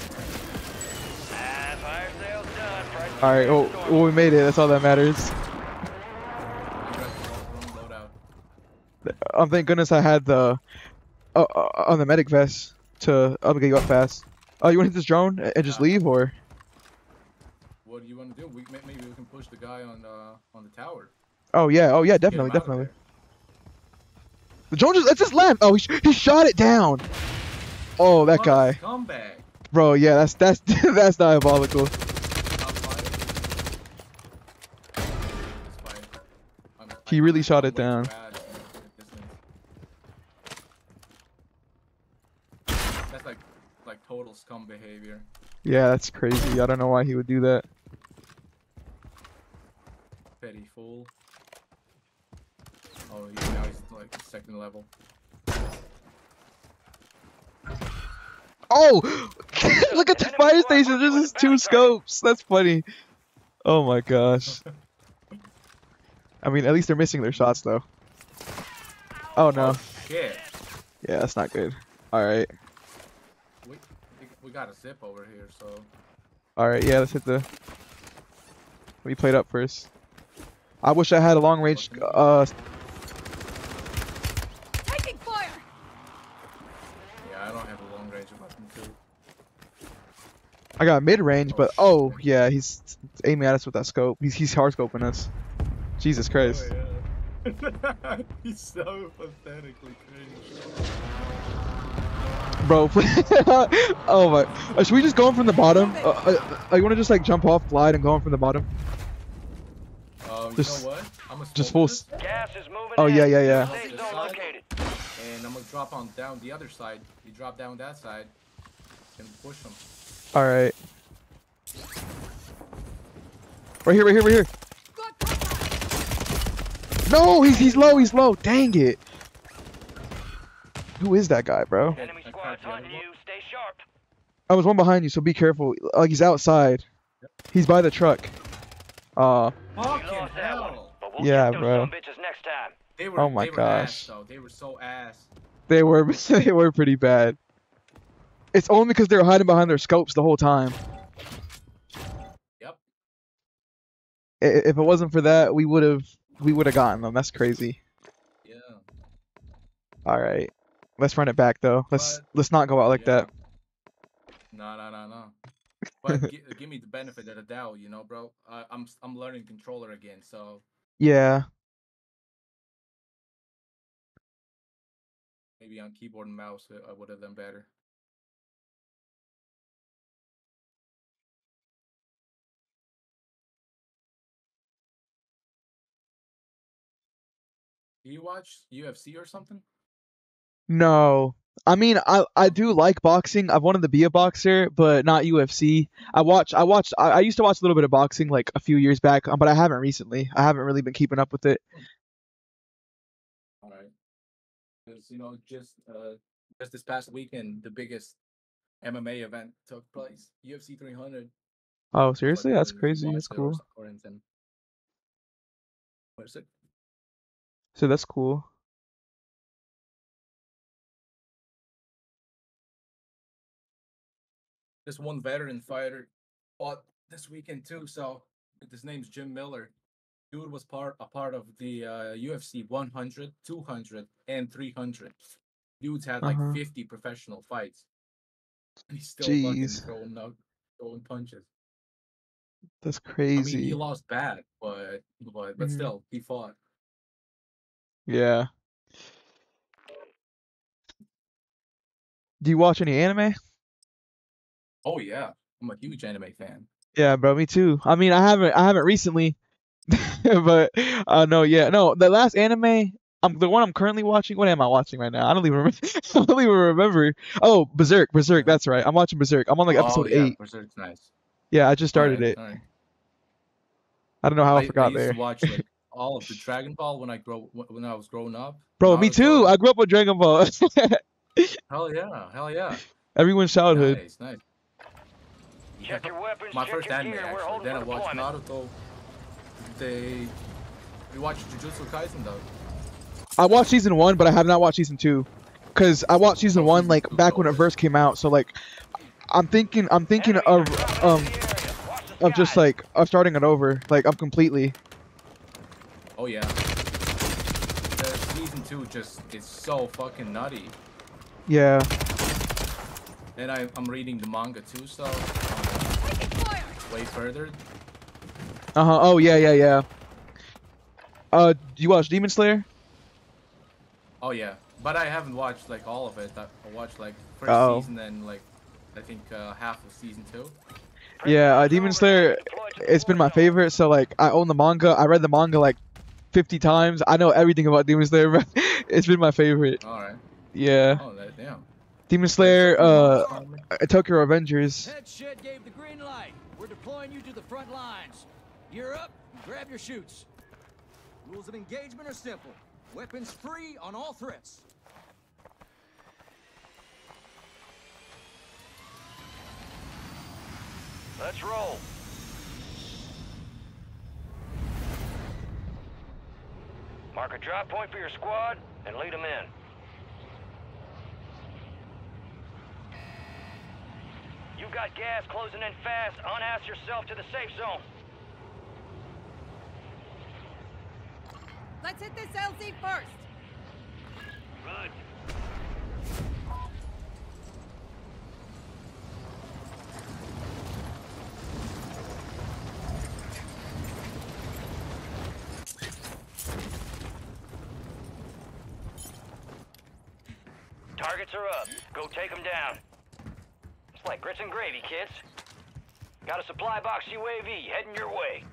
Fire sale's done. Prices All right. are Oh, well, we made it. That's all that matters. I got the wrong loadout. Thank goodness I had the on the medic vest to get you up fast. Oh, you want to hit this drone and just leave, or? What do you want to do? Maybe we can push the guy on the tower. Oh yeah. Oh yeah. Get him Definitely. out of Definitely. there. The drone just left. Oh, he shot it down. Oh, that What a guy, Scumbag. bro. Yeah, that's that's diabolical. He really shot it down. That's like total scum behavior. Yeah, that's crazy. I don't know why he would do that. Petty fool. Oh, now he's like second level. Oh, look at the fire station. There's just 2 scopes. That's funny. Oh my gosh. I mean, at least they're missing their shots though. Oh no. Shit. Yeah, that's not good. All right. We got a zip over here, so. All right. Yeah, let's hit the. Let me play it up first. I wish I had a long range. Taking fire. Yeah, I don't have a long range weapon too. I got mid range, but oh yeah, he's aiming at us with that scope. He's hard scoping us. Jesus Christ. Oh, yeah. He's so pathetically cringe. Bro, oh my. Should we just go in from the bottom? You want to just like jump off, glide, and go in from the bottom? You Just- know what? I'm gonna just smoke full. this, Gas is moving Oh in. yeah, yeah, yeah. Safe zone located. and I'm gonna drop on down the other side. You drop down that side, and push them. All right. Right here, right here, right here. Got contact. No, he's low. He's low. Dang it. Who is that guy, bro? Enemy squad's hunting you. Stay sharp. I was one behind you, so be careful. Like he's outside. He's by the truck. Fucking lost that one, hell! but we'll Yeah, get those bro. sumbitches next time. They were. Oh my they were gosh. Ass, though. They were so ass. They were they were pretty bad. It's only because they were hiding behind their scopes the whole time. Yep. If it wasn't for that, we would have gotten them. That's crazy. Yeah. All right, let's run it back though. Let's not go out like that. No. But give me the benefit of the doubt, you know, bro. I'm learning controller again, so. Yeah. Maybe on keyboard and mouse, I would have done better. Do you watch UFC or something? No. I mean, I do like boxing. I've wanted to be a boxer, but not UFC. I used to watch a little bit of boxing like a few years back, but I haven't recently. I haven't really been keeping up with it. All right. Because just this past weekend, the biggest MMA event took place. UFC 300. Oh, seriously? That's If you crazy. That's watched it or cool. or anything. What is it? So that's cool. This one veteran fighter fought this weekend too. So his name's Jim Miller. Dude was a part of the UFC 100, 200, and 300. Dude's had like 50 professional fights. And he's still fucking Jeez. throwing punches. That's I mean, crazy. he lost bad, but Mhm. still, he fought. Yeah. Do you watch any anime? Oh yeah, I'm a huge anime fan. Yeah, bro, me too. I mean, I haven't recently, but no, the last anime, the one I'm currently watching. What am I watching right now? I don't even remember. I don't even remember. Oh, Berserk, that's right. I'm watching Berserk. I'm on like episode 8. Berserk's nice. Yeah, I just started it. All right. I don't know how I I forgot used there. to watch like all of the Dragon Ball when I was growing up. Bro, me too. I grew up with Dragon Ball. Hell yeah. Everyone's childhood. Nice. Check your weapons, My check first your anime gear. We're actually. holding Then I for watched deployment. Naruto. We watched Jujutsu Kaisen though. I watched season 1, but I have not watched season 2. Cause I watched season 1 like back when it first came out. So like, I'm thinking of just like of starting it over. Like I'm completely. Oh yeah. The season 2 just is so fucking nutty. Yeah. And I'm reading the manga too, so way further. Oh yeah. Do you watch Demon Slayer? Oh yeah, but I haven't watched like all of it. I watched like first season and like I think half of season 2. Yeah, Demon Slayer, it's been my favorite. So like, I own the manga. I read the manga like 50 times. I know everything about Demon Slayer, bro. It's been my favorite. All right. Yeah. Oh damn. Demon Slayer, Tokyo Revengers. Head shed gave the green light. We're deploying you to the front lines. Gear up and grab your chutes. Rules of engagement are simple. Weapons free on all threats. Let's roll. Mark a drop point for your squad and lead them in. You got gas closing in fast. Unass yourself to the safe zone. Let's hit this LZ first. Run. Targets are up. Go take them down. It's like grits and gravy, kids. Got a supply box UAV heading your way.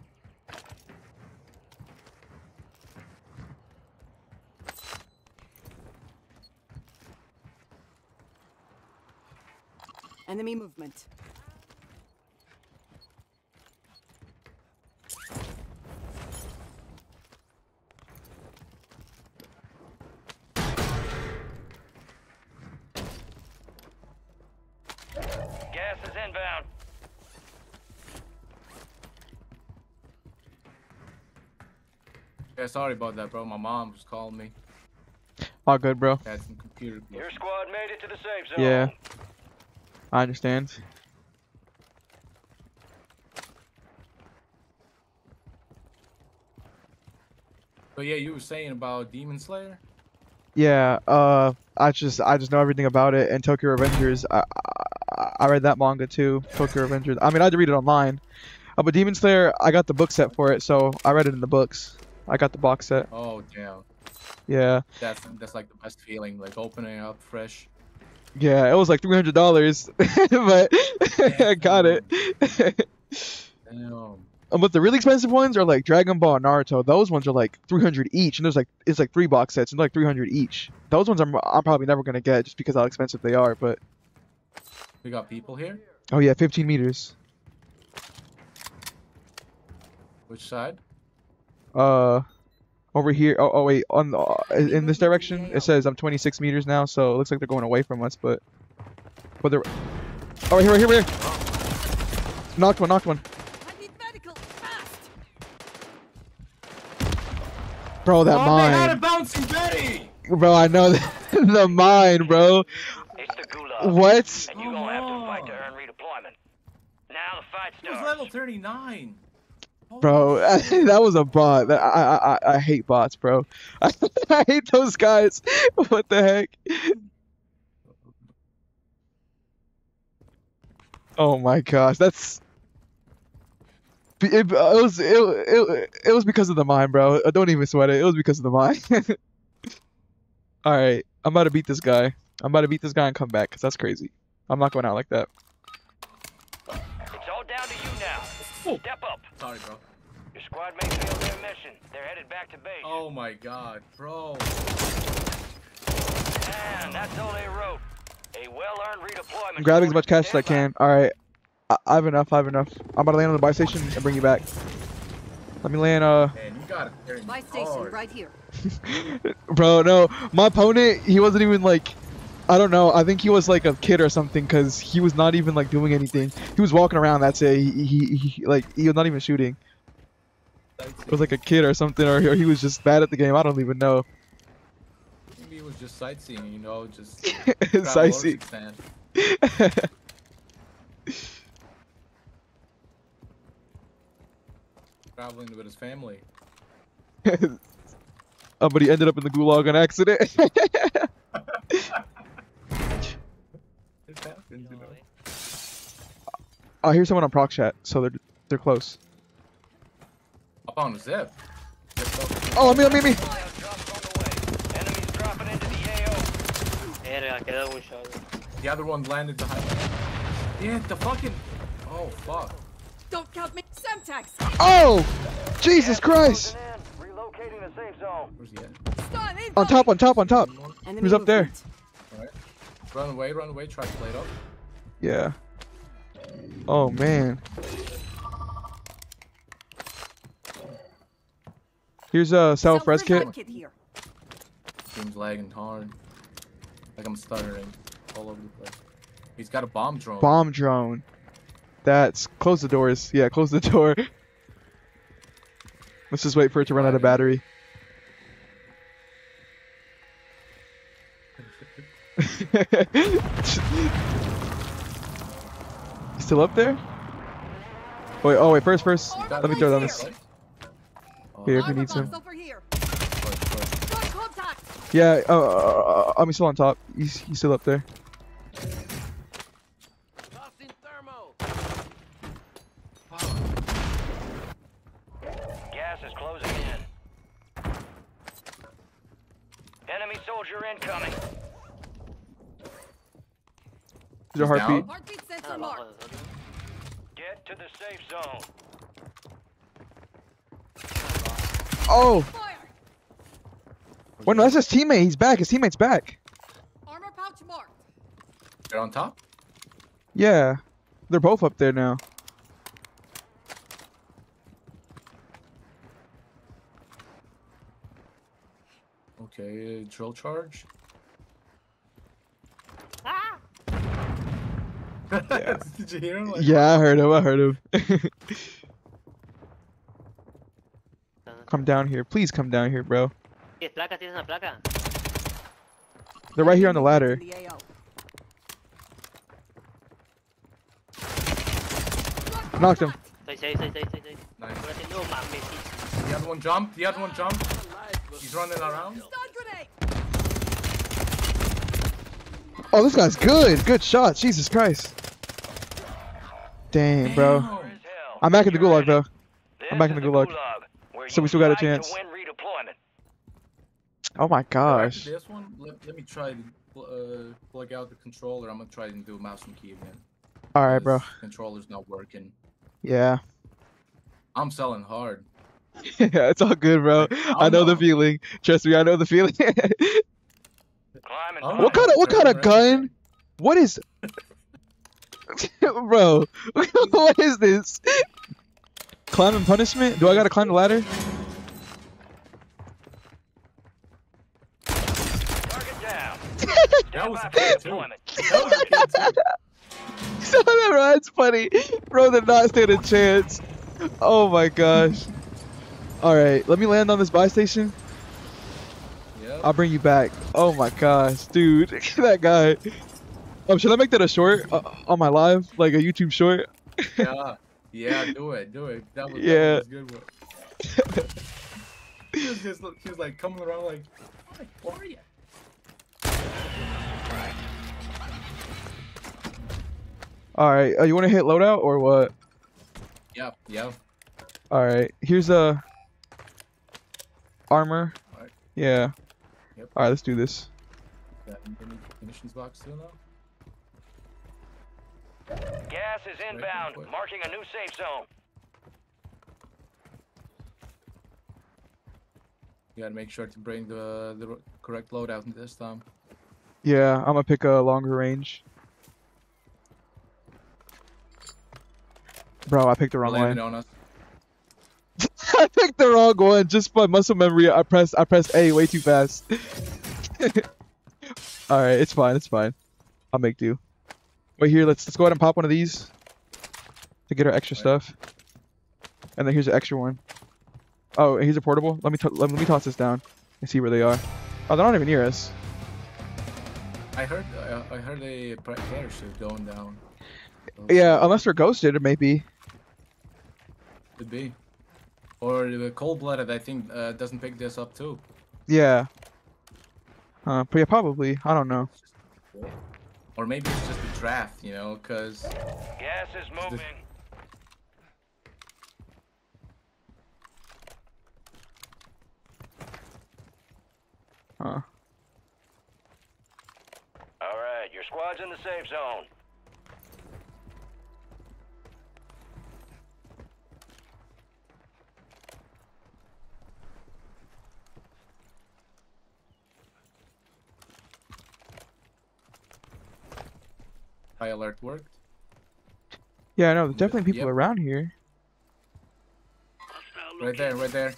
Enemy movement. Gas is inbound. Yeah, sorry about that, bro. My mom just called me. All good, bro. Had some computer. Your squad made it to the safe zone. Yeah. I understand. But yeah, you were saying about Demon Slayer? Yeah, I just know everything about it. And Tokyo Revengers, I read that manga too. Tokyo Revengers. I mean, I had to read it online. But Demon Slayer, I got the book set for it, so I read it in the books. I got the box set. Oh damn. Yeah. That's like the best feeling, like opening up fresh. Yeah, it was like $300, but I got it. Damn. But the really expensive ones are like Dragon Ball and Naruto. Those ones are like 300 each, and it's like 3 box sets and like 300 each. Those ones I'm probably never gonna get just because how expensive they are. But We got people here. oh yeah, 15 meters. Which side? Over here. Oh wait, on in this direction it says I'm 26 meters now, so it looks like they're going away from us. But they're. Oh, right here. Knocked one. I need medical fast. Bro, that They had a mine. bouncing Betty. Bro, I know the mine, bro. It's the gulag. What? And you're gonna have to fight to earn redeployment. Now the fight He was starts. level 39. Holy Bro, shit. that was a bot. I hate bots, bro. I hate those guys. What the heck? Oh my gosh, that's. It was because of the mine, bro. Don't even sweat it. It was because of the mine. All right, I'm about to beat this guy. And come back, cause that's crazy. I'm not going out like that. It's all down to you now. Step up. Sorry, bro. Your squad mates failed their mission. They're headed back to base. Oh my god, bro. And that's all they wrote. A well-earned redeployment. I'm grabbing as much cash as I Stand can. All right, I have enough. I'm about to land on the buy station and bring you back. Let me land. Man, you got it very My station hard. right here. Bro, no, my opponent, he wasn't even like, I don't know, I think he was like a kid or something, because he was not even like doing anything. He was walking around, that's it. He was not even shooting. It was like a kid or something, or he was just bad at the game. I don't even know. Maybe it was just sightseeing, you know, just Sightseeing. Traveling with his family. Oh, but he ended up in the gulag on accident. It happens, you know. I hear someone on proc chat, so they're close. Up on the zip. Oh, me. Enemies dropping into the AO. The other one landed behind. Yeah, the fucking. Oh fuck. Don't count me. Semtex. Oh, Jesus Christ! Relocating the safe zone. Where's he at? Stun in. On top. Enemy Who's up there? movement. Alright. Run away, try to play it up. Yeah. Oh man. Here's a self-res kit. Here. Seems lagging hard. Like I'm stuttering all over the place. He's got a bomb drone. Bomb drone. That's close the doors. Yeah, close the door. Let's just wait for it to run out of battery. Still up there? Wait, oh wait, first. Let me throw down this. Here, if you need some. Over here. Push. Contact. Yeah, I'm still on top. He's still up there. Gas is closing in. Enemy soldier incoming. There's a heartbeat. Heartbeat sensor marked. Get to the safe zone. Oh! Fire. Wait, no, that's his teammate. He's back. His teammate's back. Armor pouch marked. They're on top? Yeah. They're both up there now. Okay, drill charge. Yeah. Did you hear him? Like, Yeah, I heard him. Come down here. Please come down here, bro. They're right here on the ladder. The AO. Knocked him. Nice. The other one jumped. He's running around. Stun grenade. Oh, this guy's good. Good shot. Jesus Christ. Dang, bro. Damn. I'm back in the gulag, though. This I'm back in the is gulag. where So we you still got a fight to chance. win redeployment. Oh my Alright, gosh. this one, let me try to plug out the controller. I'm gonna try and do mouse and key again. Alright, bro. This controller's not working. Yeah. I'm selling hard. Yeah, it's all good, bro. I know the feeling. Trust me, I know the feeling. What kind of gun? What is bro, what is this? Climb and punishment? Do I gotta climb the ladder? That was a kid too. That was a kid too. So that's funny. Bro did not stand a chance. Oh my gosh. Alright, let me land on this buy station. Yep. I'll bring you back. Oh my gosh, dude. That guy. Should I make that a short on my live? Like a YouTube short? Yeah, do it. That was a good one. he was like coming around like, what are you? Alright, you want to hit loadout or what? Yeah. Alright, here's a armor. Alright. Yeah. Yep. Alright, let's do this. Got any munitions box still now? Gas is inbound, marking a new safe zone. You gotta make sure to bring the correct loadout this time. Yeah, I'm gonna pick a longer range. Bro, I picked the wrong Landing one. on us. I picked the wrong one just by muscle memory. I pressed A way too fast. Alright, it's fine. I'll make do. Wait here, let's go ahead and pop one of these to get our extra stuff. And then here's an extra one. Oh, and here's a portable. Let me toss this down and see where they are. Oh, they're not even near us. I heard a parachute going down. Yeah, unless they're ghosted, maybe. Could be. Or the cold-blooded, I think, doesn't pick this up too. Yeah. But yeah, probably. I don't know. Or maybe it's just a draft, you know, because... Gas is moving. Huh. Alright, your squad's in the safe zone. High alert worked. Yeah, I know. There's definitely people around here. Right there. Nice.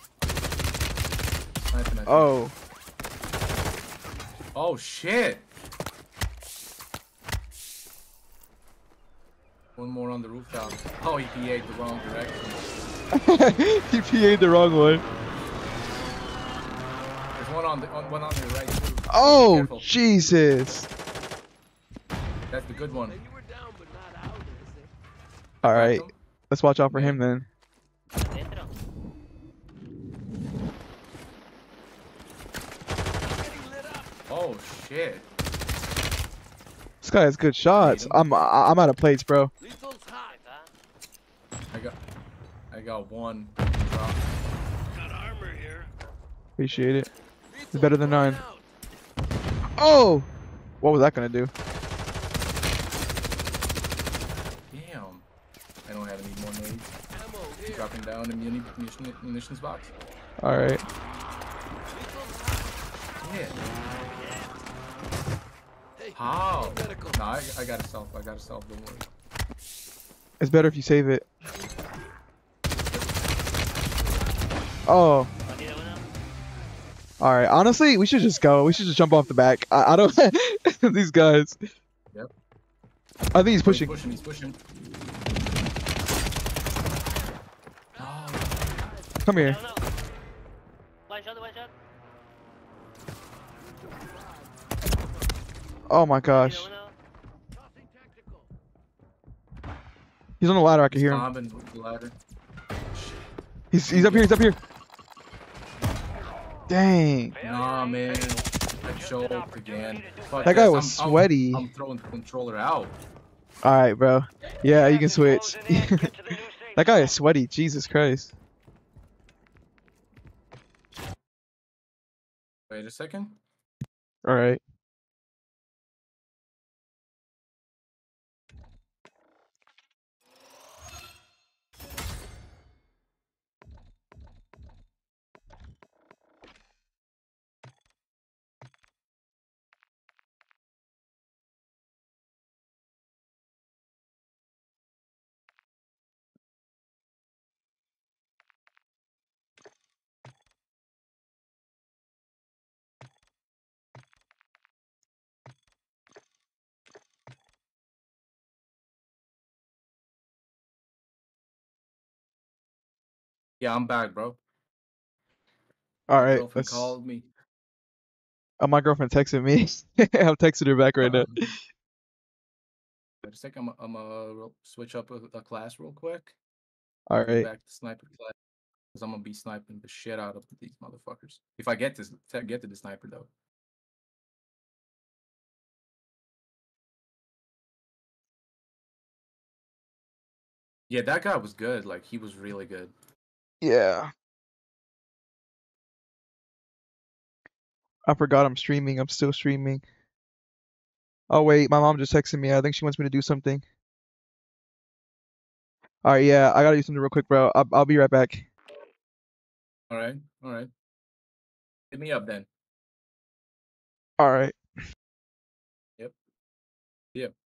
Oh. Oh shit! One more on the rooftop. Oh, he PA'd the wrong direction. He PA'd the wrong one. There's one on your right too. Oh, Jesus. That's the good one. Alright. Let's watch out for him then. Oh shit. This guy has good shots. I'm out of plates, bro. I got one. Got armor here. Appreciate it. It's better than none. Oh! What was that gonna do? Damn. I don't have any more nades. Dropping down a munitions box. Alright. Yeah. How? No, I got a self, don't worry. It's better if you save it. Oh. Alright, honestly, we should just go. We should just jump off the back. I don't... These guys. Yep. I think he's pushing. He's pushing. Oh. Come here. One shot. Oh my gosh. He's on the ladder, I can hear him. He's up here. Dang. Nah, man. I choked again. Fuck That guy this. was sweaty. I'm throwing the controller out. Alright, bro. Yeah, you can switch. That guy is sweaty. Jesus Christ. Wait a second. All right. Yeah, I'm back, bro. All My right. girlfriend called me. Oh, my girlfriend texted me. I'm texting her back right now. Wait a second. I'm gonna switch up a class real quick. All Go right. back to sniper class. Because I'm gonna be sniping the shit out of these motherfuckers. If I get to the sniper though. Yeah, that guy was good. Like he was really good. Yeah. I forgot I'm streaming. I'm still streaming. Oh wait, my mom just texted me. I think she wants me to do something. All right, yeah, I gotta do something real quick, bro. I'll be right back. All right, all right. Hit me up then. All right. Yep. Yep.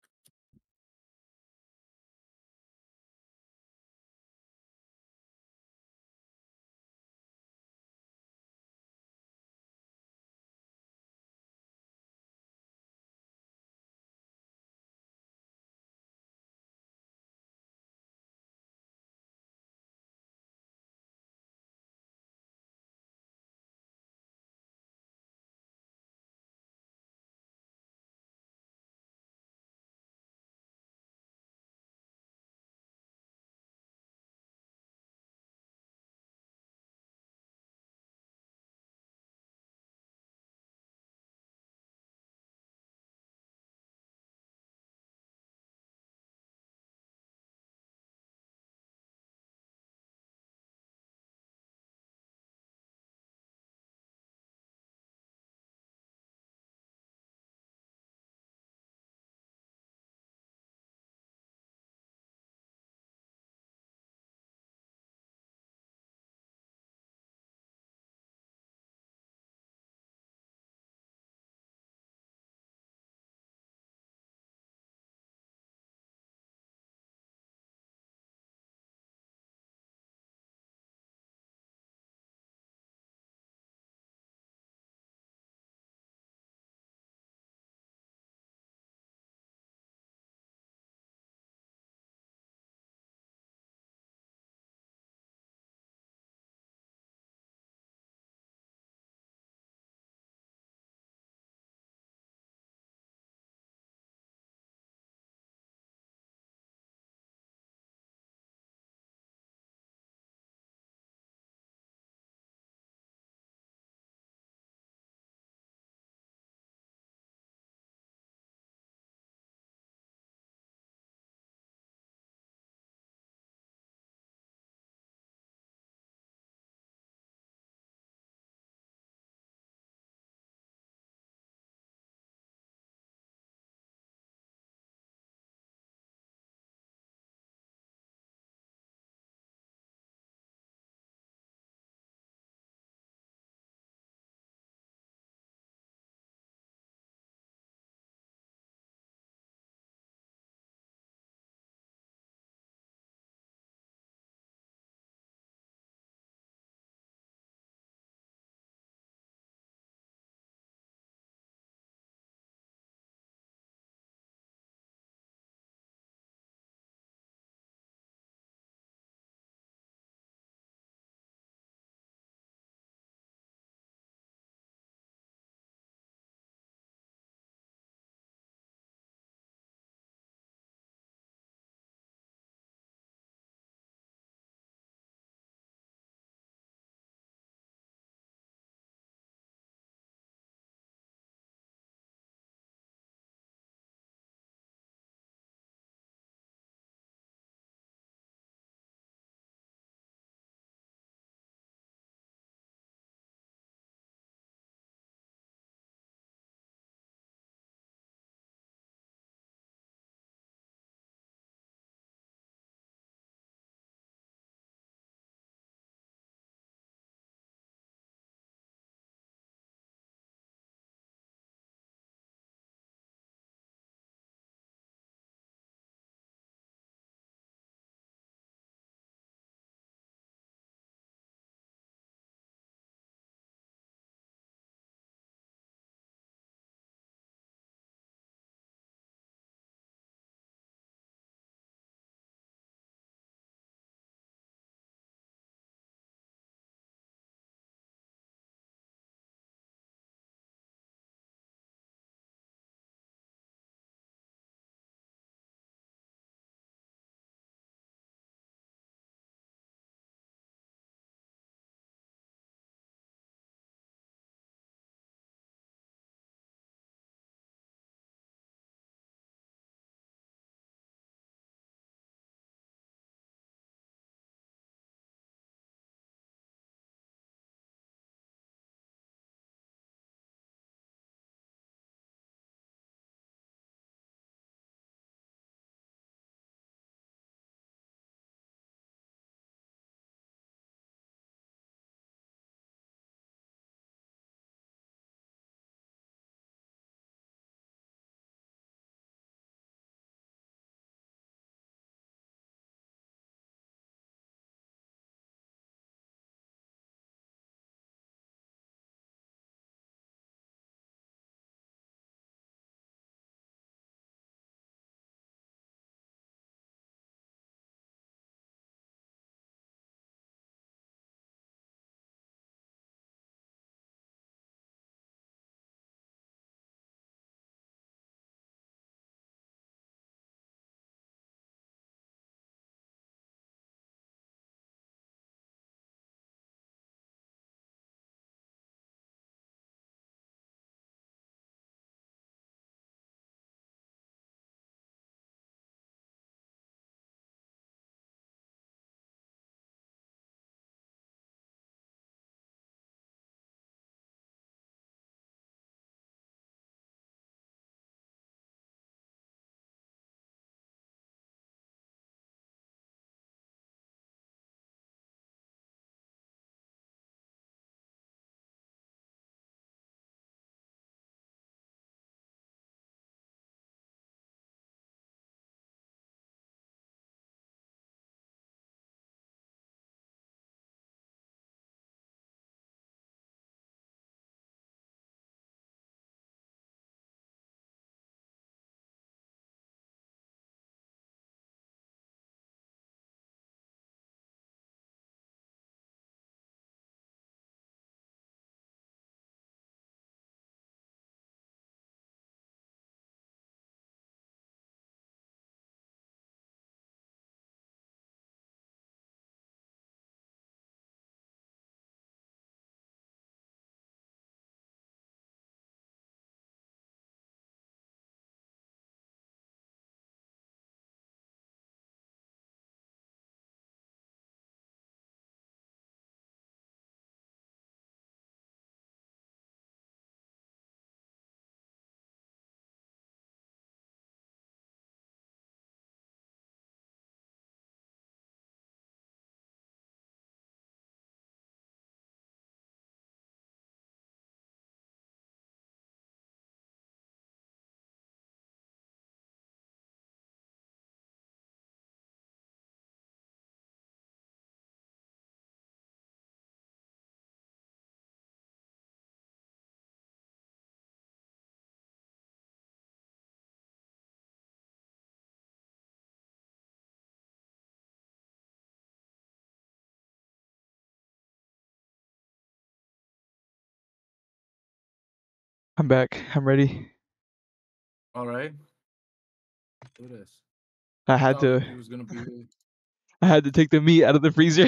I'm back. I'm ready. All right. Do this. I had Thought to. it was gonna be. I had to take the meat out of the freezer.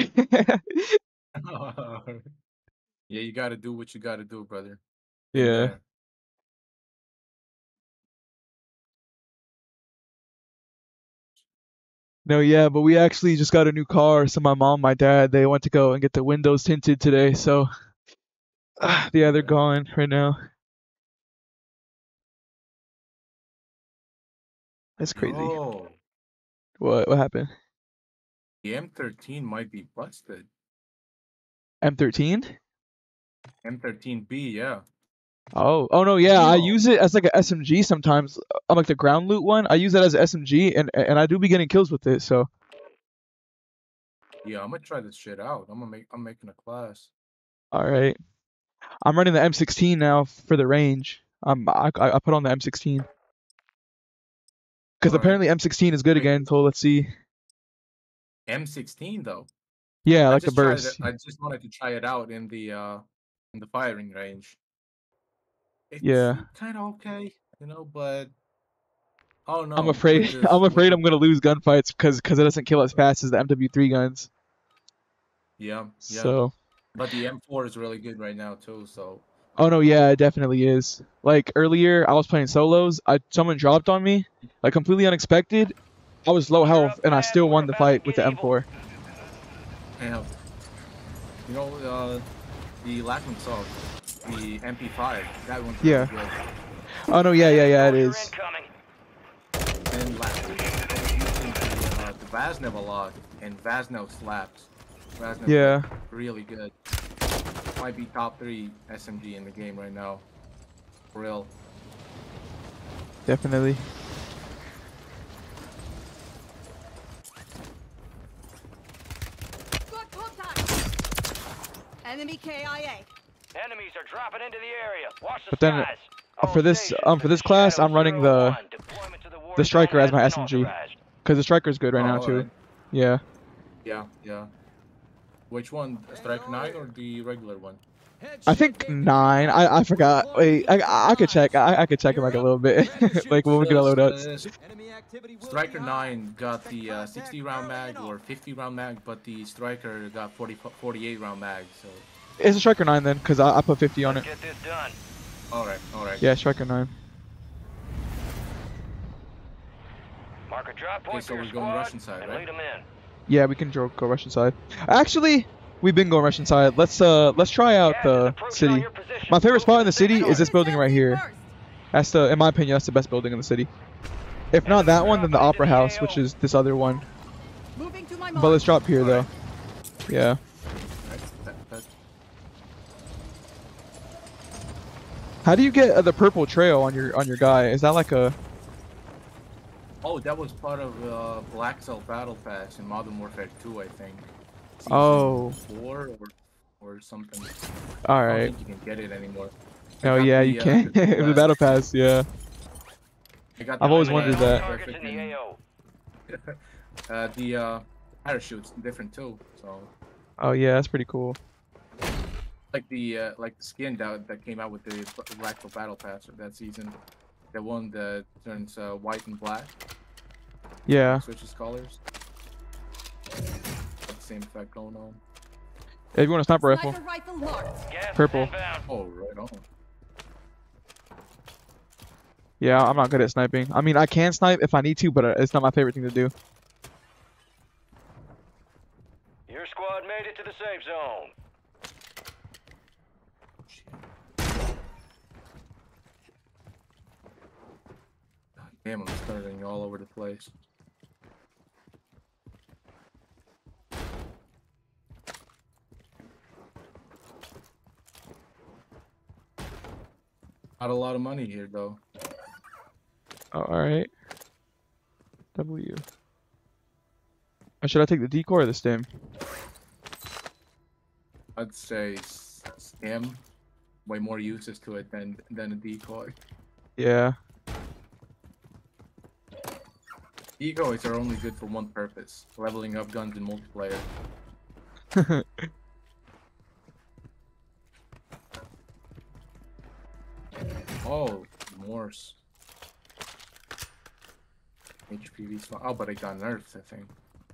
Yeah, you gotta do what you gotta do, brother. Yeah. There. No, yeah, but we actually just got a new car. So my mom, my dad, they went to go and get the windows tinted today. So yeah, they're gone right now. That's crazy. Oh, What happened? the M13 might be busted. M13? M13B, yeah. Oh no, yeah, I No. use it as like a SMG sometimes. I'm like the ground loot one. I use that as a SMG, and I do be getting kills with it. So Yeah, I'm gonna try this shit out. I'm making a class. all right, I'm running the M16 now for the range. I put on the M16 because Alright. apparently M16 is good Wait. again. So let's see. M16 though. Yeah, I like the just tried it. burst. I just wanted to try it out in the firing range. It's Yeah. kind of okay, you know, but oh no, I'm afraid. I'm afraid I'm gonna lose gunfights because it doesn't kill as fast as the MW3 guns. Yeah. So. But the M4 is really good right now too. So Oh no, yeah, it definitely is. Like earlier, I was playing solos. Someone dropped on me, like completely unexpected. I was low health, and I still won the fight with the M4. yeah, you know the Lachman Salt, the MP5, that one's Yeah. really good. Oh no, yeah, it is. And last week I was using the Vaznev a lot, and Vaznev slaps. Vaznev Yeah. really good. Might be top 3 SMG in the game right now. For real. Definitely. Got contact. Enemy KIA. Enemies are dropping into the area. Watch the But then, skies. for this class, I'm running the striker as my SMG, because the striker is good right now too. Alright. Yeah. Yeah. Which one? Strike 9 or the regular one? I think 9. I forgot. Wait, I could check. I could check in like a little bit, like when we get a load up. Striker 9 got the 60 round mag or 50 round mag, but the Striker got 48 round mag. So It's a striker 9 then, because I put 50 on it. Get this done. all right. Yeah, striker 9. Mark a drop Okay, point so for your we're going squad Russian side, and right? lead them in. Yeah, we can go Russian side. Actually, we've been going Russian side. Let's try out the city. My favorite spot in the city is this building right here. That's in my opinion, that's the best building in the city. If not that one, then the Opera House, which is this other one. Moving to my But let's drop here though. Yeah. How do you get the purple trail on your guy? Is that like a? Oh, that was part of Black Cell Battle Pass in Modern Warfare 2, I think. Season Oh. 4 or something. All I right. don't think you can get it anymore. I Oh got yeah, the, you can. the The battle pass, yeah. I got I've the always Iron wondered Man that. Targets in the AO. The parachute's different too. So Oh yeah, that's pretty cool. like the skin that came out with the Black Cell Battle Pass of that season, the one that turns white and black. Yeah. Switches colors. Got the same effect going on. If you want a sniper rifle, Sniper rifle marked. Gas is Purple. inbound. Oh, right on. yeah, I'm not good at sniping. I mean, I can snipe if I need to, but it's not my favorite thing to do. Your squad made it to the safe zone. Damn, I'm starting all over the place. Not a lot of money here, though. Oh, all right. W. Or should I take the decoy or the stim? I'd say stim. Way more uses to it than a decoy. Yeah. Decoys are only good for one purpose: leveling up guns in multiplayer. Oh, Morse. HPV slot. Oh, but it got nerfed, I think.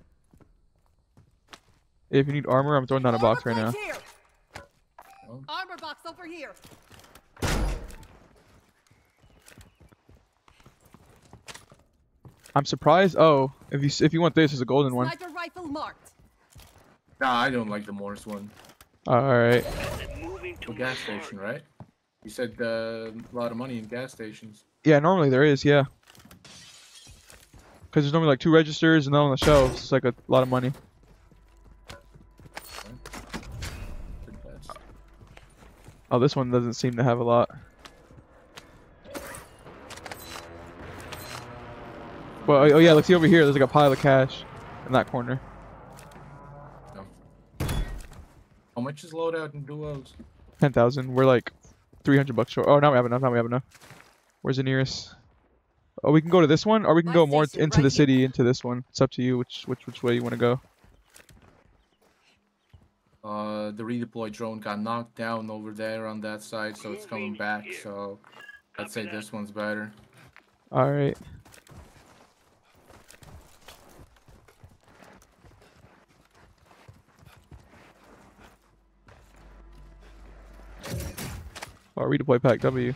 If you need armor, I'm throwing down a box right now. Here. Oh. Armor box over here. I'm surprised. Oh, if you want this, there's a golden one. Sniper rifle marked. Nah, I don't like the Morse one. All right. The gas station, right? You said a lot of money in gas stations. Yeah, normally there is. Yeah. Because there's normally like 2 registers and then on the shelves, it's like a lot of money. Oh, this one doesn't seem to have a lot. Well, oh yeah, let's see over here. There's like a pile of cash in that corner. How much is loadout in duos? 10,000. We're like 300 bucks short. Oh, now we have enough. Now we have enough. Where's the nearest? Oh, we can go to this one, or we can go more into the city, into this one. It's up to you which way you want to go. The redeploy drone got knocked down over there on that side, so it's coming back. So I'd say this one's better. All right. Oh, redeploy pack W.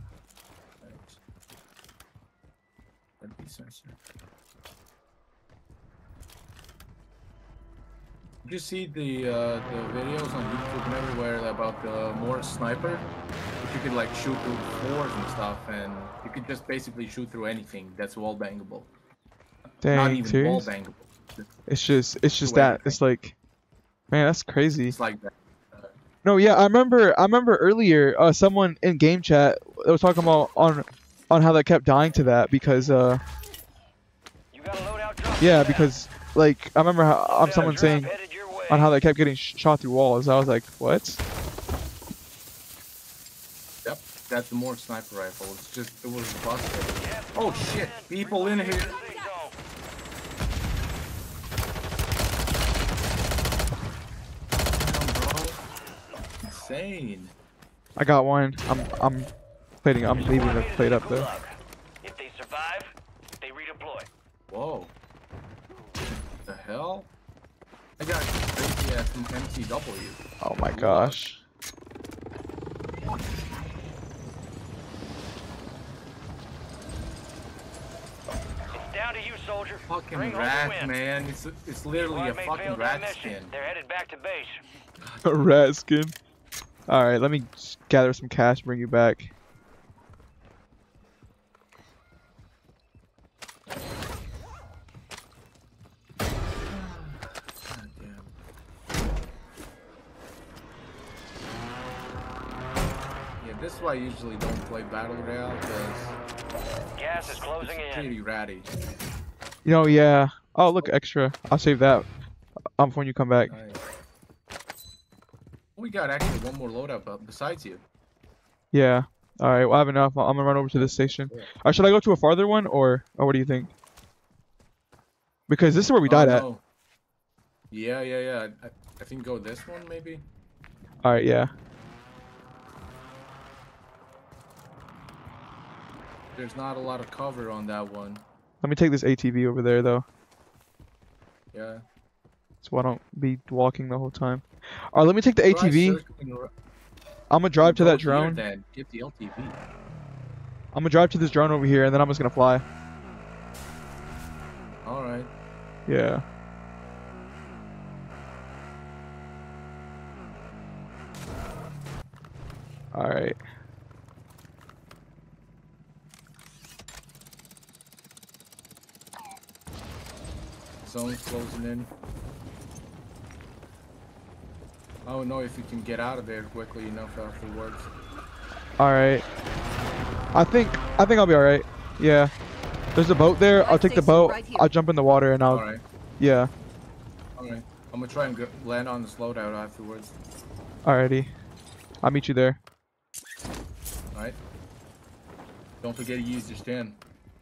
Did you see the videos on YouTube and everywhere about the Morse sniper? If you could like shoot through floors and stuff, and you could just basically shoot through anything that's wall bangable. Dang, Not even serious? wall bangable. It's just that. anything. It's like, man, that's crazy. It's like that. No, yeah, I remember earlier, someone in game chat was talking about on how they kept dying to that because yeah, because like I remember how someone saying on how they kept getting shot through walls. I was like, what? Yep, that's the Morse sniper rifle. It's just it was busted. Oh shit! People in here. Insane. I got one. I'm leaving the plate up there. If they survive, they redeploy. Whoa. The hell? I got crazy ass MCW. Oh my gosh. It's down to you, soldier. Fucking Bring home the rat, win. man. It's literally a Squad mate fucking failed that rat mission. skin. They're headed back to base. A rat skin. All right, let me gather some cash, bring you back. Yeah, this is why I usually don't play Battle Royale, because Gas is closing it's in. pretty ratty. You know, yeah. Oh, look, extra. I'll save that. When you come back. Nice. We got actually one more loadout up besides you. Yeah. All right. Well, I have enough. I'm gonna run over to this station. Should I go to a farther one, or what do you think? Because this is where we died at. No. Yeah. I think go this one maybe. All right. Yeah. There's not a lot of cover on that one. Let me take this ATV over there, though, Yeah. so I don't be walking the whole time. All right. Let me take the Try ATV. circling around. I'm gonna drive to Go that here, drone. Then get the LTV. I'm gonna drive to this drone over here, and then I'm just gonna fly. All right. Yeah. All right. Zone's closing in. I don't know if you can get out of there quickly enough afterwards. All right. I think I'll be all right. Yeah. There's a boat there. I'll take the boat. I'll jump in the water and I'll. All right. Yeah. All right. I'm gonna try and land on this loadout afterwards. Alrighty. I'll meet you there. All right. Don't forget to use your stand.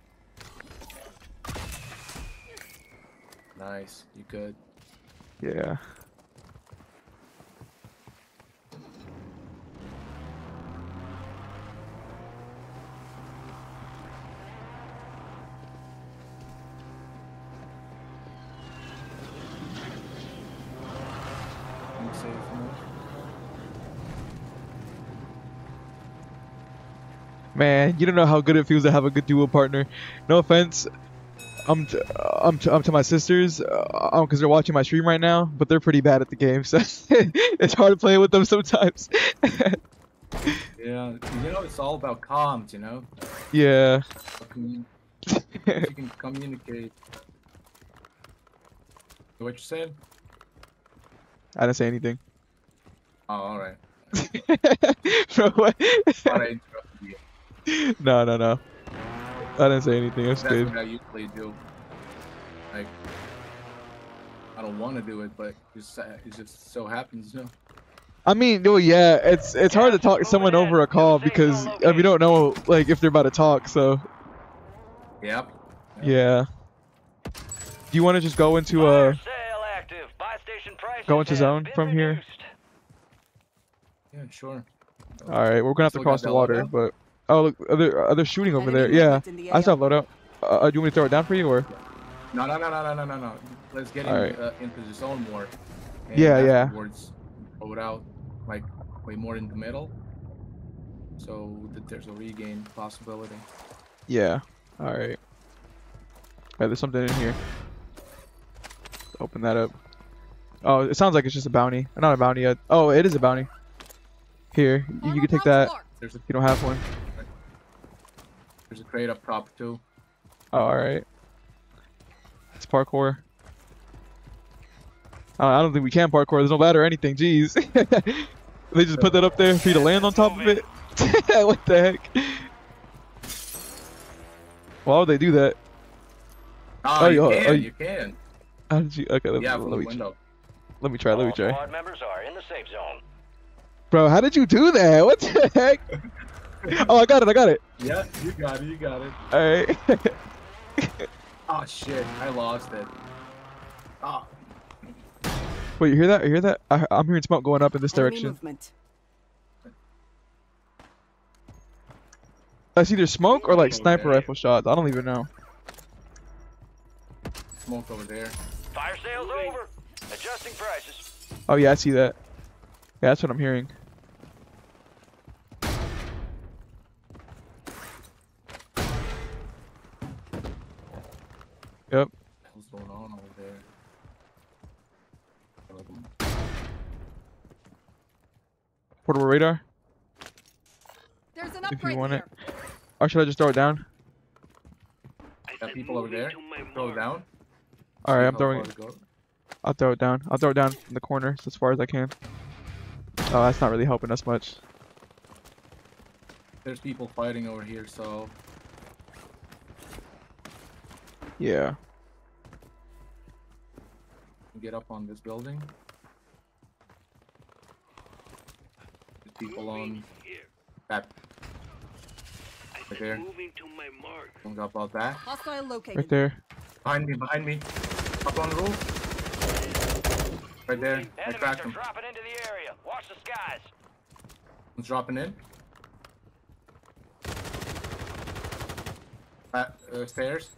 Nice. You good? Yeah. Man, you don't know how good it feels to have a good duo partner. No offense, I'm to my sisters, because they're watching my stream right now, but they're pretty bad at the game, so it's hard to play with them sometimes. Yeah, you know, it's all about comms, you know? Yeah. If you can communicate. What you said? I didn't say anything. Oh, alright. Bro, what? Thought I interrupted you. No. I didn't say anything. That's That's good. what I usually do. Like, I don't want to do it, but it just so happens, you know? I mean, well, yeah, it's hard to talk to someone over a call because you don't know like if they're about to talk. So Yep. yeah. Do you want to just go into zone from here? Yeah, sure. All right, we're gonna have to Still cross got the that water, loadout? but oh look, are they shooting over there? Yeah, I still have loadout. Do you want me to throw it down for you or? No. Let's get Alright. into the zone more. And Yeah. afterwards, throw it out, like, way more in the middle. So that there's a regain possibility. Yeah. All right. Yeah, there's something in here. Open that up. Oh, it sounds like it's just a bounty. Not a bounty yet. Oh, it is a bounty. Here, you can take that. There's a, You don't have one. there's a crate up top too. Oh, all right. It's parkour. I don't think we can parkour. There's no ladder or anything. Jeez. They just put that up there for you to land on top of it. What the heck? Why would they do that? Oh, you can. How did you? Okay, Yeah, from the let me window. let me try. Let me try. Squad members are in the safe zone. Bro, how did you do that? What the heck? Oh, I got it. Yeah, you got it. All right. Oh shit, I lost it. Oh. Wait, you hear that? You hear that? I'm hearing smoke going up in this direction. That's either smoke or like sniper rifle shots. I don't even know. Smoke over there. Fire sales over. Adjusting prices. Oh yeah, I see that. Yeah, that's what I'm hearing. Yep. What's going on over there? Portable radar. There's an If you upgrade want here. it. Or should I just throw it down? Got people over there. Throw it down. All right, See I'm how throwing far it. to go. I'll throw it down. I'll throw it down in the corner as far as I can. Oh, that's not really helping us much. There's people fighting over here, so Yeah. get up on this building. There's people on that right there. Moving to my mark. Don't go about that. Hostile located. Right there. Behind me. Up on the roof. Right there. I Enemies cracked are him. dropping into the area. Watch the skies. One's dropping in. Stairs.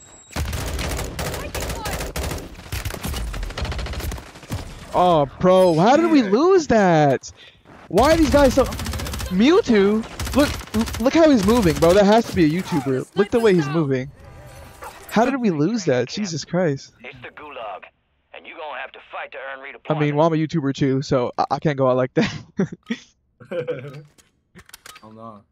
Oh, bro, how did we lose that? Why are these guys so... Mewtwo? Look how he's moving, bro. That has to be a YouTuber. Look the way he's moving. How did we lose that? Jesus Christ. It's the gulag, and you're gonna have to fight to earn I redeployment. mean, well, I'm a YouTuber too, so I can't go out like that. Oh no.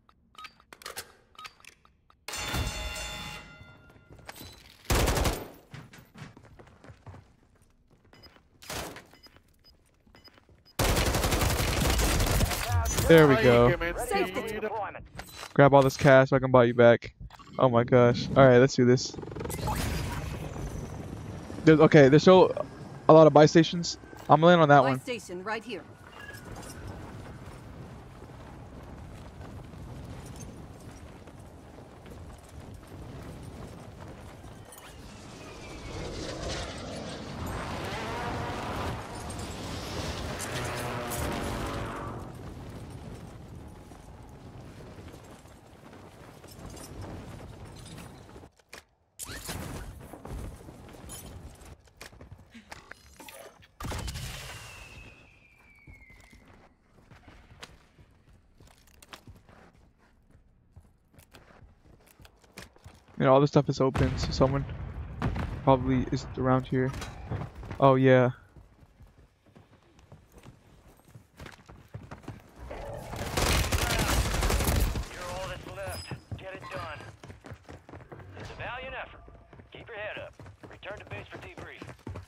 There we go. Safety. Grab all this cash so I can buy you back. Oh my gosh. Alright, let's do this. There's still a lot of buy stations. I'm landing on that Buy one. station right here. You know, all this stuff is open, so someone probably is around here. Oh yeah. You're all that's left. Get it done. It's a valiant effort. Keep your head up. Return to base for debrief.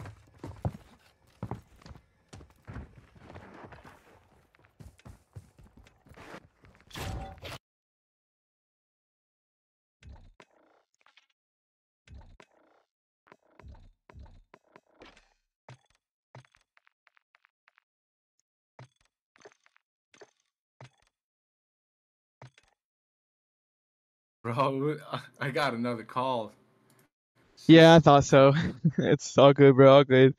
Bro, I got another call. Yeah, I thought so. It's all good, bro. All good.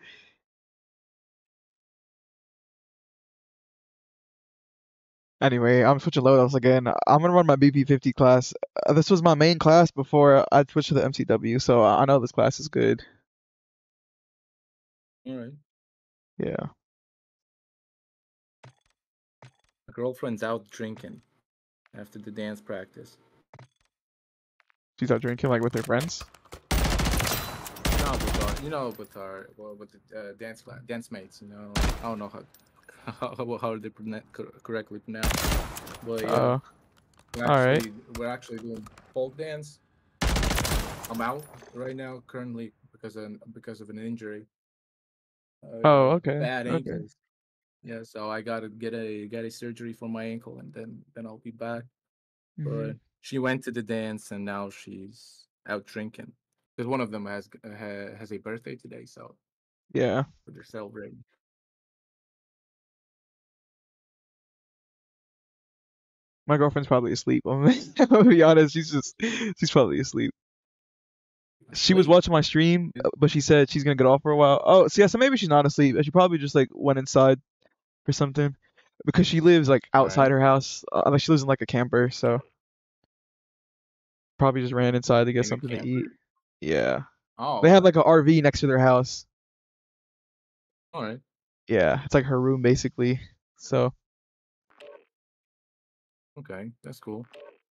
Anyway, I'm switching loadouts again. I'm gonna run my BP50 class. This was my main class before I switched to the MCW, so I know this class is good. Alright. Yeah. My girlfriend's out drinking after the dance practice. She's out drinking like with her friends. No, with our with the dance mates. You know, I don't know how they correctly pronounce. But yeah, we're actually doing folk dance. I'm out right now currently because of an injury. Oh, okay. Bad Okay. ankles. Yeah, so I gotta get a surgery for my ankle, and then I'll be back. But she went to the dance, and now she's out drinking. Because one of them has a birthday today, so Yeah. they're celebrating. My girlfriend's probably asleep. I'm gonna be honest. She's probably asleep. She was watching my stream, but she said she's gonna get off for a while. Oh, so yeah, so maybe she's not asleep. She probably just like went inside or something, because she lives like outside her house. Like she lives in like a camper, so probably just ran inside to get something to eat. Yeah. Oh. They have like an RV next to their house. All right. Yeah, it's like her room basically. So. Okay, that's cool.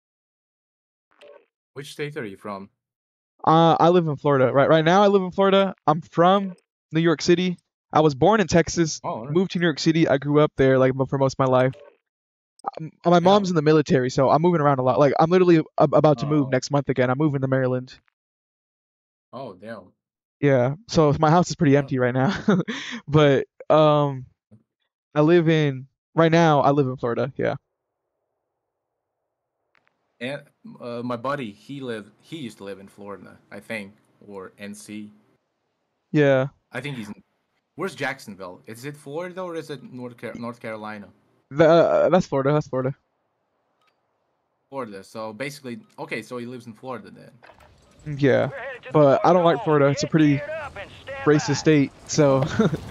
Which state are you from? I live in Florida. Right now I live in Florida. I'm from New York City. I was born in Texas, moved to New York City. I grew up there like for most of my life. My mom's in the military, so I'm moving around a lot. Like I'm literally about to move next month again. I'm moving to Maryland. Oh, damn. Yeah, so my house is pretty empty right now. But right now I live in Florida. Yeah. And my buddy, he used to live in Florida, I think, or NC. Yeah. I think he's in. Where's Jacksonville? Is it Florida or is it North Carolina? That's Florida. That's Florida. Florida. So basically, okay. So he lives in Florida then. Yeah, but I don't like Florida. It's a pretty racist state, so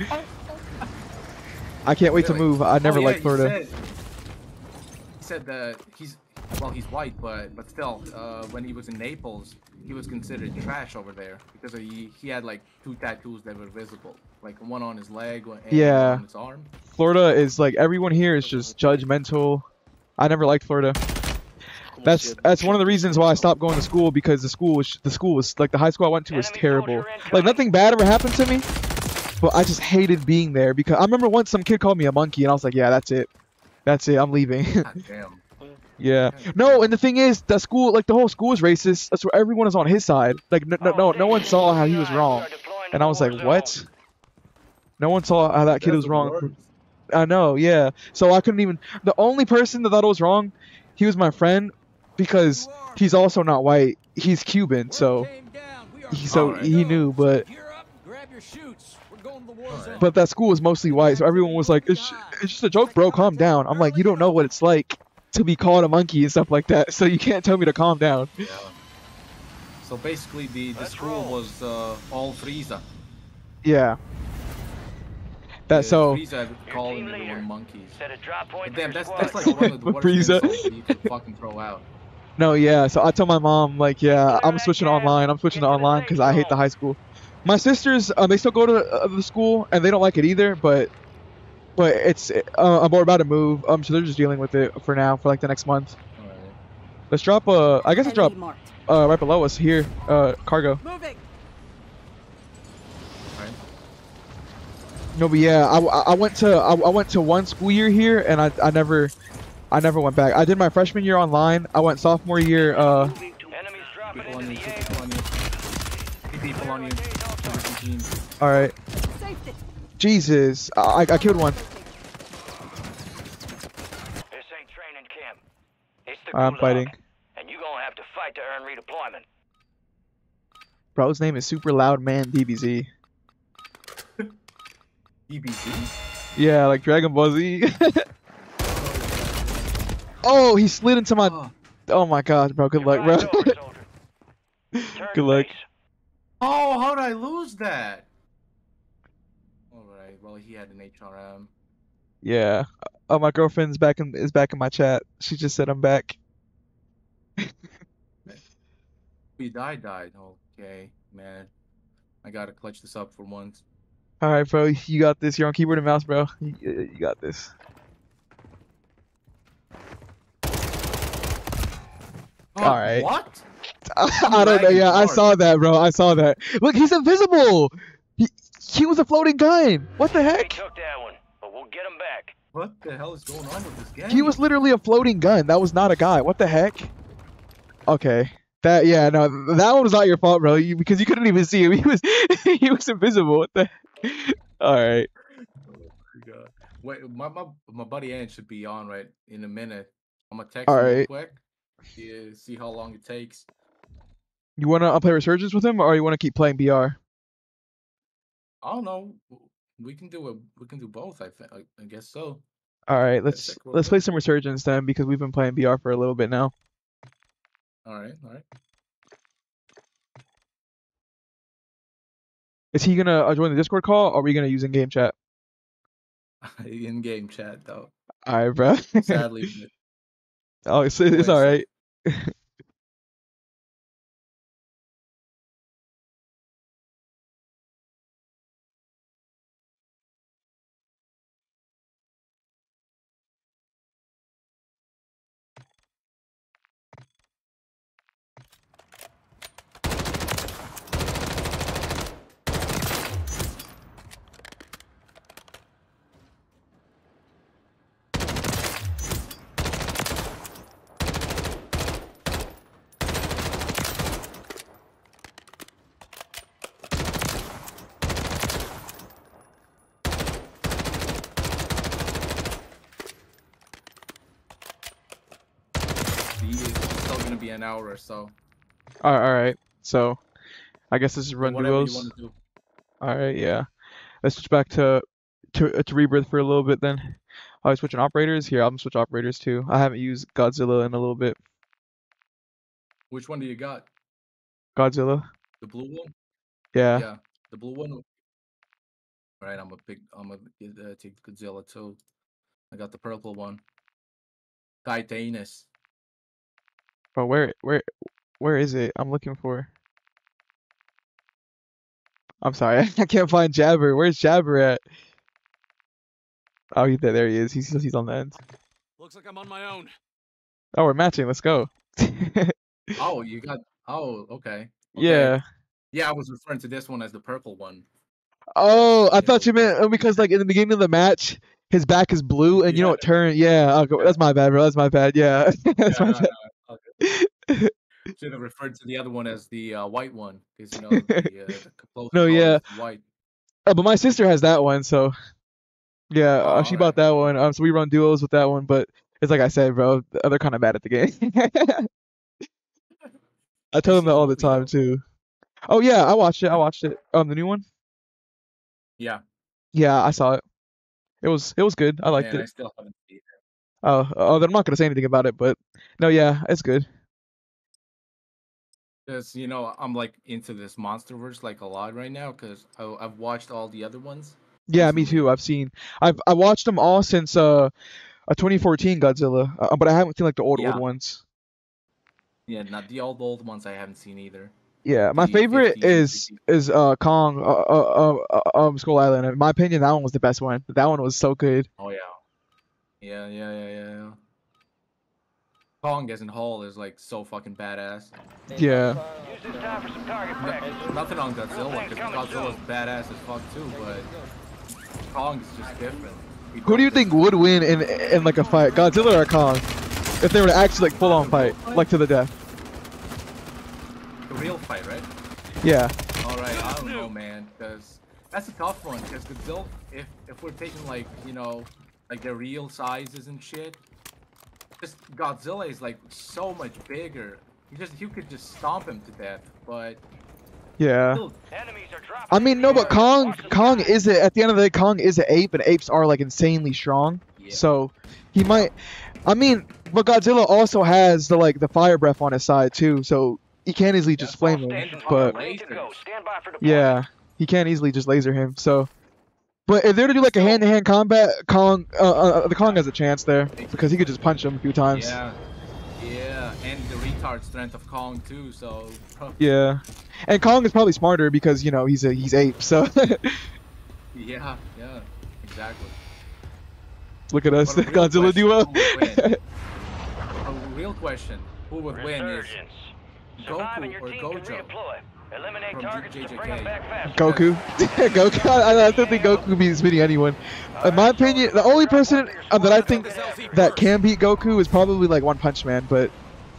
I can't wait to move. I never liked Florida. He said that he's white, but still, when he was in Naples, he was considered trash over there because he had like 2 tattoos that were visible, like one on his leg and one on his arm. Florida is like, everyone here is just judgmental. I never liked Florida. That's one of the reasons why I stopped going to school, because the school was like, the high school I went to was terrible. Like nothing bad ever happened to me, but I just hated being there because I remember once some kid called me a monkey and I was like, yeah, that's it, I'm leaving. God damn. Yeah. No, and the thing is, that school, like the whole school is racist. That's where everyone is on his side. Like no one saw how he was wrong, and I was like, what? No one saw how that kid was wrong. I know, yeah. So I couldn't even. The only person that thought it was wrong, he was my friend, because he's also not white. He's Cuban, so he knew, but that school was mostly white, so everyone was like, it's just a joke, bro. Calm down. I'm like, you don't know what it's like to be called a monkey and stuff like that, so you can't tell me to calm down. Yeah. So basically, the school was all Frieza. Yeah. Frieza calling everyone monkeys. But damn, that's like one of the worst insults you can fucking throw out. No, yeah. So I told my mom, like, yeah, I'm switching online. I'm switching to online because I hate the high school. My sisters, they still go to the school and they don't like it either, but it's I'm about to move. So they're just dealing with it for now, for like the next month. Alright. Let's drop I guess let's drop right below us here. Cargo. Moving. No, but yeah, I went to one school year here, and I never went back. I did my freshman year online. I went sophomore year. Enemies dropping People into on the you. AO. People on you. People on you. All right. Safety. Jesus, I killed one. This ain't training camp. It's the I'm gulag, fighting. and you gonna have to fight to earn redeployment. Bro's name is Super Loud Man DBZ. DBZ? Yeah, like Dragon Ball Z. Oh, he slid into my. Oh my God, bro. Good luck, bro. Good luck. Oh, how did I lose that? Alright, well, he had an HRM. Yeah. Oh, my girlfriend's back in my chat. She just said I'm back. We died. Okay, man. I gotta clutch this up for once. All right, bro. You got this. You're on keyboard and mouse, bro. You got this. Oh, All right. What? I don't know. Yeah, I saw that, bro. I saw that. Look, he's invisible. He was a floating gun. What the We heck? took that one, but we'll get him back. What the hell is going on with this game? He was literally a floating gun. That was not a guy. What the heck? Okay. Yeah, no, that one was not your fault, bro. Because you couldn't even see him. He was invisible. What the? All right. Oh my God. Wait, my buddy Ann should be on right in a minute. I'm gonna text All him real right. quick. See how long it takes. You wanna play Resurgence with him, or you wanna keep playing BR? I don't know. We can do both. I guess so. All right, check let's real play quick. some Resurgence then, because we've been playing BR for a little bit now. All right. Is he gonna join the Discord call, or are we gonna use in-game chat? In-game chat though. All right, bro. Sadly. Oh, it's Play all right. It's still gonna be an hour or so. All right. So, I guess this is run Whatever you duos. want to do. All right, yeah. Let's switch back to Rebirth for a little bit then. Oh, switching operators here. I'm gonna switch operators too. I haven't used Godzilla in a little bit. Which one do you got? Godzilla. The blue one? Yeah. Yeah, the blue one. All right, I'm gonna take Godzilla too. I got the purple one. Titanus. But where is it? I'm looking for. I'm sorry, I can't find Jabber. Where's Jabber at? Oh, there he is. He's on the end. Looks like I'm on my own. Oh, we're matching. Let's go. Oh, you got. Oh, okay. Yeah. Yeah, I was referring to this one as the purple one. Oh, I thought you meant because like in the beginning of the match, his back is blue, and you know what turn? Yeah. Okay, that's my bad, bro. That's my bad. Yeah. That's my bad. Okay. Should have referred to the other one as the white one, because you know the close No, color yeah. is white. Oh, but my sister has that one, so yeah, Oh, she bought that one. So we run duos with that one, but it's like I said, bro, they're kind of bad at the game. I tell them that all the time too. Oh yeah, I watched it. The new one. Yeah. Yeah, I saw it. It was good. I liked Man, I it. still haven't seen it. Oh, then I'm not gonna say anything about it, but no, yeah, it's good. Because you know I'm like into this MonsterVerse like a lot right now because I've watched all the other ones. Yeah, me too. I watched them all since a 2014 Godzilla, but I haven't seen like the old Yeah. ones. Yeah, not the old ones I haven't seen either. Yeah, my The favorite 50 and is Kong Skull Island. In my opinion, that one was the best one. That one was so good. Oh yeah. Yeah. Kong as a whole is like so fucking badass. Yeah. Use this time for some target practice. Nothing on Godzilla, because Coming Godzilla's soon. badass as fuck too, but Kong is just different. Who do you think would win in like a fight, Godzilla or Kong? If they were to actually like full on fight, like to the death. The real fight, right? Yeah. Alright, I don't know, man, because that's a tough one, because Godzilla, if we're taking like, you know, like the real sizes and shit, just Godzilla is like so much bigger. You could just stomp him to death, but Yeah. still, Enemies are dropping. I mean, no, but Kong is at the end of the day, Kong is an ape, and apes are like insanely strong. Yeah. So he might. I mean, but Godzilla also has the fire breath on his side too, so he can't easily just flame him. standing on But the Ready to go. Stand by for deployment. yeah, he can't easily just laser him. So, but if they're to do like a hand-to-hand combat, the Kong has a chance there because he could just punch him a few times. yeah, and the retard strength of Kong too, so Yeah. And Kong is probably smarter because he's ape. So yeah, exactly. look at us, But a real Godzilla duo. question, A real question: who would win is Resurgence. Survive and Goku your or team can Gojo? redeploy. Eliminate From targets to bring JJK. them back faster. Goku. Goku. I don't think Goku beats beating anyone. In my opinion, the only person that I think that can beat Goku is probably like One Punch Man, but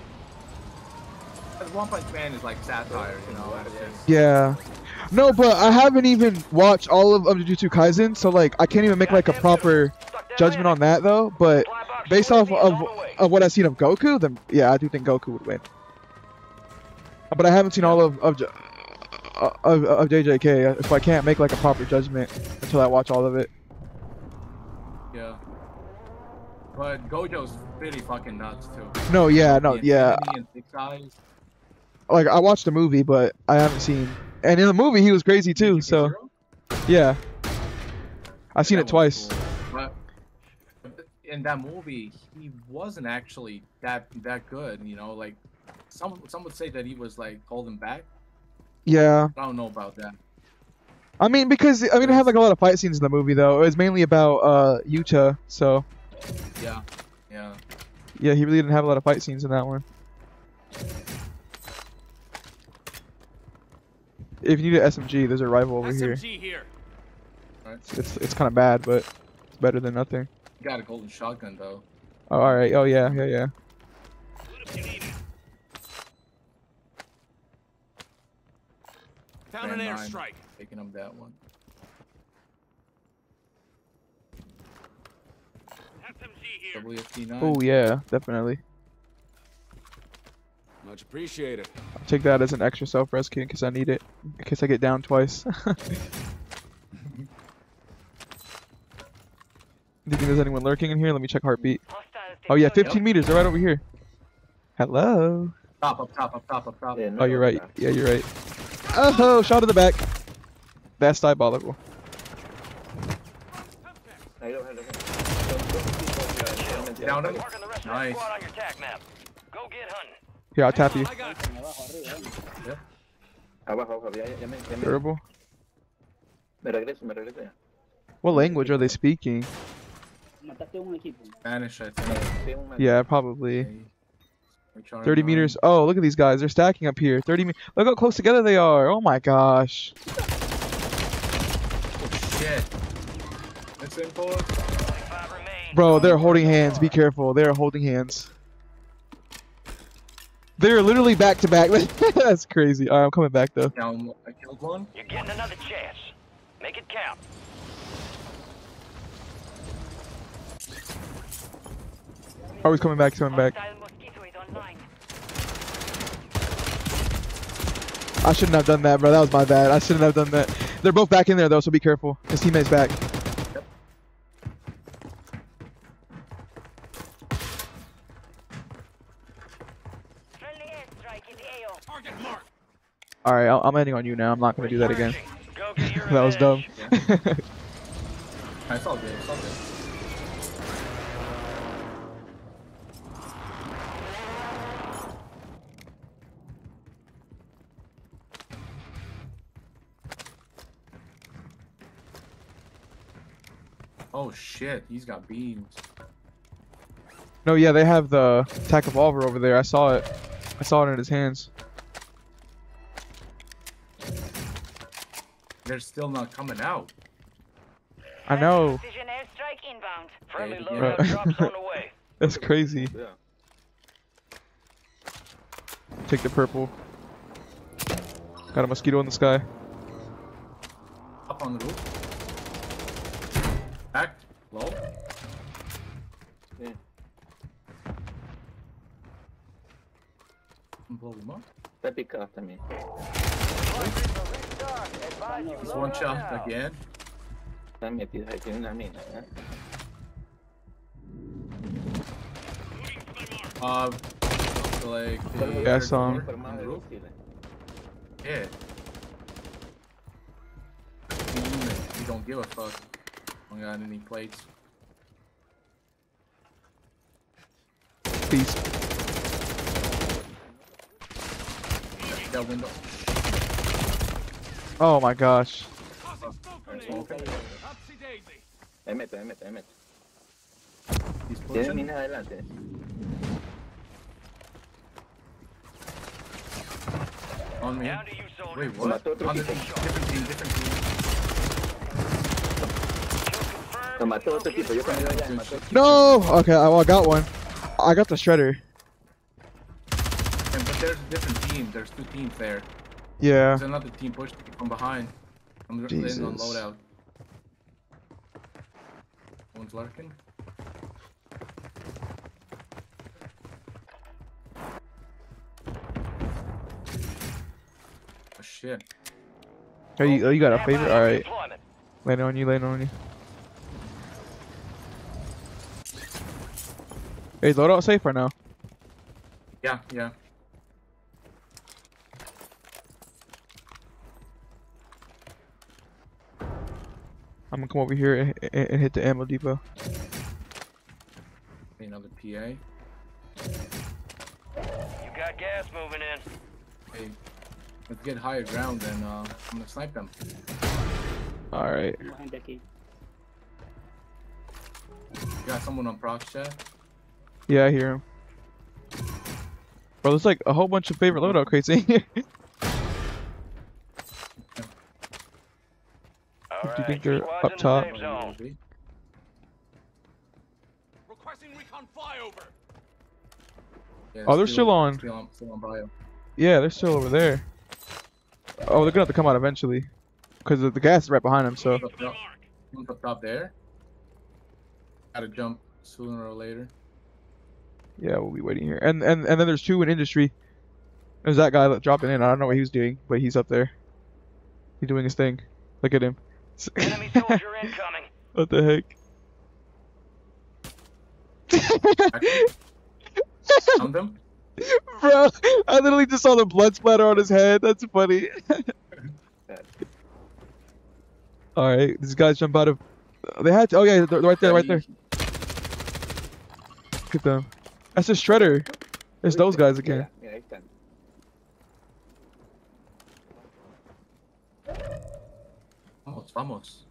One Punch Man is like satire, you know. It's just, yeah. No, but I haven't even watched all of Jujutsu Kaisen, so like I can't even make like a proper judgment on that though. But based off of what I've seen of Goku, then yeah, I do think Goku would win. But I haven't seen all of JJK, so I can't make like a proper judgment until I watch all of it. yeah. But Gojo's pretty fucking nuts too. No, yeah, no, The yeah. Infinity and Six Eyes. Like I watched the movie, but I haven't seen. And in the movie, he was crazy too. So yeah, I've seen That it was twice. cool. But in that movie, he wasn't actually that good. You know, like some would say that he was like holding back. Yeah, I don't know about that. I mean because it had like a lot of fight scenes in the movie though. It was mainly about Yuta, so Yeah. yeah, he really didn't have a lot of fight scenes in that one. If you need an SMG, there's a rival over here. SMG here. Right. It's kind of bad, but it's better than nothing. You got a golden shotgun though. Oh, all right. Oh yeah. Found an Man, I'm airstrike. Taking him that one. SMG here. WFT9. Oh yeah, definitely. Much appreciated. I'll take that as an extra self-res kit in case I need it. In case I get down twice. Do you think there's anyone lurking in here? Let me check heartbeat. Oh yeah, 15 meters. They're right over here. Hello. Up top. Oh, you're right. Yeah, you're right. Oh, shot in the back. That's diabolical. Down him. Marking the rest of that Nice. squad on your tac map. Go get hunting. Here, I'll tap you. I got you. Durable. What language are they speaking? Spanish, I think. Yeah, probably. Which are 30 meters. Oh, look at these guys. They're stacking up here. 30 meters. Look how close together they are. Oh my gosh. Oh shit. It's in for. 5 remain. Bro, they're holding hands. Be careful. They're holding hands. They're literally back to back. That's crazy. Alright, I'm coming back though. Down. I killed one. You're getting another chance. Make it count. Oh, he's coming back. He's coming back. I shouldn't have done that, bro. That was my bad. I shouldn't have done that. They're both back in there though, so be careful. His teammate's back. Target mark. Alright, I'm ending on you now. I'm not gonna do that again. Go get your That was dumb. revenge. It's all good. It's all good. Oh shit, he's got beams. No, yeah, they have the TAC revolver over there. I saw it. I saw it in his hands. They're still not coming out. I know. Precision airstrike inbound. Friendly Yeah. loadout drops on the way. That's crazy. Yeah. Take the purple. Got a mosquito in the sky. Up on the roof. Back. Low. Yeah. Blow them up. Vai picar também. Just one shot again. Tá metido aqui na mina, né? Like the Yeah, I saw him. on the roof. Yeah. You don't give a fuck. Don't got any plates. Peace. That window. Oh my gosh. Ahí mete, ahí mete, ahí mete. He's Tiene pushing. mina adelante. On me. Down to you, soldier. Wait, what? Mató otro On the tipo. team. Different team, different team. Lo mató otro tipo, yo cuando iba allá, mató otro tipo. No! Okay, well, I got one. I got the shredder. And, but there's a different team. There's two teams there. Yeah. There's another team pushing from behind. I'm in on Jesus. loadout. One's lurking. Oh shit. Oh, you got a Stand by favorite? for Alright. deployment. Landing on you, landing on you. Hey, is loadout safe or no? Yeah, yeah. I'm gonna come over here and hit the ammo depot. Another PA. You got gas moving in. Hey, let's get higher ground and I'm gonna snipe them. Alright. You got someone on prox chat? Yeah, I hear him. Bro, there's like a whole bunch of favorite loadout crates in here. Do you think they're up top? Requesting recon flyover. Yeah, Oh, they're still on. Still on bio. Yeah, they're still over there. Oh, they're gonna have to come out eventually. Because the gas is right behind them, so. One's up top there. Gotta jump sooner or later. Yeah, we'll be waiting here. And then there's two in industry. There's that guy that dropping in. I don't know what he was doing, but he's up there. He's doing his thing. Look at him. Enemy soldier incoming. What the heck? Found them? Bro, I literally just saw the blood splatter on his head. That's funny. Alright, these guys jump out of... They had to... Oh yeah, they're right there, right there. Look at them. That's a shredder. There's those guys again. Mira, ahí están. Vamos.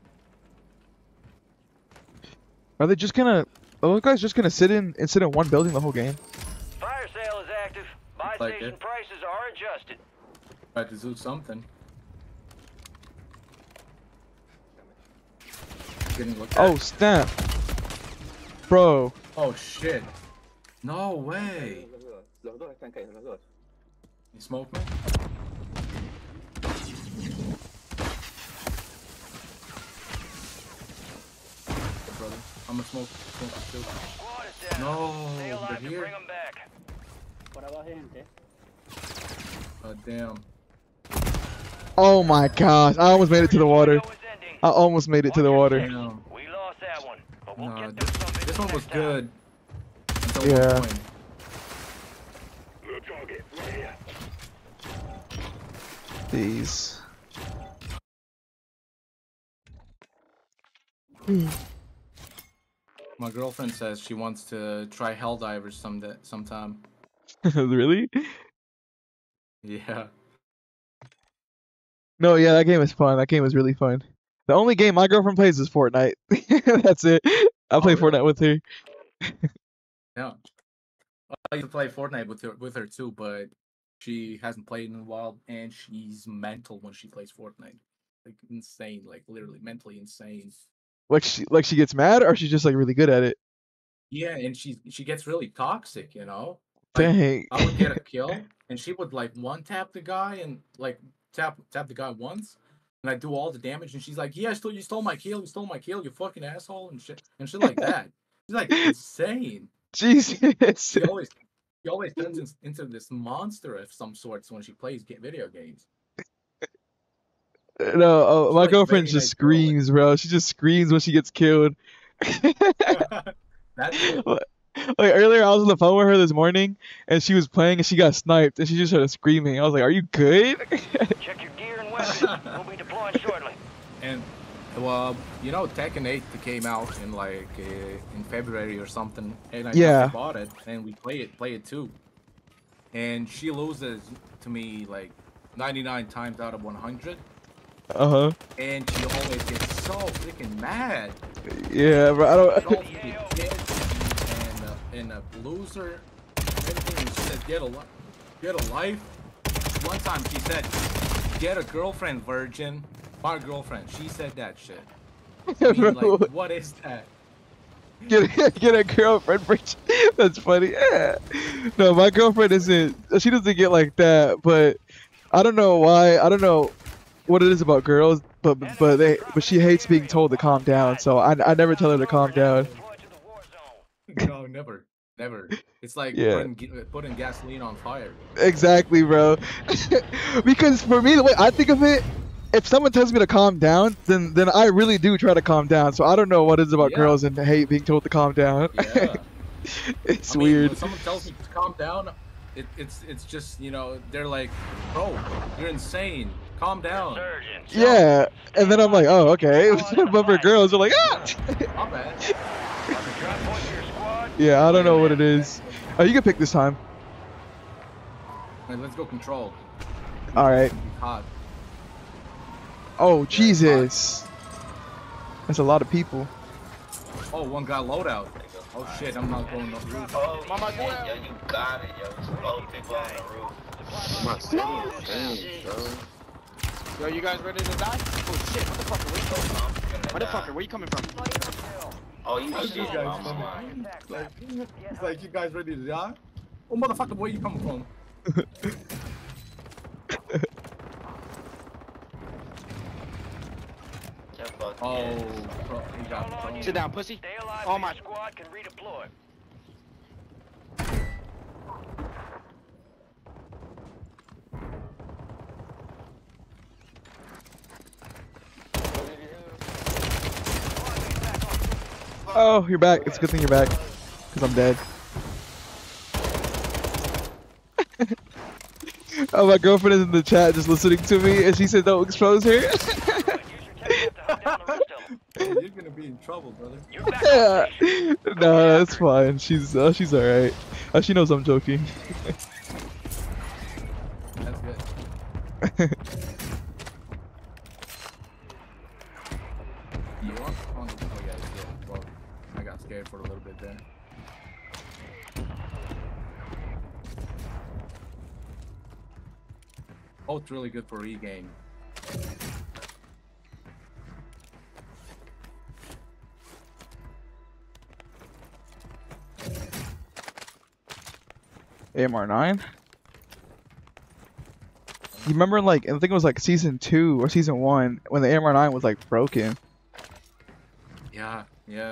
Are they just gonna... Are those guys just gonna sit in one building the whole game? Fire sale is active. Buy Like station it. prices are adjusted. Try to do something. Getting looked at. Oh, snap. Bro. Oh shit. No way. Los dos están caídos, los dos. You smoke me? Hey, brother. I'm gonna smoke too. Squad is down. No, Stay they're alive to here. bring them back. Damn. Oh my gosh. I almost made it to the water. I almost made it to the water. Damn. We lost that one, but we'll No, get them some this one was next time. good. Until Yeah. one point. These. My girlfriend says she wants to try Helldivers sometime. Really? Yeah. No, yeah, that game is fun. That game is really fun. The only game my girlfriend plays is Fortnite. That's it. I play really? Fortnite with her. Yeah. I used to play Fortnite with her too, but she hasn't played in a while, and she's mental when she plays Fortnite. Like insane, like literally mentally insane. Like she gets mad, or she's just like really good at it. Yeah, and she gets really toxic, you know. Like, Dang. I would get a kill, and she would like one tap the guy and like tap the guy once, and I do all the damage, and she's like, "Yeah, you stole my kill, you fucking asshole," and shit like that. She's like insane. Jesus. She always turns into this monster of some sorts when she plays video games. No, oh, my like girlfriend very just nice girl, like- screams, bro. She just screams when she gets killed. That's it. Like earlier, I was on the phone with her this morning, and she was playing, and she got sniped, and she just started screaming. I was like, "Are you good?" Check your gear and weapons. We'll be deploying shortly. And well, you know, Tekken 8 came out in like in February or something, and I Yeah. just bought it, and we play it too. And she loses to me like 99 times out of 100, Uh-huh. and she always gets so freaking mad. Yeah, bro. I don't. Calls me a kid and a loser. Everything. And she said, "Get a life." One time she said, "Get a girlfriend, virgin." My girlfriend. She said that shit. I mean, Bro, like, what is that? get a girlfriend. That's funny. Yeah. No, my girlfriend isn't. She doesn't get like that. But I don't know why. I don't know what it is about girls. But she hates being told to calm down. So I never tell her to calm down. No, never. It's like Yeah. putting gasoline on fire. Exactly, bro. Because for me, the way I think of it, if someone tells me to calm down, then I really do try to calm down. So I don't know what it is about Yeah. girls and hate being told to calm down. Yeah. It's I mean, weird. when someone tells me to calm down, it's just, you know, they're like, "Bro, you're insane. Calm down." Yeah, and then I'm like, oh, okay. But for girls, they're like, ah! My bad. Yeah, I don't know what it is. Oh, you can pick this time. Alright, let's go control. All right. Hot. Oh, Jesus. That's a lot of people. Oh, one got loadout. Oh shit, I'm not going up roof. Oh, mama, yo, you got it, yo. Both people on the roof. My city, bro. Yo, you guys ready to die? Oh shit, motherfucker, where you coming from? Motherfucker, where you coming from? Oh, you These shit, guys mama. funny. It's like, you guys ready to die? Oh, motherfucker, where you coming from? Oh, bro, he got control. Sit down, pussy. Oh my. Squad can redeploy. Oh, you're back. It's a good thing you're back. Because I'm dead. Oh, my girlfriend is in the chat just listening to me, and she said don't expose her. You're gonna be in trouble, brother. Yeah. No, that's fine. She's alright. She knows I'm joking. That's good. You want? Oh, yeah. Well, I got scared for a little bit there. Oh, it's really good for e-game. AMR9? You remember, like, I think it was like season 2 or season 1 when the AMR9 was like broken. Yeah.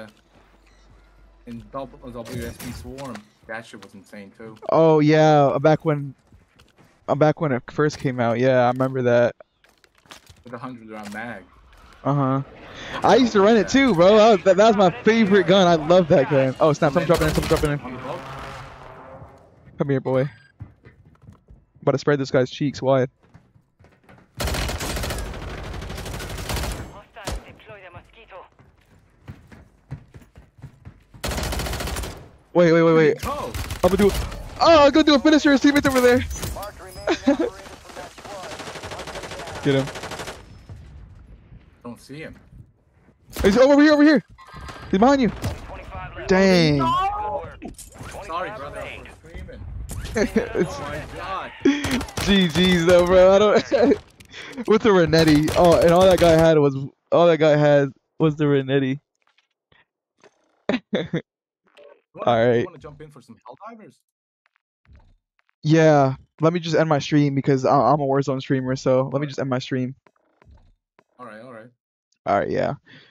And WSB Swarm, that shit was insane too. Oh yeah, back when it first came out. Yeah, I remember that. With a 100-round mag. Uh-huh. I used to run it too, bro. That was my favorite gun. I love that gun. Oh snap! Someone dropping in. Come here, boy. About to spread this guy's cheeks wide. Wait. I'm gonna do. Oh, I'm gonna do a finisher. His teammate's over there. Get him. Don't see him. He's over here. He's behind you. Dang. brother up for screaming. It's Oh my god. GG's though, bro. I don't. With the Renetti. Oh, and all that guy had was the Renetti. All right. You want to jump in for some Helldivers? Yeah. Let me just end my stream because I'm a Warzone streamer. So let me just end my stream. All right. All right. Yeah.